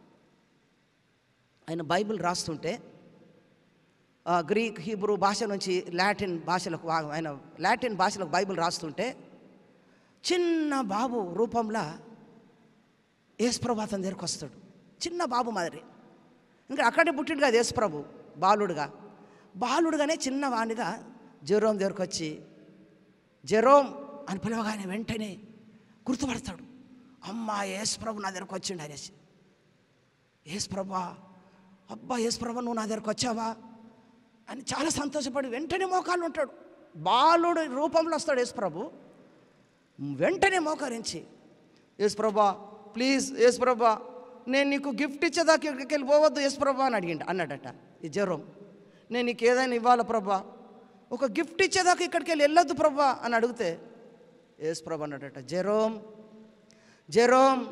ఆయన బైబిల్ రాస్తుంటే గ్రీక్, హీబ్రూ భాష నుంచి లాటిన్ భాషలకు, ఆయన లాటిన్ భాషలకు బైబిల్ రాస్తుంటే చిన్న బాబు రూపంలో యేసుప్రభు అతని దగ్గరికి వస్తాడు. చిన్న బాబు మాదిరి. ఇంకా అక్కడే పుట్టిండు కదా యేసుప్రభు, బాలుడుగా. బాలుడుగానే చిన్నవాడిగా జెరోమ్ దగ్గరికి వచ్చి జెరోమ్ అని పిలవగానే వెంటనే గుర్తుపడతాడు. అమ్మా, యేసుప్రభు నా దగ్గరకు వచ్చిండు అనేసి. యేసుప్రభా, అబ్బా యేసుప్రభు నువ్వు నా దగ్గరకు వచ్చావా అని చాలా సంతోషపడి వెంటనే మోకాళ్ళు ఉంటాడు. బాలుడు రూపంలో వస్తాడు యేసుప్రభు. వెంటనే మోకరించి, యేసుప్రభా ప్లీజ్, యేసుప్రభా నేను నీకు గిఫ్ట్ ఇచ్చేదాకా ఇక్కడికి వెళ్ళి పోవద్దు యేసుప్రభా అని అడిగిండు అన్నాడట ఈ జెరోమ్. నేను నీకు ఏదైనా ఇవ్వాలా ప్రభా, ఒక గిఫ్ట్ ఇచ్చేదాకా ఇక్కడికి వెళ్ళి వెళ్ళొద్దు ప్రభా అని అడిగితే యేసుప్రభు అన్నాడట, జెరోమ్ జెరోమ్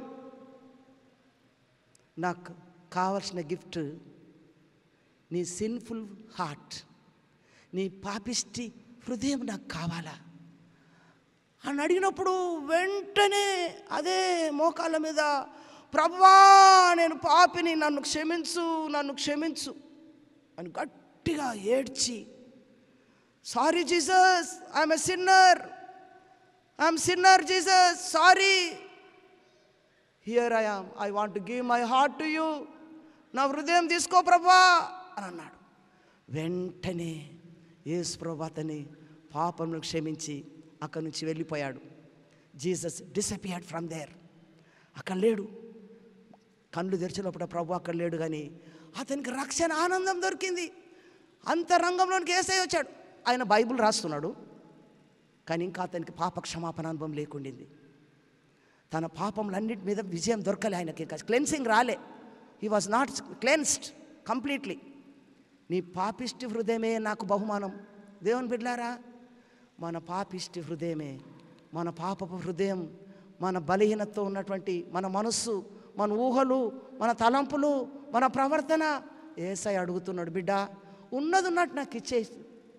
నాకు కావాల్సిన గిఫ్ట్ నీ సిన్ఫుల్ హార్ట్, నీ పాపిష్టి హృదయం నాకు కావాలా అని అడిగినప్పుడు వెంటనే అదే మోకాళ్ళ మీద, ప్రభువా నేను పాపిని, నన్ను క్షమించు, నన్ను క్షమించు అని గట్టిగా ఏడ్చి, sorry Jesus, I'm a sinner, I'm sinner Jesus, sorry, here I am, I want to give my heart to you, నా హృదయం తీసుకో ప్రభువా అని అన్నాడు. వెంటనే యేసు ప్రభు అతని పాపములను క్షమించి అక్కడి నుంచి వెళ్ళిపోయాడు. Jesus disappeared from there. అక్కడ లేడు. కళ్ళు తెరిచినప్పుడు ప్రభు అక్కడ లేడు, కానీ అతనికి రక్షణ ఆనందం దొరికింది. అంతరంగంలోనికి యేసయ్య వచ్చాడు. ఆయన బైబిల్ రాస్తున్నాడు, కానీ ఇంకా అతనికి పాప క్షమాపణ అనుభవం లేకుండింది. తన పాపములన్నిటి మీద విజయం దొరకలే ఆయనకి, ఇంకా క్లెన్సింగ్ రాలే. He was not cleansed completely. నీ పాపిష్టి హృదయమే నాకు బహుమానం. దేవుని బిడ్డలారా, మన పాపిష్టి హృదయమే, మన పాపపు హృదయం, మన బలహీనతతో ఉన్నటువంటి మన మనస్సు, మన ఊహలు, మన తలంపులు, మన ప్రవర్తన యేసయ్య అడుగుతున్నాడు, బిడ్డ ఉన్నది ఉన్నట్టు నాకు ఇచ్చేసి,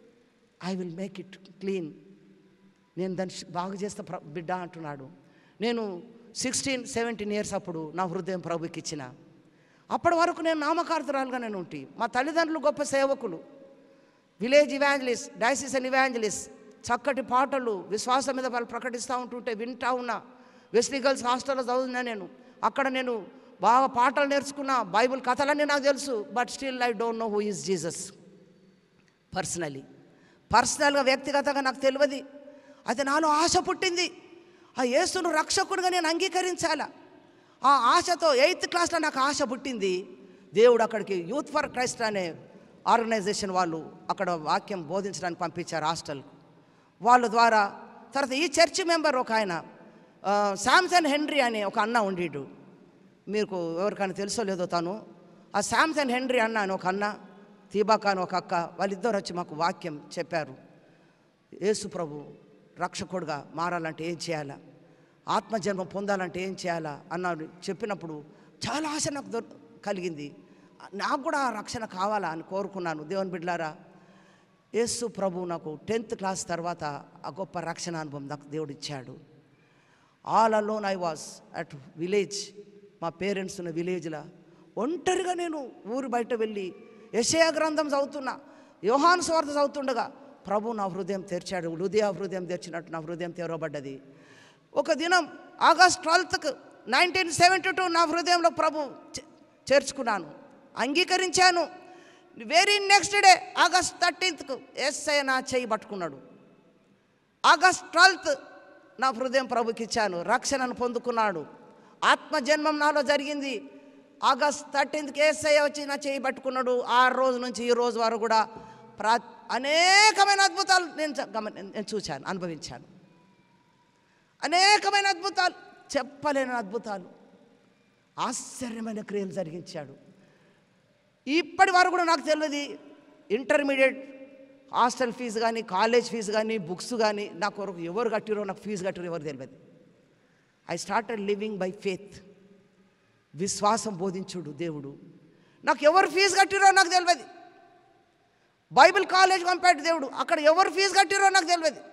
I will make it clean. నేను దాన్ని బాగు చేస్తా బిడ్డ అంటున్నాడు. నేను సిక్స్టీన్ సెవెంటీన్ ఇయర్స్ అప్పుడు నా హృదయం ప్రభుకి ఇచ్చిన. అప్పటి వరకు నేను నామకార్థురాలుగా నేను ఉంటి. మా తల్లిదండ్రులు గొప్ప సేవకులు, విలేజ్ ఇవాంజలిస్ట్, డయాసిసన్ ఇవాంజలిస్ట్, చక్కటి పాటలు విశ్వాసం మీద వాళ్ళు ప్రకటిస్తూ ఉంటుంటే వింటా ఉన్నా. వెస్లీ గర్ల్స్ హాస్టల్లో చదువుతున్నా నేను. అక్కడ నేను బాగా పాటలు నేర్చుకున్నా, బైబిల్ కథలన్నీ నాకు తెలుసు. But still I don't know who is Jesus personally. పర్సనల్గా వ్యక్తిగతంగా నాకు తెలియదు. అయితే నాలో ఆశ పుట్టింది, ఆ యేసును రక్షకుడిగా నేను అంగీకరించాలా. ఆ ఆశతో ఎయిత్ క్లాస్లో నాకు ఆశ పుట్టింది. దేవుడు అక్కడికి యూత్ ఫర్ క్రైస్ట్ అనే ఆర్గనైజేషన్ వాళ్ళు అక్కడ వాక్యం బోధించడానికి పంపించారు హాస్టల్. వాళ్ళ ద్వారా తర్వాత ఈ చర్చ్ మెంబర్ ఒక ఆయన శాంసన్ హెన్రీ అనే ఒక అన్న ఉండేడు. మీకు ఎవరికైనా తెలుసో లేదో తను. ఆ శాంసన్ హెన్రీ అన్న అని ఒక అన్న, తీబాక అని ఒక అక్క, వాళ్ళిద్దరు వచ్చి మాకు వాక్యం చెప్పారు. యేసు ప్రభు రక్షకుడుగా మారాలంటే ఏం చేయాలా, ఆత్మజన్మ పొందాలంటే ఏం చేయాలా అన్నాడు. చెప్పినప్పుడు చాలా ఆశ నాకు దొ కలిగింది. నాకు కూడా రక్షణ కావాలా అని కోరుకున్నాను. దేవుని బిడ్డలారా, యేసు ప్రభు నాకు టెన్త్ క్లాస్ తర్వాత ఆ గొప్ప రక్షణ అనుభవం నాకు దేవుడు ఇచ్చాడు. All alone I was at village. మా పేరెంట్స్ ఉన్న విలేజ్లో ఒంటరిగా నేను ఊరు బయట వెళ్ళి యెషయా గ్రంథం చదువుతున్నా, యోహాను సువార్త చదువుతుండగా ప్రభు నా హృదయం తెరిచాడు. హృదయ హృదయం తెరిచినట్టు నా హృదయం తెరవబడ్డది. ఒక దినం ఆగస్ట్ ట్వెల్త్కు నైన్టీన్ సెవెంటీ టూ నా హృదయంలో ప్రభు చేర్చుకున్నాను, అంగీకరించాను. వెరీ నెక్స్ట్ డే ఆగస్ట్ థర్టీన్త్కు యేసయ్య నా చేయి పట్టుకున్నాడు. ఆగస్ట్ ట్వెల్త్ నా హృదయం ప్రభుకి ఇచ్చాను, రక్షణను పొందుకున్నాడు. ఆత్మజన్మం నాలో జరిగింది. ఆగస్ట్ థర్టీన్త్కి యేసయ్య వచ్చి నా చేయి పట్టుకున్నాడు. ఆ రోజు నుంచి ఈ రోజు వరకు కూడా ప్రా అనేకమైన అద్భుతాలు నేను గమని నేను చూశాను, అనుభవించాను. అనేకమైన అద్భుతాలు, చెప్పలేని అద్భుతాలు, ఆశ్చర్యమైన క్రియలు జరిగించాడు. ఇప్పటి వరకు కూడా నాకు తెలియదు ఇంటర్మీడియట్ హాస్టల్ ఫీజు కానీ, కాలేజ్ ఫీజు కానీ, బుక్స్ కానీ నా కొరకు ఎవరు కట్టిరో, నాకు ఫీజు కట్టిరో ఎవరు తెలియదు. I started living by faith. విశ్వాసం బోధించుడు దేవుడు. నాకు ఎవరు ఫీజు కట్టిరో నాకు తెలియదు. బైబిల్ కాలేజ్ పంపాడు దేవుడు, అక్కడ ఎవరు ఫీజు కట్టిరో నాకు తెలియదు.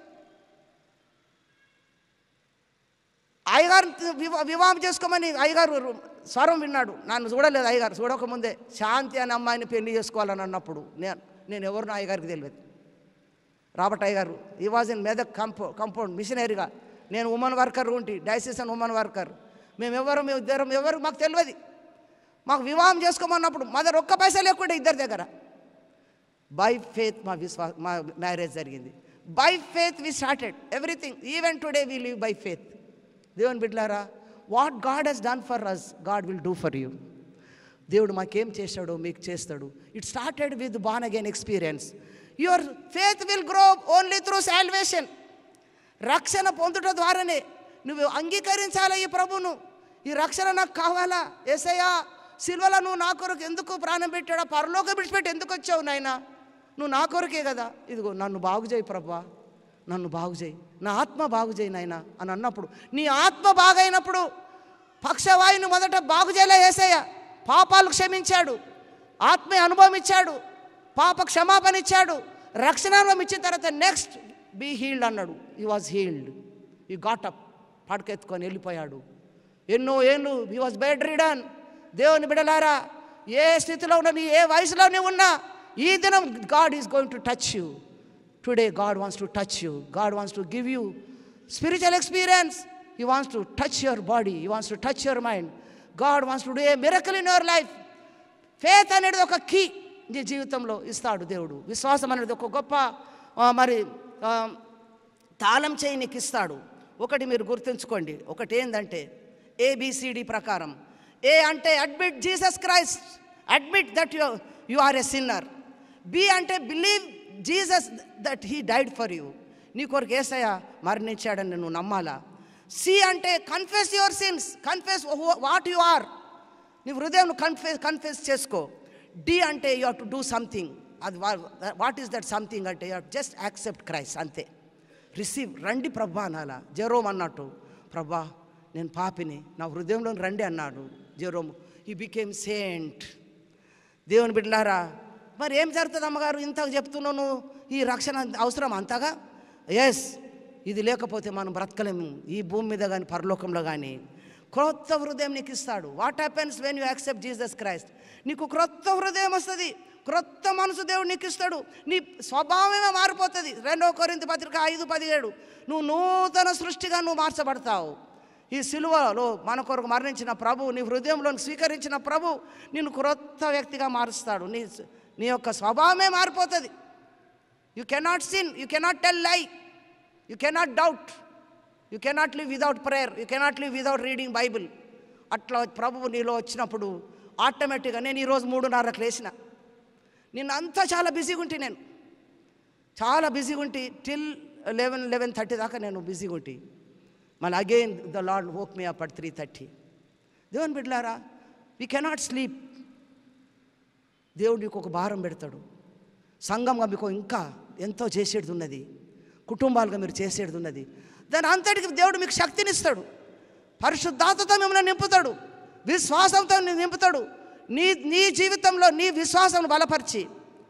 అయ్యగారు వివా వివాహం చేసుకోమని అయ్యగారు స్వరం విన్నాడు, నన్ను చూడలేదు. అయ్యగారు చూడకముందే శాంతి అనే అమ్మాయిని పెళ్లి చేసుకోవాలని అన్నప్పుడు నేను నేను ఎవరినో అయ్యగారికి తెలియదు. రాబర్ట్ అయ్యగారు ఈ was in Medak compound compound మిషనరీగా, నేను ఉమెన్ వర్కర్ ఉంటి, డయాసిసన్ ఉమెన్ వర్కర్. మేము ఎవరు మేము ఇద్దరం ఎవరు మాకు తెలియదు. మాకు వివాహం చేసుకోమన్నప్పుడు మదర్ ఒక్క పైసా లేకుండా ఇద్దరి దగ్గర. బై ఫెయిత్ మా విశ్వాస మా మ్యారేజ్ జరిగింది. By faith we started everything. Even today we live by faith. దేవుని బిడ్డలారా, what God has done for us God will do for you. దేవుడు మాకేం చేశాడో మీకు చేస్తాడు. It started with born again experience. Your faith will grow only through salvation. రక్షణ పొందుట ద్వారానే నువ్వు అంగీకరించాలా ఈ ప్రభును. ఈ రక్షణ నాకు కావాలా. యేసయ్యా సిల్వలో నువ్వు నా కొరకు ఎందుకు ప్రాణం పెట్టాడా, పరలోక విడిచిపెట్టి ఎందుకు వచ్చావు నాయనా, నువ్వు నా కొరకే కదా. ఇదిగో నన్ను బాగు చేయి ప్రభువా, నన్ను బాగు చేయి, నా ఆత్మ బాగు చేయి నాయనా అని అన్నప్పుడు, నీ ఆత్మ బాగైనప్పుడు పక్షవాయుని మొదట బాగు చేయలే యేసయ్య. పాపాలు క్షమించాడు, ఆత్మ అనుభవం ఇచ్చాడు, పాప క్షమాపణ ఇచ్చాడు, రక్షణ అనుభవం ఇచ్చిన తర్వాత నెక్స్ట్ బీ హీల్డ్ అన్నాడు. He was healed. ఈ గాటప్ పడకెత్తుకొని వెళ్ళిపోయాడు. ఎన్నో ఏళ్ళు హీ వాజ్ బెడ్ రిడన్. దేవుని బిడలారా, ఏ స్థితిలో ఉన్నా, నీ ఏ వయసులో నీవు ఉన్నా, ఈ దినం God is going to touch you. Today God wants to touch you. God wants to give you spiritual experience. He wants to touch your body. He wants to touch your mind. God wants to do a miracle in your life. Faith అనేది ఒక కీ నీ జీవితంలో ఇస్తాడు దేవుడు. విశ్వాసం అనేది ఒక గొప్ప మరి తాళం చేయి నీకు ఇస్తాడు. ఒకటి మీరు గుర్తుంచుకోండి, ఒకటి ఏంటంటే ఏబిసిడి ప్రకారం. ఏ అంటే admit Jesus Christ, admit that you you are a sinner. B అంటే believe Jesus that he died for you, నీ కొరకు యేసయ్య మరణించాడని నువ్వు నమ్మాలా. సి అంటే confess your sins, confess what you are, నీ హృదయం కన్ఫెస్ కన్ఫెస్ చేసుకో. డి అంటే you have to do something. అది వాట్ ఈస్ దట్ సంథింగ్ అంటే you have just accept Christ, అంతే. రిసీవ్, రండి ప్రభా అనాలా. జెరోమ్ అన్నట్టు, ప్రభా నేను పాపిని, నా హృదయంలో రండి అన్నాడు జెరోమ్. He became Saint. దేవుని బిడ్డలారా, మరి ఏం జరుగుతుంది అమ్మగారు, ఇంతగా చెప్తున్నాను, ఈ రక్షణ అవసరం అంతగా? ఎస్, ఇది లేకపోతే మనం బ్రతకలేము ఈ భూమి మీద కానీ పరలోకంలో కానీ. క్రొత్త హృదయం నీకు ఇస్తాడు. What happens when you accept Jesus Christ? నీకు క్రొత్త హృదయం వస్తుంది, క్రొత్త మనసు దేవుడు నీకు ఇస్తాడు, నీ స్వభావమే మారిపోతుంది. రెండవ కొరింథీ పత్రిక ఐదు పదిహేడు, నువ్వు నూతన సృష్టిగా నువ్వు మార్చబడతావు. ఈ సిలువలో మన కొరకు మరణించిన ప్రభు, నీ హృదయంలో స్వీకరించిన ప్రభు నిన్ను క్రొత్త వ్యక్తిగా మారుస్తాడు. నీ నీ యొక్క స్వభావమే మారిపోతుంది. You cannot sin, you cannot tell lie, you cannot doubt, you cannot live without prayer, you cannot live without reading Bible. అట్లా ప్రభువు నీలో వచ్చినప్పుడు ఆటోమేటిక్గా, నేను ఈరోజు మూడున్నరకు లేచిన, నిన్న అంతా చాలా బిజీగా ఉంటే, నేను చాలా బిజీగా ఉంటే టిల్ లెవెన్ లెవెన్ థర్టీ దాకా నేను బిజీగా ఉంటే, మళ్ళీ again the Lord woke me up at three thirty. దేవుని బిడ్డలారా, వీ కెనాట్ స్లీప్. దేవుడు మీకు ఒక భారం పెడతాడు. సంఘంగా మీకు ఇంకా ఎంతో చేసేది ఉన్నది, కుటుంబాలుగా మీరు చేసేది ఉన్నది. దాని అంతటికి దేవుడు మీకు శక్తినిస్తాడు, పరిశుద్ధాత్మతో మిమ్మల్ని నింపుతాడు, విశ్వాసంతో నింపుతాడు. నీ నీ జీవితంలో నీ విశ్వాసం బలపరిచి,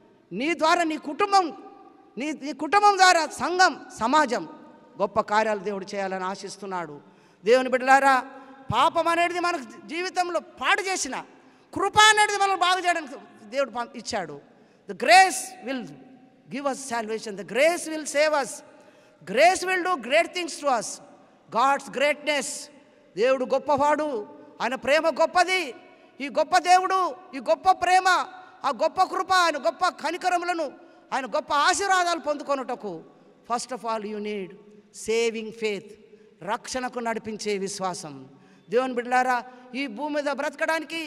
నీ ద్వారా నీ కుటుంబం నీ నీ కుటుంబం ద్వారా సంఘం, సమాజం గొప్ప కార్యాలు దేవుడు చేయాలని ఆశిస్తున్నాడు. దేవుని బిడ్డలారా, పాపం అనేది మనకు జీవితంలో పాడు చేసిన, కృప అనేది మనం బాగు చేయడానికి దేవుడు ఇచ్చాడు. The grace will give us salvation, the grace will save us, grace will do great things to us. God's greatness, దేవుడు గొప్పవాడు, ఆయన ప్రేమ గొప్పది. ఈ గొప్ప దేవుడు, ఈ గొప్ప ప్రేమ, ఆ గొప్ప కృప, ఆయన గొప్ప కనికరములను, ఆయన గొప్ప ఆశీర్వాదాలు పొందుకొనుటకు first of all you need saving faith, రక్షణకు నడిపించే విశ్వాసం. దేవుని బిడ్డలారా, ఈ భూమి మీద బ్రతకడానికి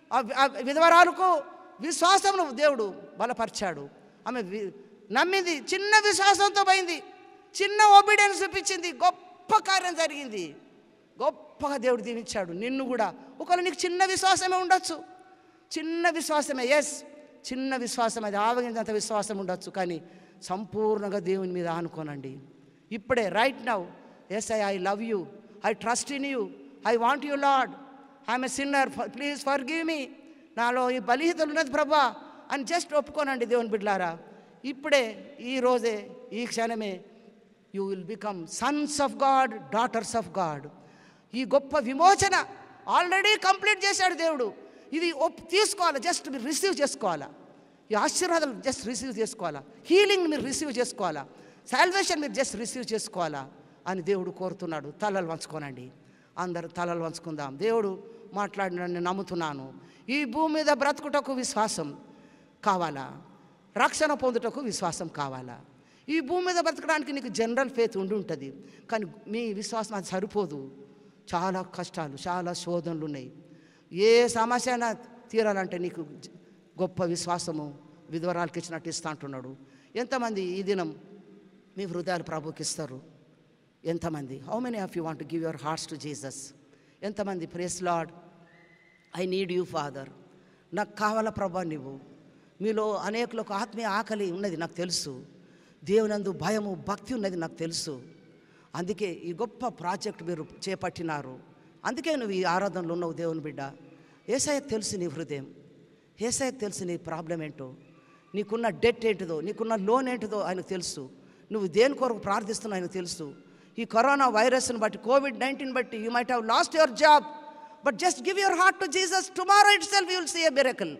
ఆ విధవరాలకు విశ్వాసమును దేవుడు బలపరిచాడు. ఆమె నమ్మింది, చిన్న విశ్వాసంతో పోయింది, చిన్న ఒబీడియన్స్ చూపించింది, గొప్ప కార్యం జరిగింది, గొప్పగా దేవుడు దీవించాడు. నిన్ను కూడా ఒకవేళ నీకు చిన్న విశ్వాసమే ఉండొచ్చు, చిన్న విశ్వాసమే, ఎస్ చిన్న విశ్వాసం, అది ఆవగించంత విశ్వాసం ఉండొచ్చు, కానీ సంపూర్ణంగా దేవుని మీద ఆనుకోనండి. ఇప్పుడే right now, yes I I love you, I trust in you, I want you lord, I'm a sinner, please forgive me, నాలో ఈ బలిహితలు ఉన్నది ప్రభా అని జస్ట్ ఒప్పుకోనండి. దేవుని బిడ్డలారా, ఇప్పుడే, ఈ రోజే, ఈ క్షణమే you will become sons of God, daughters of God. ఈ గొప్ప విమోచన ఆల్రెడీ కంప్లీట్ చేశాడు దేవుడు. ఇది తీసుకోవాలా, జస్ట్ మీరు రిసీవ్ చేసుకోవాలా, ఈ ఆశీర్వాదాలు జస్ట్ రిసీవ్ చేసుకోవాలా, హీలింగ్ మీరు రిసీవ్ చేసుకోవాలా, సాల్వేషన్ మీరు జస్ట్ రిసీవ్ చేసుకోవాలా అని దేవుడు కోరుతున్నాడు. తలలు వంచుకోనండి, అందరు తలలు వంచుకుందాం. దేవుడు మాట్లాడినని నమ్ముతున్నాను. ఈ భూమి మీద బ్రతుకుటకు విశ్వాసం కావాలా, రక్షణ పొందుటకు విశ్వాసం కావాలా? ఈ భూమి మీద బ్రతకడానికి నీకు జనరల్ ఫెయిత్ ఉండి ఉంటుంది, కానీ మీ విశ్వాసం అది సరిపోదు. చాలా కష్టాలు, చాలా శోధనలు ఉన్నాయి. ఏ సమస్య అయినా తీరాలంటే నీకు గొప్ప విశ్వాసము విధవరాలకి ఇచ్చినట్టు ఇస్తా అంటున్నాడు. ఎంతమంది ఈ దినం మీ హృదయాలు ప్రభుకి ఇస్తారు? ఎంతమంది? How many of you want to give your hearts to Jesus? ఎంతమంది? Praise lord, I need you father, నాకు కావాలా ప్రభా నువ్వు. మీలో అనేకులకు ఆత్మీయ ఆకలి ఉన్నది నాకు తెలుసు, దేవునందు భయము భక్తి ఉన్నది నాకు తెలుసు. అందుకే ఈ గొప్ప ప్రాజెక్ట్ మీరు చేపట్టినారు, అందుకే నువ్వు ఈ ఆరాధనలో ఉన్నావు. దేవుని బిడ్డ, యేసయ్యకు తెలుసు నీ హృదయం, యేసయ్యకు తెలుసు నీ ప్రాబ్లం ఏంటో, నీకున్న డెట్ ఏంటిదో, నీకున్న లోన్ ఏంటిదో ఆయనకు తెలుసు. నువ్వు దేని కొరకు ప్రార్థిస్తున్నావు ఆయనకు తెలుసు. ఈ కరోనా వైరస్ని బట్టి, కోవిడ్ నైన్టీన్ బట్టి you might have lost your job, but just give your heart to Jesus. Tomorrow itself you will see a miracle.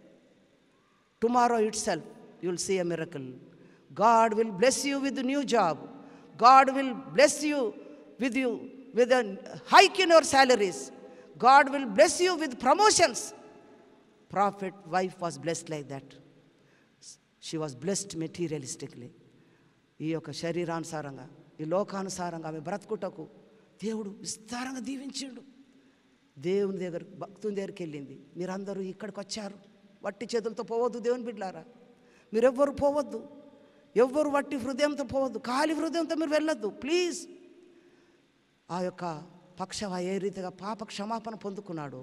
Tomorrow itself you will see a miracle. God will bless you with a new job. God will bless you with you with a hike in your salaries. God will bless you with promotions. Prophet wife was blessed like that. She was blessed materialistically. ఈ యొక్క శరీరానుసారంగా, ఈ లోకానుసారంగా ఆమె బ్రతుకుటకు దేవుడు విస్తారంగా దీవించిండు. దేవుని దగ్గర భక్తుని దగ్గరికి వెళ్ళింది. మీరందరూ ఇక్కడికి వచ్చారు, వట్టి చేతులతో పోవద్దు దేవుని బిడ్డలారా. మీరెవ్వరు పోవద్దు, ఎవ్వరు వట్టి హృదయంతో పోవద్దు, ఖాళీ హృదయంతో మీరు వెళ్ళొద్దు ప్లీజ్. ఆ యొక్క పక్షవా ఏ రీతిగా పాప క్షమాపణ పొందుకున్నాడు,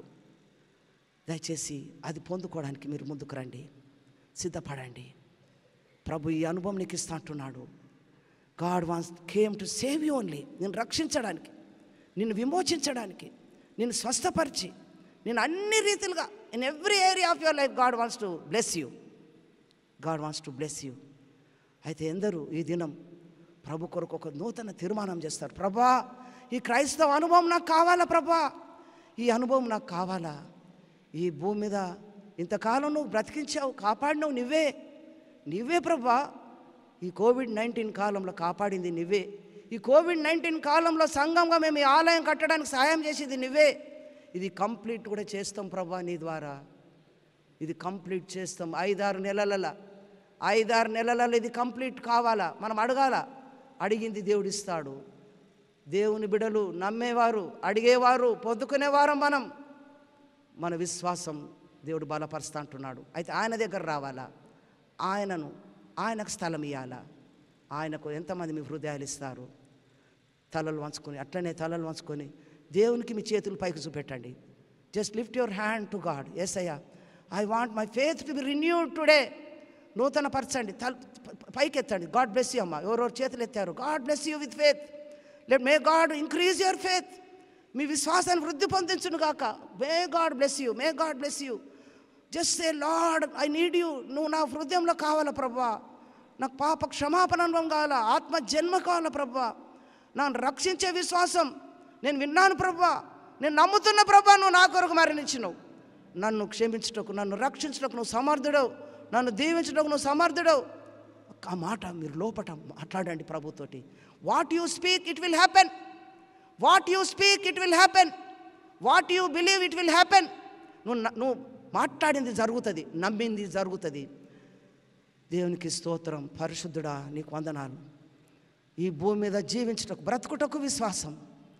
దయచేసి అది పొందుకోవడానికి మీరు ముందుకు రండి, సిద్ధపడండి. ప్రభు ఈ అనుభవం నీకు ఇస్తా అంటున్నాడు. God once came to save you only. నేను రక్షించడానికి, నిన్ను విమోచించడానికి, నిన్ను స్వస్థపరిచి, నేను అన్ని రీతిలుగా in every area of your life God wants to bless you. God wants to bless you. అయితే ఎందరూ ఈ దినం ప్రభు కొరకు ఒక నూతన తీర్మానం చేస్తారు. ప్రభా, ఈ క్రైస్తవ అనుభవం నాకు కావాలా ప్రభా, ఈ అనుభవం నాకు కావాలా. ఈ భూమి మీద ఇంతకాలం నువ్వు బ్రతికించావు, కాపాడినావు నువ్వే, నువ్వే ప్రభా. ఈ కోవిడ్ నైన్టీన్ కాలంలో కాపాడింది నువ్వే. ఈ కోవిడ్ నైన్టీన్ కాలంలో సంఘంగా మేము ఈ ఆలయం కట్టడానికి సహాయం చేసేది నువ్వే. ఇది కంప్లీట్ కూడా చేస్తాం ప్రభా నీ ద్వారా, ఇది కంప్లీట్ చేస్తాం. ఐదారు నెలల ఐదారు నెలలలో ఇది కంప్లీట్ కావాలా, మనం అడగాల. అడిగింది దేవుడిస్తాడు. దేవుని బిడలు నమ్మేవారు, అడిగేవారు, పొందుకునేవారు మనం. మన విశ్వాసం దేవుడు బలపరుస్తా అంటున్నాడు. అయితే ఆయన దగ్గర రావాలా, ఆయనను ఆయనకు స్థలం ఇవ్వాలా. ఆయనకు ఎంతమంది మీ హృదయాలు ఇస్తారు? తలలు వంచుకొని, అట్లనే తలలు వంచుకొని దేవునికి మీ చేతులు పైకి చూపెట్టండి. Just lift your hand to God. Yes అయ్యా, I want my faith to be renewed today. నూతన పరచండి, తల పైకి ఎత్తండి. గాడ్ బ్లెస్ యూ అమ్మ. ఎవరెవరు చేతులు ఎత్తారు, God bless you with faith. Let may God increase your faith. మీ విశ్వాసాన్ని వృద్ధి పొందించును గాక. May God bless you, may God bless you. Just say lord I need you. నువ్వు నా హృదయంలో కావాలా ప్రభా, నాకు పాప క్షమాపణ అనుభవం కావాలా, ఆత్మ జన్మ కావాలా ప్రభా, నన్ను రక్షించే విశ్వాసం నేను విన్నాను ప్రభా, నేను నమ్ముతున్న ప్రభా, నువ్వు నా కొరకు మరణించినవు, నన్ను క్షమించుటకు, నన్ను రక్షించుటకు నువ్వు సమర్థుడవు, నన్ను దీవించుటకు నువ్వు సమర్థుడవు. ఆ మాట మీరు లోపట మాట్లాడండి ప్రభుతోటి. What you speak it will happen. What you speak it will happen. What you believe it will happen. నువ్వు నువ్వు మాట్లాడింది జరుగుతుంది, నమ్మింది జరుగుతుంది. దేవునికి స్తోత్రం. పరిశుద్ధుడా నీకు వందనాలు. ఈ భూమి మీద జీవించుటకు, బ్రతుకుటకు విశ్వాసం,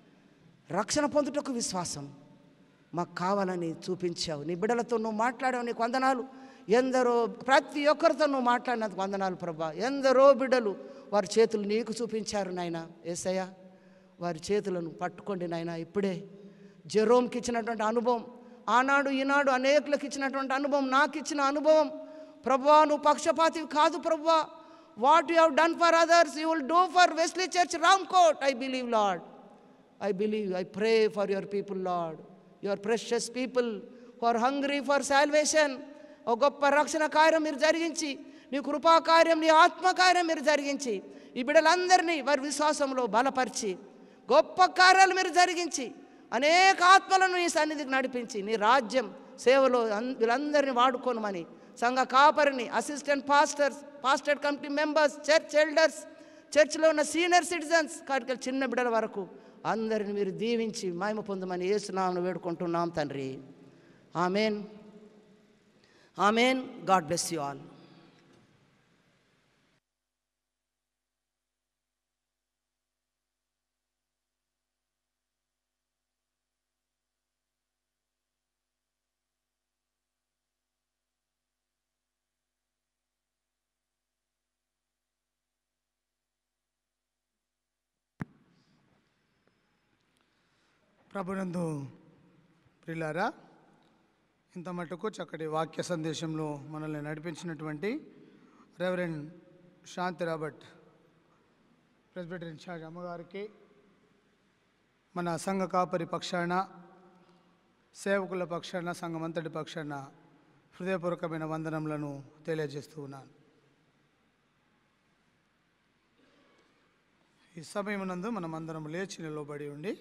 రక్షణ పొందుటకు విశ్వాసం మాకు కావాలని చూపించావు. నీ బిడ్డలతో నువ్వు మాట్లాడావు, నీకు వందనాలు. ఎందరో ప్రతి ఒక్కరితో నువ్వు మాట్లాడినందుకు వందనాలు ప్రభా. ఎందరో బిడ్డలు వారి చేతులు నీకు చూపించారు నాయన. యేసయ్య, వారి చేతులను పట్టుకోండి నాయన. ఇప్పుడే జెరోమ్కి ఇచ్చినటువంటి అనుభవం, ఆనాడు ఈనాడు అనేకులకు ఇచ్చినటువంటి అనుభవం, నాకు ఇచ్చిన అనుభవం ప్రభా, నువ్వు పక్షపాతివి కాదు ప్రభా. What you have done for others you will do for Wesley church Ramkot. I believe lord, I believe, I pray for your people lord, your precious people who are hungry for salvation. ఒక గొప్ప రక్షణ కార్యం మీరు జరిగించి, నీ కృపా కార్యం, నీ ఆత్మకార్యం మీరు జరిగించి, ఈ బిడ్డలందరినీ వారి విశ్వాసంలో బలపరిచి, గొప్ప కార్యాలు మీరు జరిగించి, అనేక ఆత్మలను నీ సన్నిధికి నడిపించి, నీ రాజ్యం సేవలో వీళ్ళందరినీ వాడుకోనమని సంఘ కాపరిని, assistant pastors, pastor committee members, church elders, చర్చ్లో ఉన్న సీనియర్ సిటిజన్స్ కాడికి చిన్న బిడ్డల వరకు అందరిని మీరు దీవించి మహిమ పొందమని యేసునామమున వేడుకుంటున్నాం తండ్రి. Amen, amen. God bless you all.
ప్రభునందు ప్రియులారా, ఇంత మటుకు చక్కటి వాక్య సందేశంలో మనల్ని నడిపించినటువంటి reverend Shanti Robert presbytery in charge అమ్మగారికి, మన సంఘ కాపరి పక్షాన, సేవకుల పక్షాన, సంఘమంతటి పక్షాన హృదయపూర్వకమైన వందనములను తెలియజేస్తూ ఉన్నాను. ఈ సమయమునందు మనం అందరం లేచి నిలబడి ఉండి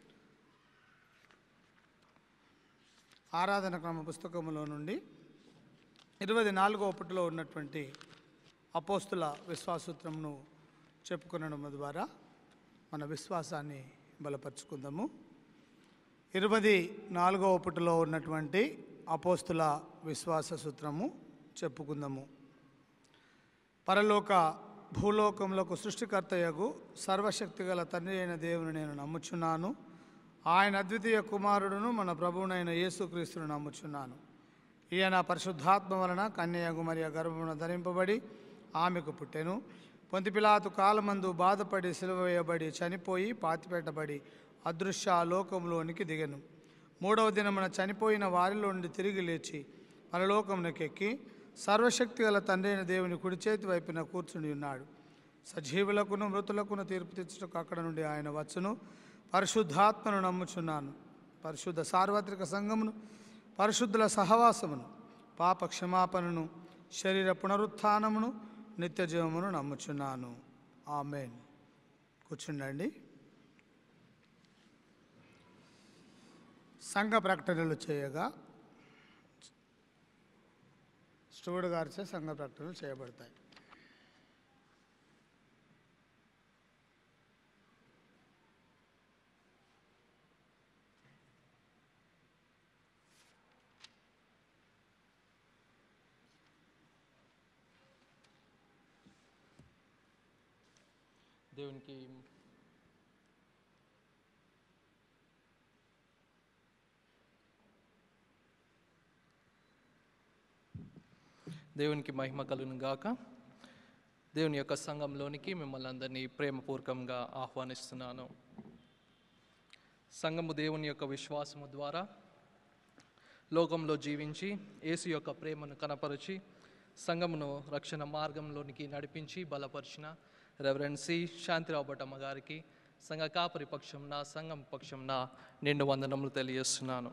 ఆరాధన క్రమ పుస్తకములో నుండి ఇరవై నాలుగవ పుటలో ఉన్నటువంటి అపోస్తుల విశ్వాసూత్రమును చెప్పుకొనడం ద్వారా మన విశ్వాసాన్ని బలపరుచుకుందాము. ఇరవై నాలుగవ పుటలో ఉన్నటువంటి అపోస్తుల విశ్వాస సూత్రము చెప్పుకుందాము. పరలోక భూలోకములకు సృష్టికర్తయగు సర్వశక్తి గల తండ్రి అయిన దేవుని నేను నమ్ముచున్నాను. ఆయన అద్వితీయ కుమారుడును మన ప్రభువునైన యేసుక్రీస్తును నమ్ముచున్నాను. ఈయన పరిశుద్ధాత్మ వలన కన్యయగు మరియ గర్భమున ధరింపబడి ఆమెకు పుట్టెను. పొంతి పిలాతు కాలమందు బాధపడి సిలువ వేయబడి చనిపోయి పాతిపెట్టబడి అదృశ్య లోకంలోనికి దిగెను. మూడవ దినమున చనిపోయిన వారిలో నుండి తిరిగి లేచి పరలోకమునకెక్కి సర్వశక్తి గల తండ్రి అయిన దేవుని కుడి చేతి వైపున కూర్చుని ఉన్నాడు. సజీవులకును మృతులకును తీర్పు తెచ్చుటకు అక్కడ నుండి ఆయన వచ్చును. పరిశుద్ధాత్మను నమ్ముచున్నాను. పరిశుద్ధ సార్వత్రిక సంఘమును, పరిశుద్ధుల సహవాసమును, పాప క్షమాపణను, శరీర పునరుత్థానమును, నిత్య జీవమును నమ్ముచున్నాను. ఆమేన్. కూర్చుండండి. సంఘ ప్రకటనలు చేయగా స్టూవర్డ్ గారిచే సంఘ ప్రకటనలు చేయబడతాయి.
దేవునికి దేవునికి మహిమ కలుగును గాక. దేవుని యొక్క సంఘంలోనికి మిమ్మల్ని అందరినీ ప్రేమపూర్వకంగా ఆహ్వానిస్తున్నాను. సంఘము దేవుని యొక్క విశ్వాసము ద్వారా లోకంలో జీవించి యేసు యొక్క ప్రేమను కనపరిచి సంఘమును రక్షణ మార్గంలోనికి నడిపించి బలపరిచిన రెవరెండ్ సి శాంతిరావు భట్టమ్మ గారికి సంఘ కాపరి పక్షంన సంఘం పక్షంన నిండు వందనములు తెలియజేస్తున్నాను.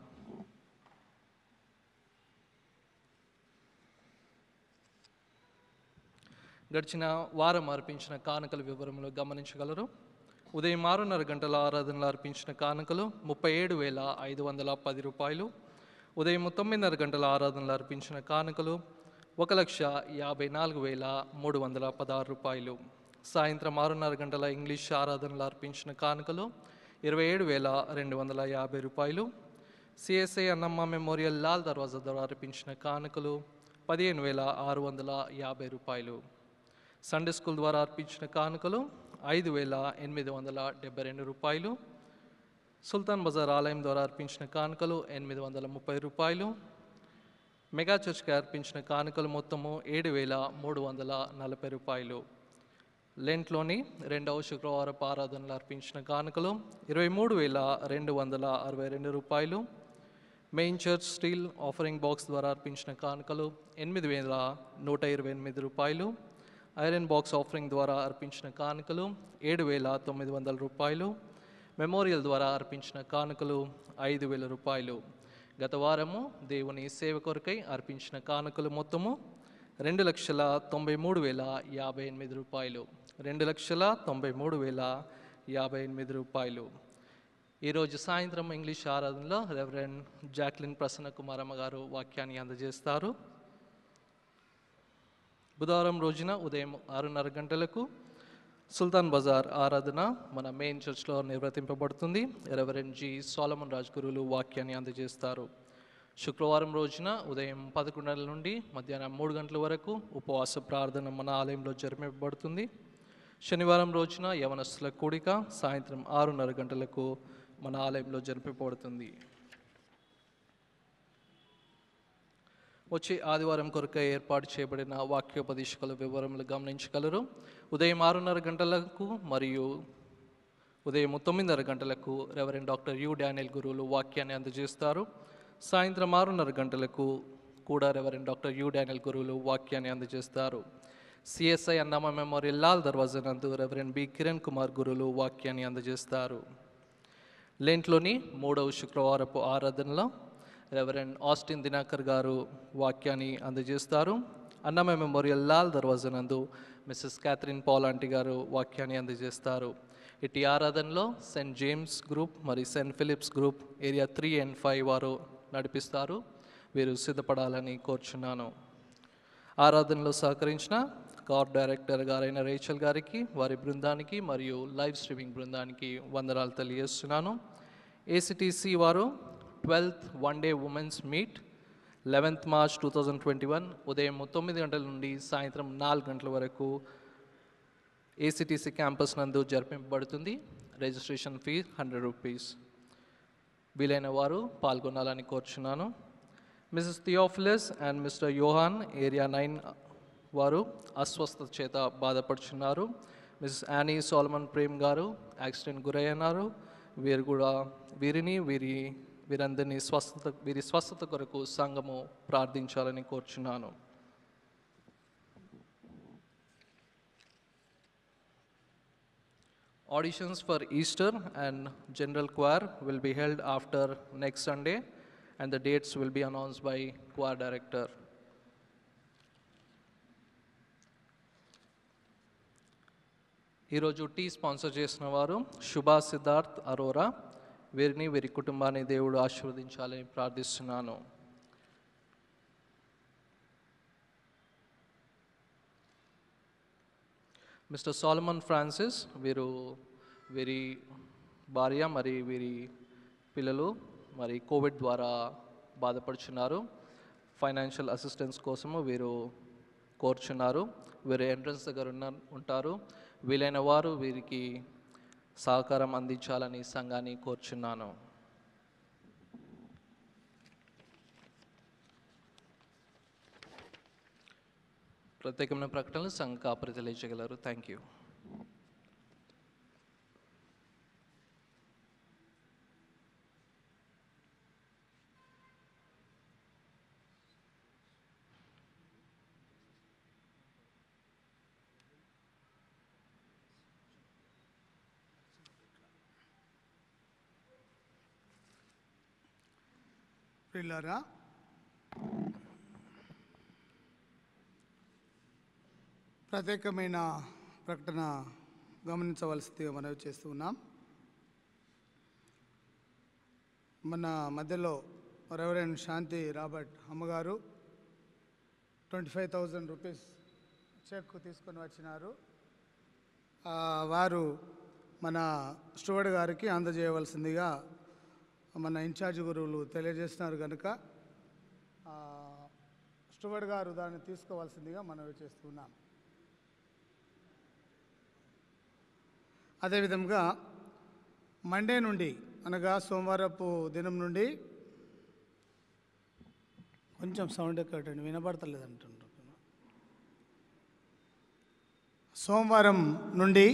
గడిచిన వారం అర్పించిన కానుకల వివరములు గమనించగలరు. ఉదయం ఆరున్నర గంటల ఆరాధనలు అర్పించిన కానుకలు ముప్పై ఏడు వేల ఐదు వందల పది రూపాయలు. ఉదయం తొమ్మిదిన్నర గంటల ఆరాధనలు అర్పించిన కానుకలు ఒక లక్ష యాభై నాలుగు వేల మూడు వందల పదహారు రూపాయలు. సాయంత్రం ఆరున్నర గంటల ఇంగ్లీష్ ఆరాధనలు అర్పించిన కానుకలు ఇరవై ఏడు వేల రెండు వందల యాభై రూపాయలు. సిఎస్ఐ అన్నమ్మ మెమోరియల్ లాల్ దర్వాజా ద్వారా అర్పించిన కానుకలు పదిహేను వేల ఆరు వందల యాభై రూపాయలు. సండే స్కూల్ ద్వారా అర్పించిన కానుకలు ఐదు వేల ఎనిమిది వందల డెబ్బై రెండు రూపాయలు. సుల్తాన్ బజార్ ఆలయం ద్వారా అర్పించిన కానుకలు ఎనిమిది వందల ముప్పై రూపాయలు. మెగా చర్చ్కి అర్పించిన కానుకలు మొత్తము ఏడు వేల మూడు వందల నలభై రూపాయలు. లెంట్లోని రెండవ శుక్రవారపు ఆరాధనలు అర్పించిన కానుకలు ఇరవై మూడు వేల రెండు వందల అరవై రెండు రూపాయలు. Main church steel offering box ద్వారా అర్పించిన కానుకలు ఎనిమిది వేల నూట ఇరవై ఎనిమిది రూపాయలు. ఐరన్ బాక్స్ ఆఫరింగ్ ద్వారా అర్పించిన కానుకలు ఏడు వేల తొమ్మిది వందల రూపాయలు. మెమోరియల్ ద్వారా అర్పించిన కానుకలు ఐదు వేల రూపాయలు. గత వారము దేవుని సేవ కొరకై అర్పించిన కానుకలు మొత్తము రెండు లక్షల తొంభై మూడు వేల యాభై ఎనిమిది రూపాయలు. రెండు లక్షల తొంభై మూడు వేల యాభై ఎనిమిది రూపాయలు. ఈరోజు సాయంత్రం ఇంగ్లీష్ ఆరాధనలో రెవరెండ్ జాక్లిన్ ప్రసన్న కుమారమ్మ గారు వాక్యాన్ని అందజేస్తారు. బుధవారం రోజున ఉదయం ఆరున్నర గంటలకు సుల్తాన్ బజార్ ఆరాధన మన మెయిన్ చర్చ్లో నిర్వర్తింపబడుతుంది. రెవరెండ్ జి సోలమన్ రాజ్ గురువులు వాక్యాన్ని అందజేస్తారు. శుక్రవారం రోజున ఉదయం పదకొండు గంటల నుండి మధ్యాహ్నం మూడు గంటల వరకు ఉపవాస ప్రార్థన మన ఆలయంలో జరిపింపబడుతుంది. శనివారం రోజున యవనస్తుల కూడిక సాయంత్రం ఆరున్నర గంటలకు మన ఆలయంలో జరిపింపబడుతుంది. వచ్చే ఆదివారం కొరకై ఏర్పాటు చేయబడిన వాక్యోపదేశకుల వివరములు గమనించగలరు. ఉదయం ఆరున్నర గంటలకు మరియు ఉదయం తొమ్మిదిన్నర గంటలకు రెవరెండ్ డాక్టర్ యు డానియల్ గురువులు వాక్యాన్ని అందజేస్తారు. సాయంత్రం ఆరున్నర గంటలకు కూడా రెవరెండ్ డాక్టర్ యు డానియల్ గురువులు వాక్యాన్ని అందజేస్తారు. సిఎస్ఐ అన్నమ్మ మెమోరియల్ లాల్ దర్వాజా నందు రెవరెండ్ బి కిరణ్ కుమార్ గురువులు వాక్యాన్ని అందజేస్తారు. లెంట్లోని మూడవ శుక్రవారపు ఆరాధనలో రెవరెండ్ ఆస్టిన్ దినాకర్ గారు వాక్యాన్ని అందజేస్తారు. అన్నమ్మ మెమోరియల్ లాల్ దర్వాజా నందు మిస్సెస్ క్యాథరిన్ పాల్ ఆంటీ గారు వాక్యాన్ని అందజేస్తారు. ఇటు ఆరాధనలో సెయింట్ జేమ్స్ గ్రూప్ మరియు Saint Philips group area three and five వారు నడిపిస్తారు. వీరు సిద్ధపడాలని కోరుచున్నాను. ఆరాధనలో సహకరించిన కార్డ్ డైరెక్టర్ గారైన రేచల్ గారికి, వారి బృందానికి మరియు లైవ్ స్ట్రీమింగ్ బృందానికి వందనాలు తెలియజేస్తున్నాను. ఏసీటీసీ వారు twelfth one day women's meet eleventh March two thousand twenty one ఉదయం తొమ్మిది గంటల నుండి సాయంత్రం నాలుగు గంటల వరకు ఏసీటీసీ క్యాంపస్ నందు జరిపింపబడుతుంది. Registration fee hundred rupees. వీలైన వారు పాల్గొనాలని కోరుచున్నాను. Mrs Theophilus and mister Yohan area nine వారు అస్వస్థత చేత బాధపడుచున్నారు. మిసెస్ యానీ సోలమన్ ప్రేమ్ గారు యాక్సిడెంట్ గురయ్యారు. వీరు కూడా వీరిని వీరి వీరందరినీ స్వస్థత వీరి స్వస్థత కొరకు సంఘము ప్రార్థించాలని కోరుచున్నాను. Auditions for Easter and General Choir will be held after next Sunday, and the dates will be announced by choir director. ఈరోజు టీ స్పాన్సర్ చేసిన వారు శుభా సిద్ధార్థ్ అరోరా. వీరిని వీరి కుటుంబాన్ని దేవుడు ఆశీర్వదించాలని ప్రార్థిస్తున్నాను. మిస్టర్ సోలమన్ ఫ్రాన్సిస్, వీరు వీరి భార్య మరి వీరి పిల్లలు మరి కోవిడ్ ద్వారా బాధపడుచున్నారు. ఫైనాన్షియల్ అసిస్టెన్స్ కోసము వీరు కోరుచున్నారు. వీరు ఎంట్రన్స్ దగ్గర ఉన్న ఉంటారు. వీలైన వారు వీరికి సహకారం అందించాలని సంఘాన్ని కోరుచున్నాను. ప్రత్యేకమైన ప్రకటనలు సంఘ కాపరి తెలియజేయగలరు. Thank you.
ప్రియులారా, ప్రత్యేకమైన ప్రకటన గమనించవలసిందిగా మనవి చేస్తూ ఉన్నాం. మన మధ్యలో రెవరెండ్ శాంతి రాబర్ట్ అమ్మగారు twenty five thousand rupees cheque తీసుకొని వచ్చినారు. వారు మన స్టూవర్డ్ గారికి అందజేయవలసిందిగా మన ఇన్ఛార్జ్ గురువులు తెలియజేస్తున్నారు కనుక స్టూవర్డ్ గారు దాన్ని తీసుకోవాల్సిందిగా మనవి చేస్తున్నాం. అదేవిధంగా మండే నుండి అనగా సోమవారపు దినం నుండి కొంచెం సౌండ్ ఎక్కడండి వినపడతలేదు అంటుంటారు. సోమవారం నుండి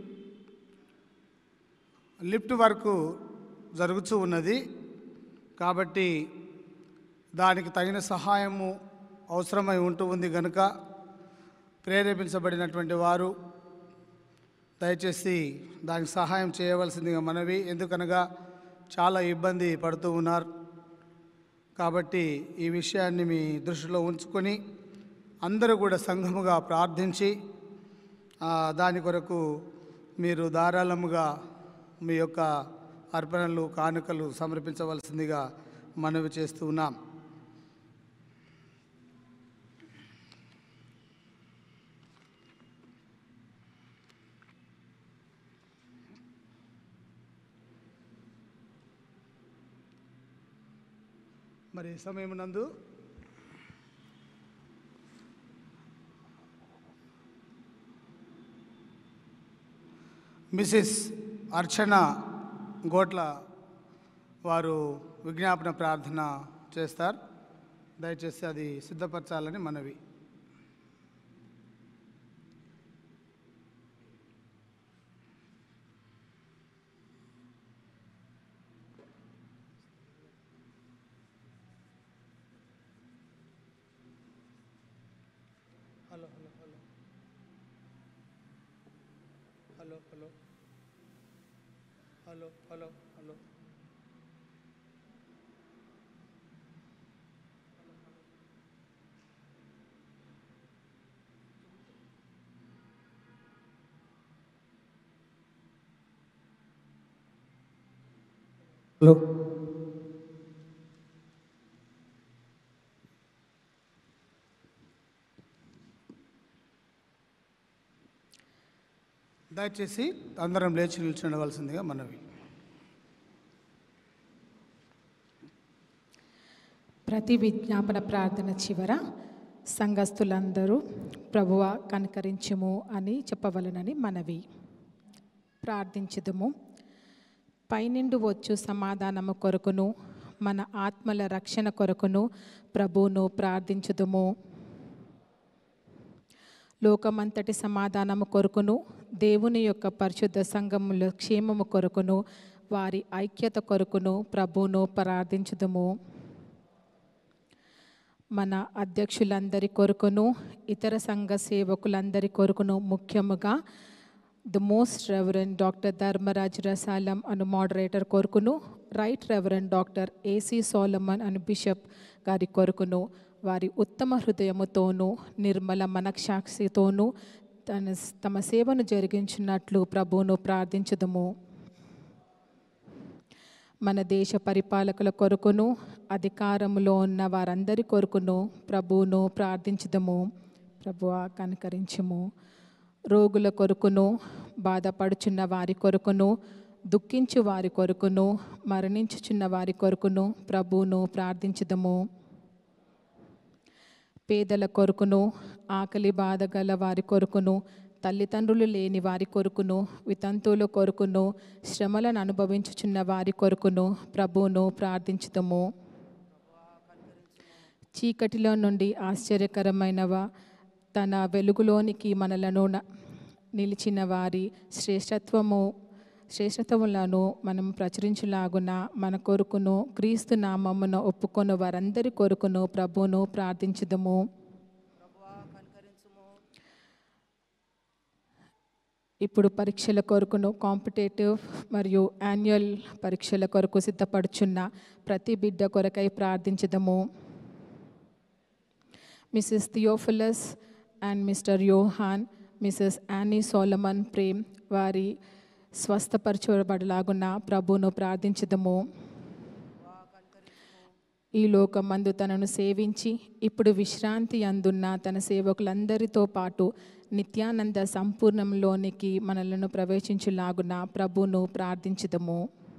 లిఫ్ట్ వర్క్ జరుగుతూ ఉన్నది కాబట్టి దానికి తగిన సహాయము అవసరమై ఉంటూ ఉంది కనుక ప్రేరేపించబడినటువంటి వారు దయచేసి దానికి సహాయం చేయవలసిందిగా మనవి. ఎందుకనగా చాలా ఇబ్బంది పడుతూ ఉన్నారు కాబట్టి ఈ విషయాన్ని మీ దృష్టిలో ఉంచుకొని అందరూ కూడా సంఘముగా ప్రార్థించి దాని కొరకు మీరు ధారాళముగా మీ యొక్క అర్పణలు కానుకలు సమర్పించవలసిందిగా మనవి చేస్తూ ఉన్నాం. మరి సమయం నందు మిసెస్ అర్చన గోట్ల వారు విజ్ఞాపన ప్రార్థన చేస్తారు. దయచేసి అది సిద్ధపరచాలని మనవి. Hello hello hello hello hello hello hello hello hello దయచేసి అందరం లేచి నిల్చుండవలసిందిగా మనవి.
ప్రతి విజ్ఞాపన ప్రార్థన చివర సంఘస్థులందరూ ప్రభువా కనికరించుము అని చెప్పవలనని మనవి. ప్రార్థించుదుము. పైనుండి వచ్చు సమాధానము కొరకును మన ఆత్మల రక్షణ కొరకును ప్రభువును ప్రార్థించుదుము. లోకమంతటి సమాధానము కొరకును దేవుని యొక్క పరిశుద్ధ సంఘముల క్షేమము కొరకును వారి ఐక్యత కొరకును ప్రభువును ప్రార్థించుదుము. మన అధ్యక్షులందరి కొరకును ఇతర సంఘ సేవకులందరి కొరకును ముఖ్యముగా the most reverend doctor Dharmaraj Rasalam అను మోడరేటర్ కొరకును, right reverend doctor AC Solomon అను బిషప్ గారి కొరకును వారి ఉత్తమ హృదయముతోనూ నిర్మల మనక్షాక్షితోనూ తన తమ సేవను జరిగించినట్లు ప్రభువును ప్రార్థించుదుము. మన దేశ పరిపాలకుల కొరకును అధికారములో ఉన్న వారందరి కొరకును ప్రభువును ప్రార్థించుదము. ప్రభువా కనికరించుము. రోగుల కొరకును బాధపడుచున్న వారి కొరకును దుఃఖించు వారి కొరకును మరణించుచున్న వారి కొరకును ప్రభువును ప్రార్థించుదము. పేదల కొరకును ఆకలి బాధ గల వారి కొరకును తల్లిదండ్రులు లేని వారి కొరకును వితంతువుల కొరకును శ్రమలను అనుభవించుచున్న వారి కొరకును ప్రభువును ప్రార్థించుదము. చీకటిలో నుండి ఆశ్చర్యకరమైనవ తన వెలుగులోనికి మనలను నిలిచిన వారి శ్రేష్టత్వము శ్రేష్టత్వములను మనం ప్రచురించులాగున మన కొరకును క్రీస్తు నామమున ఒప్పుకొని వారందరి కొరకును ప్రభువును ప్రార్థించుదము. ఇప్పుడు పరీక్షల కొరకును కాంపిటేటివ్ మరియు యాన్యువల్ పరీక్షల కొరకు సిద్ధపడుచున్న ప్రతి బిడ్డ కొరకై ప్రార్థించుదము. Mrs Theophilus and mister Yohan, Mrs Annie Solomon Prem వారి స్వస్థపరచబడలాగున్న ప్రభువును ప్రార్థించుదము. ఈ లోకమందు తనను సేవించి ఇప్పుడు విశ్రాంతి అందున్న తన సేవకులందరితో పాటు నిత్యానంద సంపూర్ణంలోనికి మనలను ప్రవేశించులాగున ప్రభువును ప్రార్థించుదము.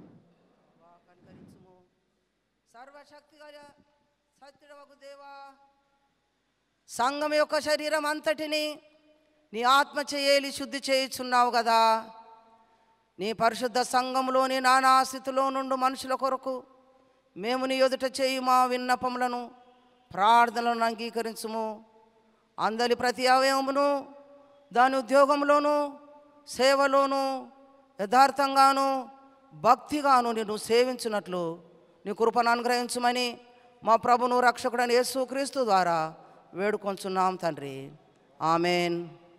సంఘం యొక్క శరీరం అంతటిని నీ ఆత్మ చేయేలి శుద్ధి చేయుచున్నావు కదా. నీ పరిశుద్ధ సంఘంలోని నానా స్థితిలో నుండి మనుషుల కొరకు మేము నీ ఎదుట చేయు మా విన్నపములను ప్రార్థనలను అంగీకరించుము. అందరి ప్రతి అవయవమును దాని ఉద్యోగంలోనూ సేవలోనూ యథార్థంగాను భక్తిగాను నిన్ను సేవించినట్లు నీ కృపను అనుగ్రహించుమని మా ప్రభును రక్షకుడైన యేసుక్రీస్తు ద్వారా వేడుకొంచున్నాం తండ్రి. ఆమెన్.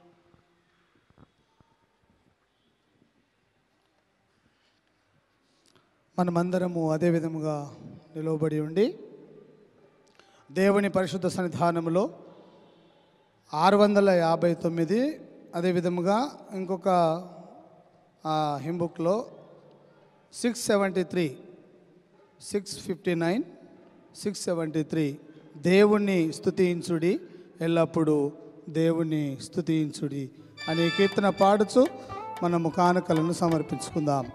మనమందరము అదే విధముగా నిలవబడి ఉండి దేవుని పరిశుద్ధ సన్నిధానములో ఆరు వందల యాభై తొమ్మిది అదే విధముగా ఇంకొక హింబుక్లో six seventy three six fifty nine six seventy three దేవుణ్ణి స్తుతించుడి ఎల్లప్పుడూ దేవుణ్ణి స్తుతించుడి అనే కీర్తన పాడుచు మనము కానుకలను సమర్పించుకుందాం.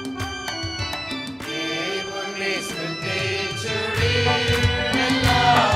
దేవుని స్తుతించుడి ఎల్లప్పుడూ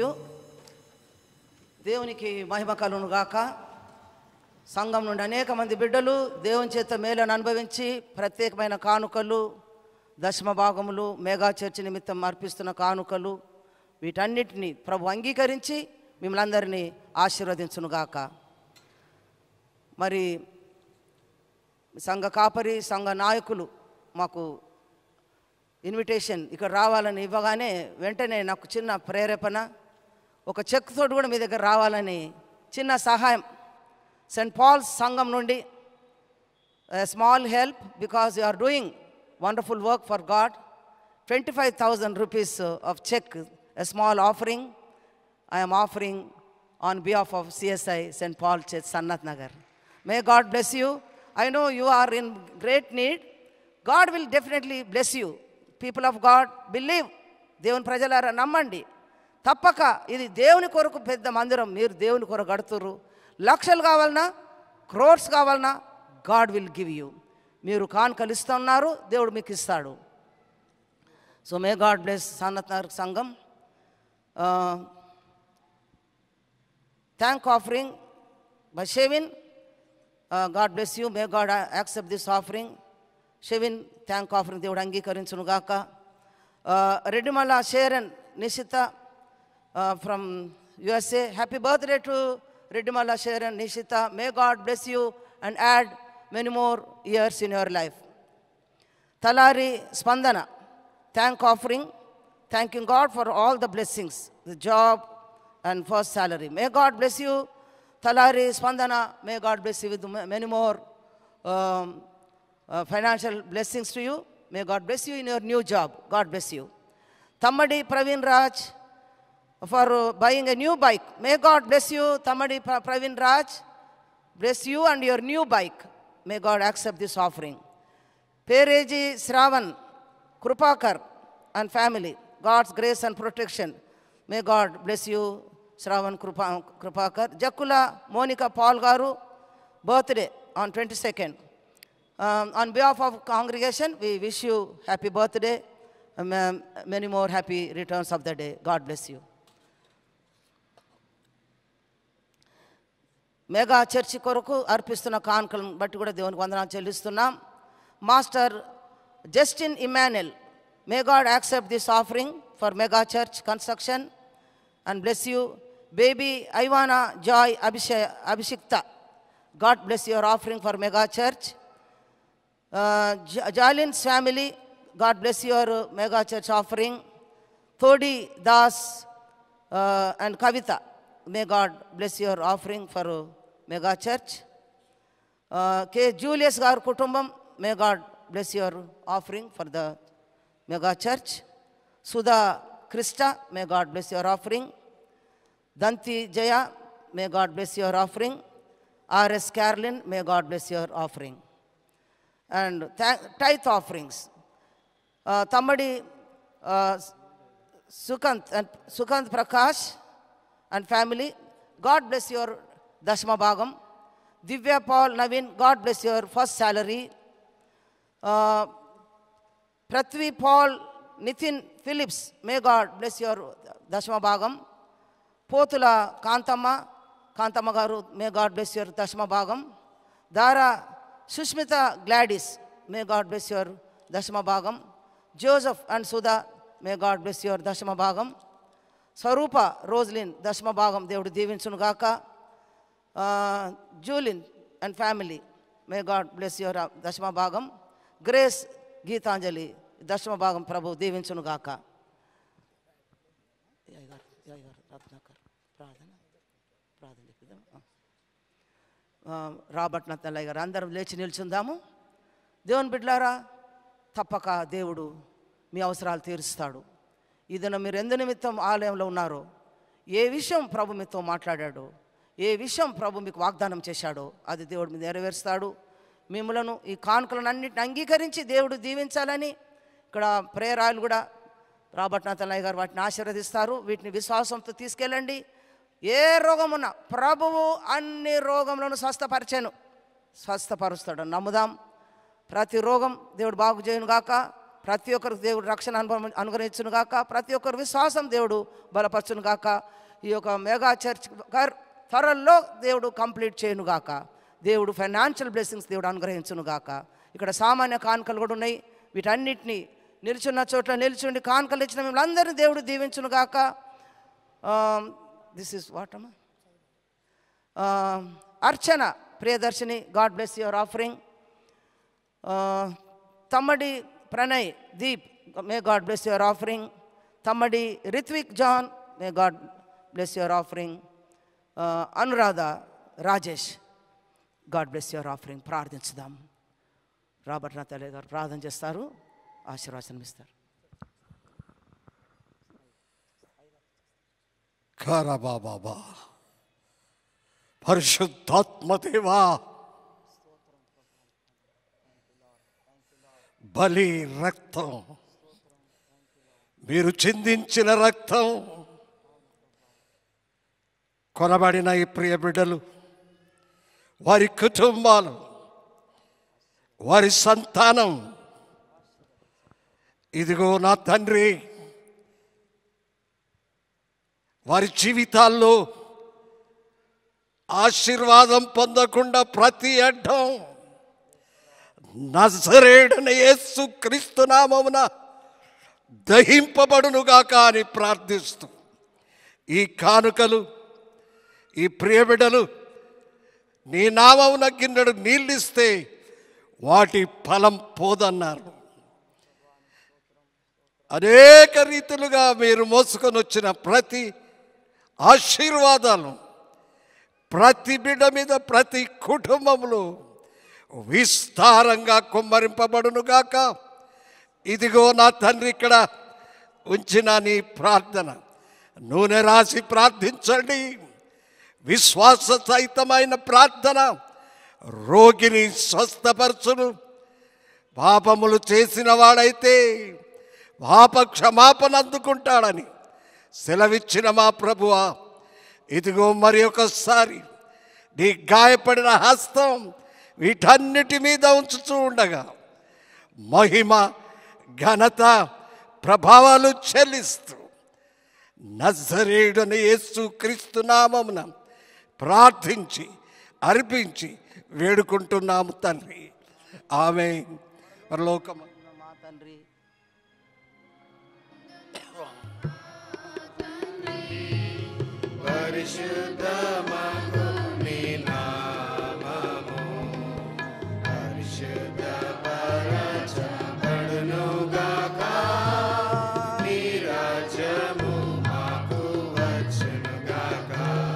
యూ. దేవునికి మహిమ కలుగును గాక. సంఘం నుండి అనేక మంది బిడ్డలు దేవుని చేత మేలను అనుభవించి ప్రత్యేకమైన కానుకలు, దశమ భాగములు, మెగా చర్చ్ నిమిత్తం అర్పిస్తున్న కానుకలు వీటన్నిటిని ప్రభు అంగీకరించి మిమ్మల్ని అందరినీ ఆశీర్వదించునుగాక. మరి సంఘ కాపరి, సంఘ నాయకులు మాకు ఇన్విటేషన్ ఇక్కడ రావాలని ఇవ్వగానే వెంటనే నాకు చిన్న ప్రేరేపణ, ఒక చెక్ తోటి కూడా మీ దగ్గర రావాలని చిన్న సహాయం. సెయింట్ పాల్స్ సంఘం నుండి small help because you are doing wonderful work for God. Twenty five thousand rupees of cheque, a small offering I am offering on behalf of C S I Saint Paul Church, Sannath Nagar. May God bless you. I know you are in great need. God will definitely bless you. People of God, believe. దేవుని ప్రజలారా నమ్మండి, తప్పక ఇది దేవుని కొరకు పెద్ద మందిరం. మీరు దేవుని కొరకు కడుతుర్రు. లక్షలు కావాలన్నా, క్రోర్స్ కావాలన్నా గాడ్ విల్ గివ్ యూ. మీరు కానుకలు ఇస్తున్నారు, దేవుడు మీకు ఇస్తాడు. So may God bless Sanath Nagar సంఘం. Thank offering by Shevin. God bless you. May God accept this offering. Shevin thank offering దేవుడు అంగీకరించును గాక. Reddimalla Sharon Nishitha from USA, happy birthday to Reddimalla Sharon Nishitha. May God bless you and add many more years in your life. Talari Spandana, thank offering, thanking God for all the blessings, the job and first salary. May God bless you. Talari Spandana, may God bless you with many more um, uh, financial blessings to you. May God bless you in your new job. God bless you. Tamadi Praveen Raj for uh, buying a new bike. May God bless you. Tamadi Praveen Raj, bless you and your new bike. May God accept this offering. Pereji Sravan Krupakar and family, God's grace and protection. May God bless you, Shravan Krupakar. Jakula Monica Paul Garu, birthday on twenty-second. Um, on behalf of congregation, we wish you happy birthday, um, many more happy returns of the day. God bless you. Mega church కొరకు అర్పిస్తున్న కానుకలను బట్టి కూడా దేవునికి వందనాలు చెల్లిస్తున్నాం. Master Justin Emmanuel, may God accept this offering for Mega Church construction and bless you. Baby Ivana Joy Abhishekta, God bless your offering for Mega Church. Uh, Jalin's family, God bless your Mega Church offering. Thodi Das uh, and Kavita, may God bless your offering for Mega Church. Uh, K. Julius Gar Kutumbam, may God bless your offering for the Mega Church. Sudha Krista, may God bless your offering. Danti Jaya, may God bless your offering. R S Carolyn, may God bless your offering. And tithe offerings. Uh, Tamadi uh, Sukant and Sukant Prakash and family, God bless your Dashma Bhagam. Divya Paul Navin, God bless your first salary. Uh, Prithvi Paul Nitin Phillips, may God bless your Dashma Bhagam. Potula Kantama, Kantama Garu, may God bless your Dashma Bhagam. Dara Sushmita Gladys, may God bless your Dashma Bhagam. Joseph and Sudha, may God bless your Dashma Bhagam. Swarupa Roslyn, Dashma Bhagam, Devudu Divinchunu Gaka. Uh, Julin and family, may God bless your Dashma Bhagam. Grace Geetanjali, దశమ భాగం ప్రభు దీవించును గాక. రాబర్ట్ నత్తలయ్య గారు, అందరం లేచి నిల్చుందాము. దేవుని బిడ్డలారా, తప్పక దేవుడు మీ అవసరాలు తీరుస్తాడు. ఇదన మీరు ఎందు నిమిత్తం ఆలయంలో ఉన్నారో, ఏ విషయం ప్రభు మీతో మాట్లాడాడో, ఏ విషయం ప్రభు మీకు వాగ్దానం చేశాడో అది దేవుడు మీరు నెరవేరుస్తాడు. మిమ్మలను ఈ కానుకలను అన్నింటిని అంగీకరించి దేవుడు దీవించాలని ఇక్కడ ప్రేరాలు కూడా రాబర్ట్ నత్తలయ్య గారు వాటిని ఆశీర్వదిస్తారు. వీటిని విశ్వాసంతో తీసుకెళ్ళండి. ఏ రోగమున్నా ప్రభువు అన్ని రోగములను స్వస్థపరిచాను, స్వస్థపరుస్తాడు. నమ్ముదాం. ప్రతి రోగం దేవుడు బాగు చేయను గాక. ప్రతి ఒక్కరికి దేవుడు రక్షణ అనుభవం అనుగ్రహించును గాక. ప్రతి ఒక్కరి విశ్వాసం దేవుడు బలపరచును గాక. ఈ యొక్క మెగా చర్చ్ త్వరలో దేవుడు కంప్లీట్ చేయను గాక. దేవుడు ఫైనాన్షియల్ బ్లెస్సింగ్స్ దేవుడు అనుగ్రహించును గాక. ఇక్కడ సామాన్య కానుకలు కూడా ఉన్నాయి. వీటన్నిటిని నిల్చున్న చోట్ల నిల్చుండి కానుకలు ఇచ్చిన మిమ్మల్ని అందరినీ దేవుడు దీవించును గాక. దిస్ ఈస్ వాట్ అమ్మా Archana Priyadarshini, God bless your offering. Tammadi Pranay Deep, may God bless your offering. Tammadi Ritvik John, may God bless your offering. Anuradha Rajesh, God bless your offering. ప్రార్థించుదాం. రాబర్ట్ నతలే గారు ప్రార్థన చేస్తారు, ఆశీర్వాదం ఇస్తారు.
కారబా బాబా, పరిశుద్ధాత్మదేవా, బలి రక్తం, మీరు చిందించిన రక్తం, కొనబడిన ఈ ప్రియ బిడ్డలు, వారి కుటుంబాలు, వారి సంతానం, ఇదిగో నా తండ్రి, వారి జీవితాల్లో ఆశీర్వాదం పొందకుండా ప్రతి అడ్డం నజరేయుడైన యేసు క్రీస్తు నామమున దహింపబడునుగాక అని ప్రార్థిస్తూ, ఈ కానుకలు, ఈ ప్రియబిడ్డలు నీ నామమున గిన్నెడు నీళ్ళిస్తే వాటి ఫలం పోదన్నారు. అనేక రీతులుగా మీరు మోసుకొని వచ్చిన ప్రతి ఆశీర్వాదాలు ప్రతి బిడ్డ మీద, ప్రతి కుటుంబంలో విస్తారంగా కుమ్మరింపబడునుగాక. ఇదిగో నా తండ్రి, ఇక్కడ ఉంచిన నీ ప్రార్థన నూనె రాసి ప్రార్థించండి. విశ్వాస సహితమైన ప్రార్థన రోగిని స్వస్థపరచును. పాపములు చేసిన వాడైతే పాప క్షమాపణ అందుకుంటాడని సెలవిచ్చిన మా ప్రభువా, ఇదిగో మరి ఒకసారి నీ గాయపడిన హస్తం వీటన్నిటి మీద ఉంచుతూ ఉండగా మహిమ, ఘనత, ప్రభావాలు చెల్లిస్తూ నజరేయుడైన యేసు క్రీస్తు నామమున ప్రార్థించి అర్పించి వేడుకుంటున్నాము తండ్రి. ఆమేన్. పరలోకము
మా తండ్రి,
పరిశుద్ధమగు నీ నామము పరిశుద్ధపరచబడునుగాక. నీ రాజ్యము మాకు వచ్చునుగాక.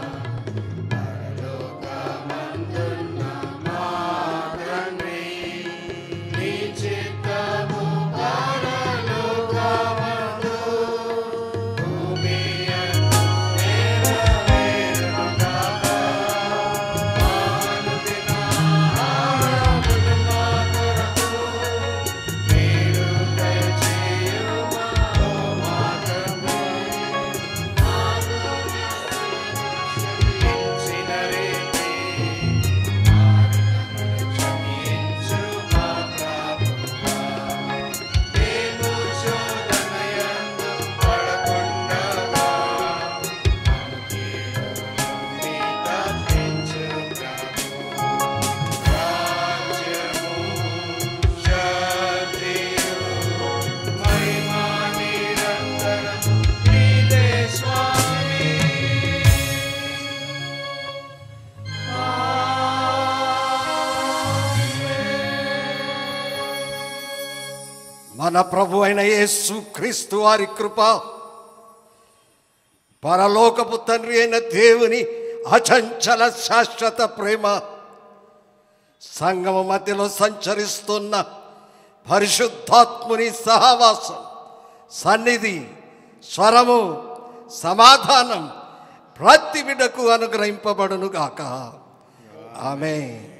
పరలోకమందున్న మా తండ్రి, నీ చిత్తము పరలోకమందు భూమి
మన ప్రభు అయిన యేసు క్రీస్తు వారి కృప, పరలోకపు తండ్రి అయిన దేవుని అచంచల శాశ్వత ప్రేమ, సంగమ మధ్యలో సంచరిస్తున్న పరిశుద్ధాత్ముని సహవాసం, సన్నిధి, స్వరము, సమాధానం ప్రతి బిడ్డకు అనుగ్రహింపబడునుగాక. ఆమేన్.